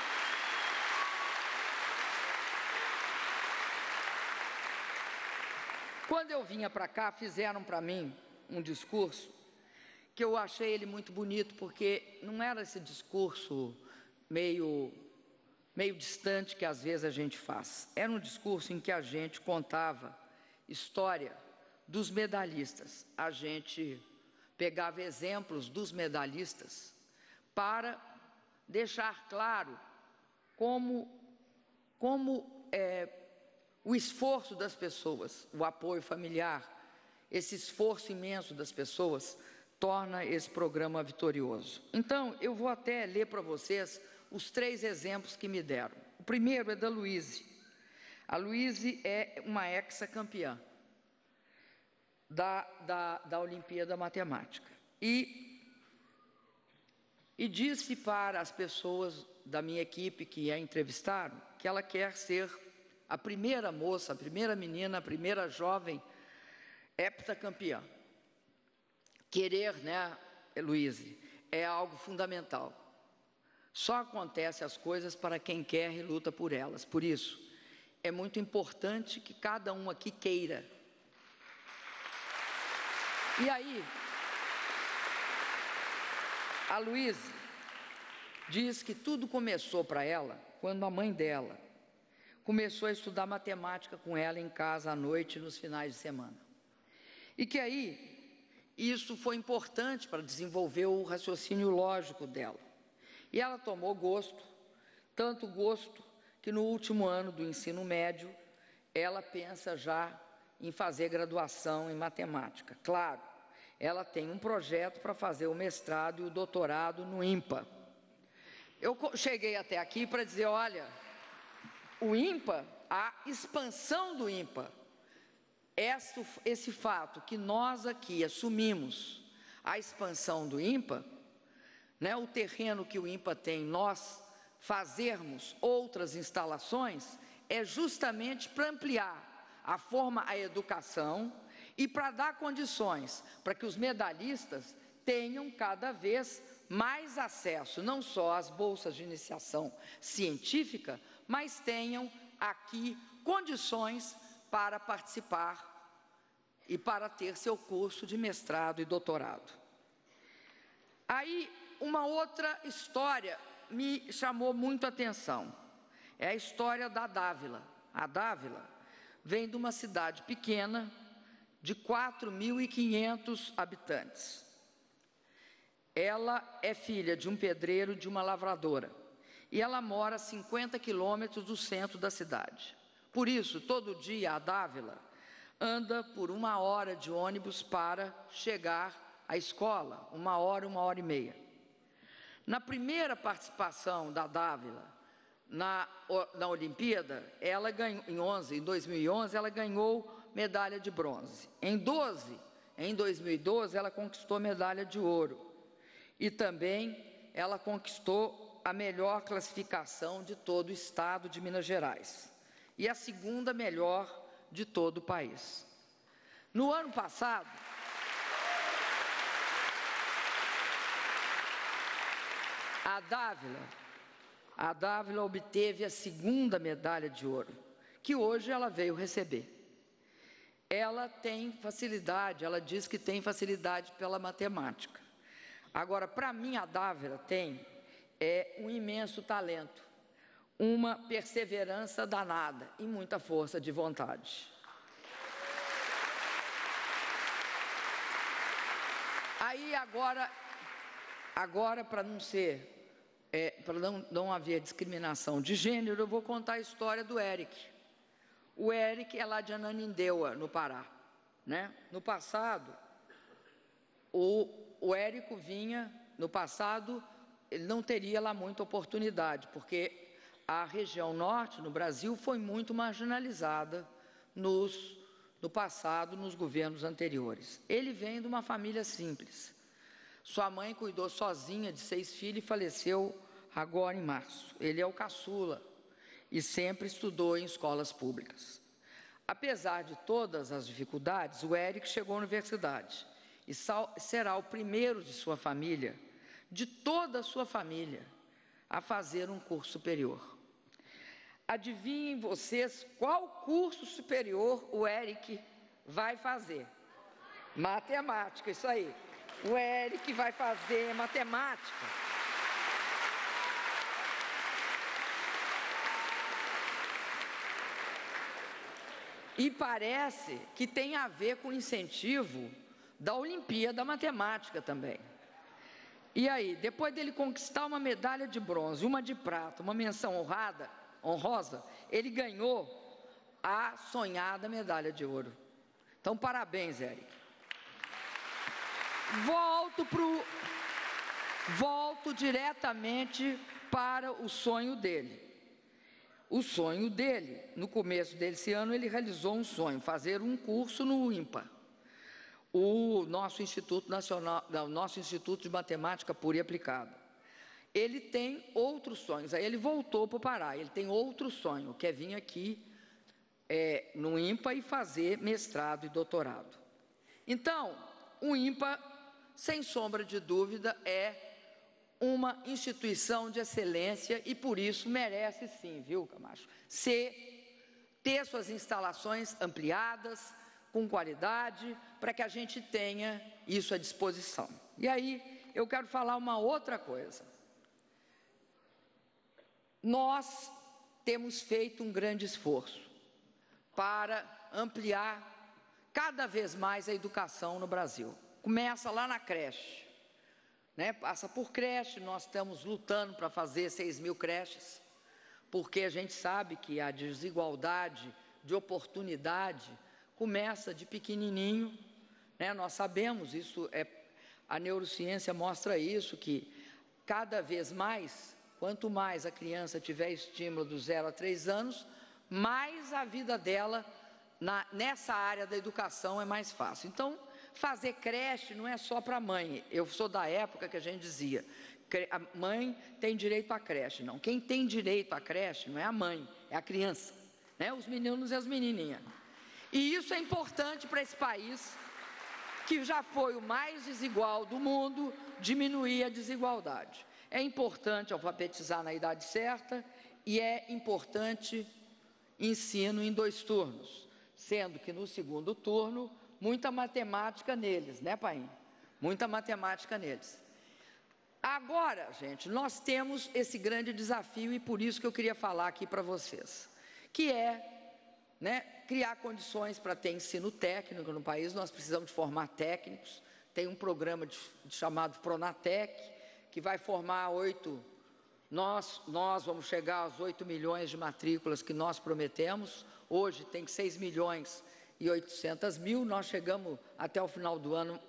Quando eu vinha para cá, fizeram para mim um discurso que eu achei ele muito bonito, porque não era esse discurso meio distante que às vezes a gente faz. Era um discurso em que a gente contava história dos medalhistas. A gente pegava exemplos dos medalhistas para deixar claro como o esforço das pessoas, o apoio familiar, esse esforço imenso das pessoas torna esse programa vitorioso. Então, eu vou até ler para vocês os 3 exemplos que me deram. O primeiro é da Luíse. A Luíse é uma ex-campeã da Olimpíada Matemática. E disse para as pessoas da minha equipe que a entrevistaram que ela quer ser a primeira moça, a primeira menina, a primeira jovem heptacampeã. Querer, né, Luíse, é algo fundamental. Só acontece as coisas para quem quer e luta por elas. Por isso, é muito importante que cada um aqui queira. E aí, a Luíse diz que tudo começou para ela quando a mãe dela começou a estudar matemática com ela em casa à noite, nos finais de semana. E que aí, isso foi importante para desenvolver o raciocínio lógico dela. E ela tomou gosto, tanto gosto que no último ano do ensino médio, ela pensa já em fazer graduação em matemática. Claro, ela tem um projeto para fazer o mestrado e o doutorado no INPA. Eu cheguei até aqui para dizer, olha, o INPA, a expansão do INPA, esse fato que nós aqui assumimos a expansão do INPA, né, o terreno que o INPA tem, nós fazermos outras instalações, é justamente para ampliar a educação e para dar condições para que os medalhistas tenham cada vez mais acesso, não só às bolsas de iniciação científica, mas tenham aqui condições para participar e para ter seu curso de mestrado e doutorado. Aí, uma outra história me chamou muito a atenção, é a história da Dávila. A Dávila vem de uma cidade pequena, de 4.500 habitantes. Ela é filha de um pedreiro e de uma lavradora, e ela mora a 50 quilômetros do centro da cidade. Por isso, todo dia a Dávila anda por 1 hora de ônibus para chegar à escola, 1 hora e meia. Na primeira participação da Dávila na Olimpíada, ela ganhou, em 2011, ela ganhou medalha de bronze. Em 2012, ela conquistou medalha de ouro. E também ela conquistou a melhor classificação de todo o estado de Minas Gerais. E a segunda melhor de todo o país. No ano passado, a Dávila obteve a segunda medalha de ouro, que hoje ela veio receber. Ela tem facilidade, ela diz que tem facilidade pela matemática. Agora, para mim, a Dávila tem um imenso talento, uma perseverança danada e muita força de vontade. Aí, agora para não ser... para não haver discriminação de gênero, eu vou contar a história do Eric. O Eric é lá de Ananindeua, no Pará, né? No passado, o Érico vinha, no passado, ele não teria lá muita oportunidade, porque a região norte, no Brasil, foi muito marginalizada no passado, nos governos anteriores. Ele vem de uma família simples. Sua mãe cuidou sozinha de 6 filhos e faleceu agora em março. Ele é o caçula e sempre estudou em escolas públicas. Apesar de todas as dificuldades, o Eric chegou à universidade e será o primeiro de sua família, de toda a sua família, a fazer um curso superior. Adivinhem vocês qual curso superior o Eric vai fazer? Matemática, isso aí. O Eric vai fazer matemática. E parece que tem a ver com o incentivo da Olimpíada Matemática também. E aí, depois dele conquistar uma medalha de bronze, uma de prata, uma menção honrosa, ele ganhou a sonhada medalha de ouro. Então, parabéns, Eric. Volto diretamente para o sonho dele. O sonho dele, no começo desse ano, ele realizou um sonho, fazer um curso no INPA, o nosso Instituto Nacional, o nosso Instituto de Matemática Pura e Aplicada. Ele tem outros sonhos, aí ele voltou para o Pará, ele tem outro sonho, que é vir aqui no INPA e fazer mestrado e doutorado. Então, o INPA, sem sombra de dúvida, é uma instituição de excelência e, por isso, merece sim, viu, Camacho, ter suas instalações ampliadas, com qualidade, para que a gente tenha isso à disposição. E aí, eu quero falar uma outra coisa. Nós temos feito um grande esforço para ampliar cada vez mais a educação no Brasil. Começa lá na creche, né? Passa por creche, nós estamos lutando para fazer 6.000 creches, porque a gente sabe que a desigualdade de oportunidade começa de pequenininho, né? Nós sabemos, a neurociência mostra isso, que cada vez mais, quanto mais a criança tiver estímulo dos 0 a 3 anos, mais a vida dela nessa área da educação é mais fácil. Então, fazer creche não é só para a mãe. Eu sou da época que a gente dizia, a mãe tem direito à creche. Não, quem tem direito à creche não é a mãe, é a criança, né? Os meninos e as menininhas. E isso é importante para esse país, que já foi o mais desigual do mundo, diminuir a desigualdade. É importante alfabetizar na idade certa e é importante ensino em 2 turnos, sendo que no segundo turno, muita matemática neles, né, pai? Muita matemática neles. Agora, gente, nós temos esse grande desafio e por isso que eu queria falar aqui para vocês, que é, né, criar condições para ter ensino técnico no país. Nós precisamos de formar técnicos. Tem um programa chamado Pronatec, que vai formar 8, nós vamos chegar aos 8 milhões de matrículas que nós prometemos. Hoje tem 6 milhões e 800 mil, nós chegamos até o final do ano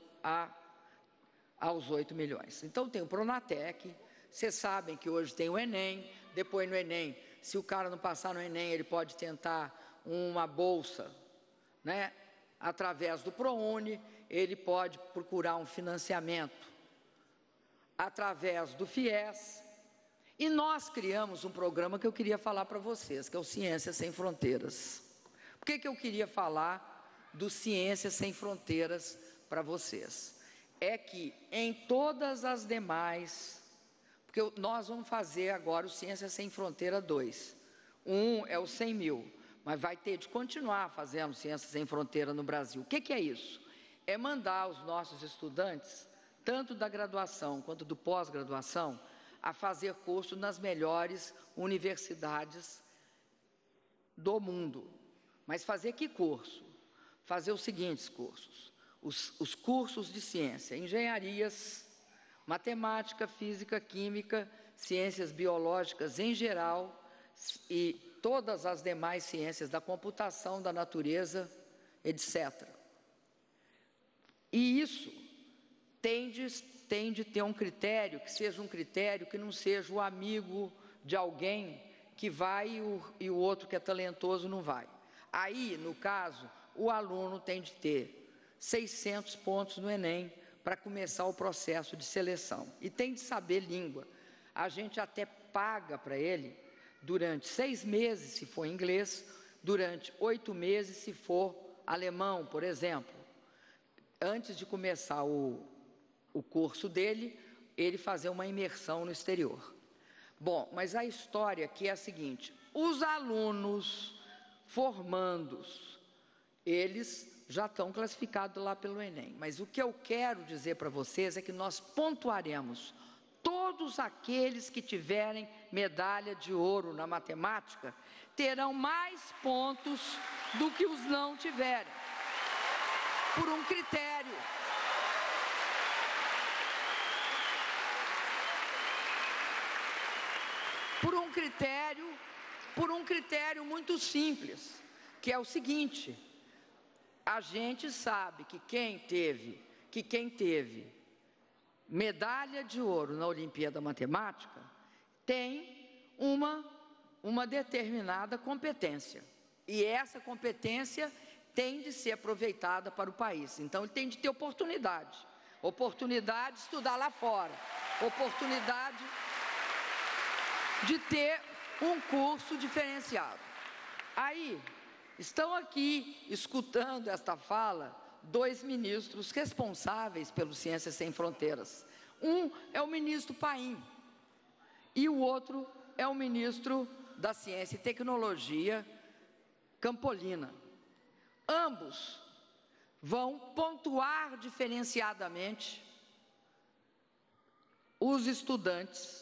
aos 8 milhões. Então tem o Pronatec, vocês sabem que hoje tem o Enem, depois no Enem, se o cara não passar no Enem, ele pode tentar uma bolsa, né, através do ProUni, ele pode procurar um financiamento através do FIES, e nós criamos um programa que eu queria falar para vocês, que é o Ciências Sem Fronteiras. Por que eu queria falar do Ciências Sem Fronteiras para vocês? É que em todas as demais, porque nós vamos fazer agora o Ciências Sem Fronteira 2, é o 100 mil, mas vai ter de continuar fazendo Ciências Sem Fronteira no Brasil. O que é isso? É mandar os nossos estudantes, tanto da graduação quanto do pós-graduação, a fazer curso nas melhores universidades do mundo. Mas fazer que curso? Fazer os seguintes cursos: os cursos de ciência, engenharias, matemática, física, química, ciências biológicas em geral e todas as demais ciências da computação, da natureza, etc. E isso tem de ter um critério, que seja um critério que não seja o amigo de alguém que vai e o outro que é talentoso não vai. Aí, no caso, o aluno tem de ter 600 pontos no Enem para começar o processo de seleção. E tem de saber língua. A gente até paga para ele durante 6 meses, se for inglês, durante 8 meses, se for alemão, por exemplo. Antes de começar o curso dele, ele fazer uma imersão no exterior. Bom, mas a história aqui é a seguinte: os alunos formandos, eles já estão classificados lá pelo Enem, mas o que eu quero dizer para vocês é que nós pontuaremos todos aqueles que tiverem medalha de ouro na matemática, terão mais pontos do que os não tiverem, por um critério. Por um critério muito simples, que é o seguinte: a gente sabe que quem teve medalha de ouro na Olimpíada Matemática tem uma determinada competência, e essa competência tem de ser aproveitada para o país. Então ele tem de ter oportunidade de estudar lá fora, oportunidade de ter um curso diferenciado. Aí, estão aqui escutando esta fala 2 ministros responsáveis pelo Ciências Sem Fronteiras. Um é o ministro Paim e o outro é o ministro da Ciência e Tecnologia, Campolina. Ambos vão pontuar diferenciadamente os estudantes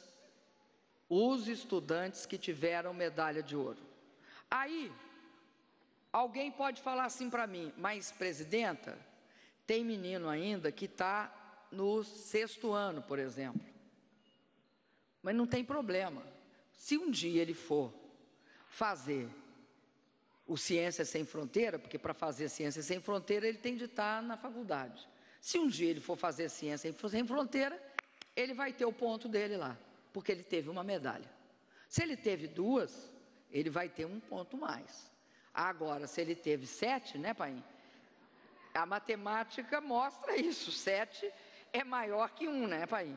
que tiveram medalha de ouro. Aí, alguém pode falar assim para mim: mas, presidenta, tem menino ainda que está no 6º ano, por exemplo. Mas não tem problema. Se um dia ele for fazer o Ciência Sem Fronteira, porque para fazer Ciência Sem Fronteira ele tem de estar na faculdade. Se um dia ele for fazer Ciência Sem Fronteira, ele vai ter o ponto dele lá, porque ele teve uma medalha. Se ele teve 2, ele vai ter um ponto mais. Agora, se ele teve 7, né, pai? A matemática mostra isso, 7 é maior que 1, né, pai?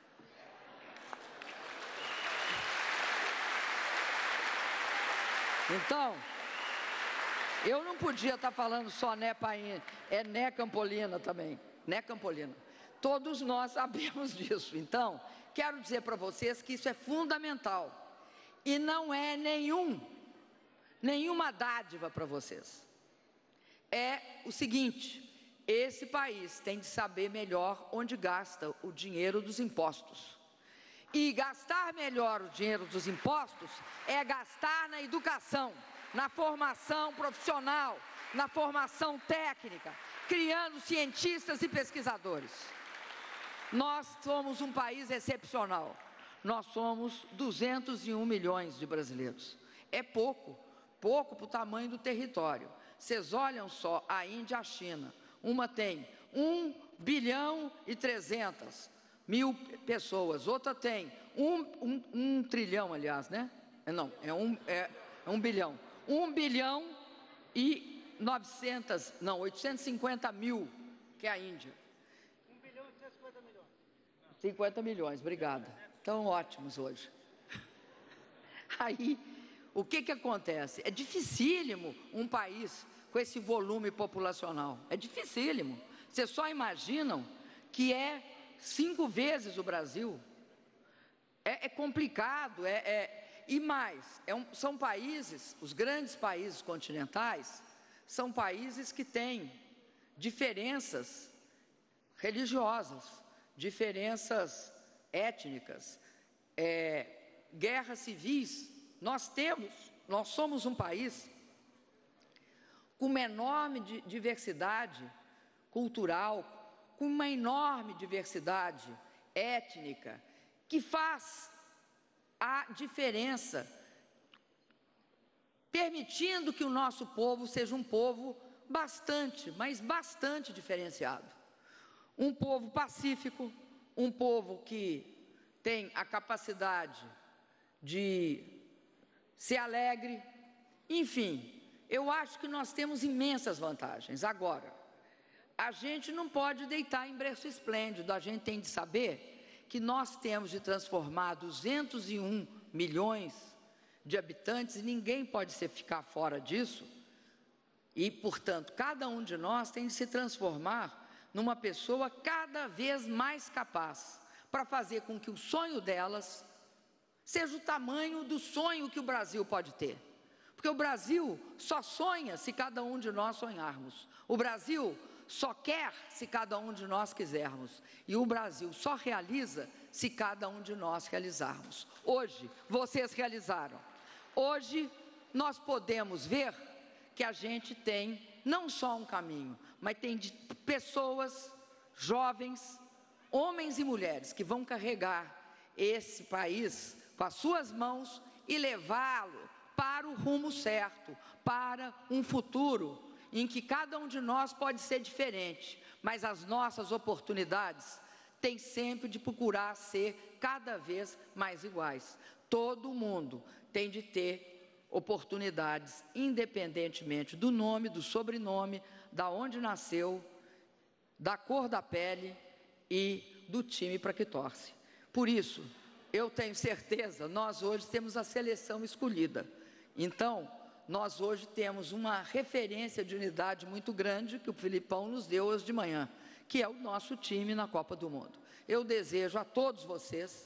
Então, eu não podia estar falando só né, pai, é né, Campolina também, né, Campolina. Todos nós sabemos disso. Então, quero dizer para vocês que isso é fundamental e não é nenhuma dádiva para vocês. É o seguinte, esse país tem de saber melhor onde gasta o dinheiro dos impostos. E gastar melhor o dinheiro dos impostos é gastar na educação, na formação profissional, na formação técnica, criando cientistas e pesquisadores. Nós somos um país excepcional. Nós somos 201 milhões de brasileiros. É pouco para o tamanho do território. Vocês olham só a Índia e a China. Uma tem 1 bilhão e 300 mil pessoas, outra tem 1 trilhão, aliás, né? Não, é 1 bilhão. 1 bilhão e 850 mil, que é a Índia. 1 bilhão e 150 milhões. 50 milhões, obrigada. Estão ótimos hoje. Aí, o que acontece? É dificílimo um país com esse volume populacional. É dificílimo. Vocês só imaginam que é 5 vezes o Brasil. É complicado, e mais, são países, os grandes países continentais, são países que têm diferenças religiosas, diferenças étnicas, guerras civis. Nós somos um país com uma enorme diversidade cultural, com uma enorme diversidade étnica, que faz a diferença, permitindo que o nosso povo seja um povo bastante diferenciado. Um povo pacífico, um povo que tem a capacidade de ser alegre, enfim, eu acho que nós temos imensas vantagens. Agora, a gente não pode deitar em berço esplêndido, a gente tem de saber que nós temos de transformar 201 milhões de habitantes e ninguém pode ficar fora disso. E, portanto, cada um de nós tem de se transformar numa pessoa cada vez mais capaz para fazer com que o sonho delas seja o tamanho do sonho que o Brasil pode ter. Porque o Brasil só sonha se cada um de nós sonharmos. O Brasil só quer se cada um de nós quisermos. E o Brasil só realiza se cada um de nós realizarmos. Hoje, vocês realizaram. Hoje, nós podemos ver que a gente tem não só um caminho, mas tem pessoas, jovens, homens e mulheres que vão carregar esse país com as suas mãos e levá-lo para o rumo certo, para um futuro em que cada um de nós pode ser diferente, mas as nossas oportunidades têm sempre de procurar ser cada vez mais iguais. Todo mundo tem de ter oportunidades, independentemente do nome, do sobrenome, da onde nasceu, da cor da pele e do time para que torce. Por isso, eu tenho certeza, nós hoje temos a seleção escolhida. Então, nós hoje temos uma referência de unidade muito grande que o Filipão nos deu hoje de manhã, que é o nosso time na Copa do Mundo. Eu desejo a todos vocês,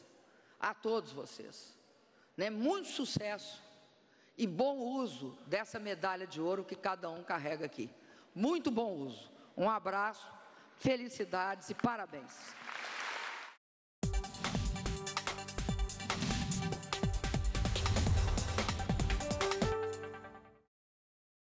né, muito sucesso e bom uso dessa medalha de ouro que cada um carrega aqui. Muito bom uso. Um abraço, felicidades e parabéns.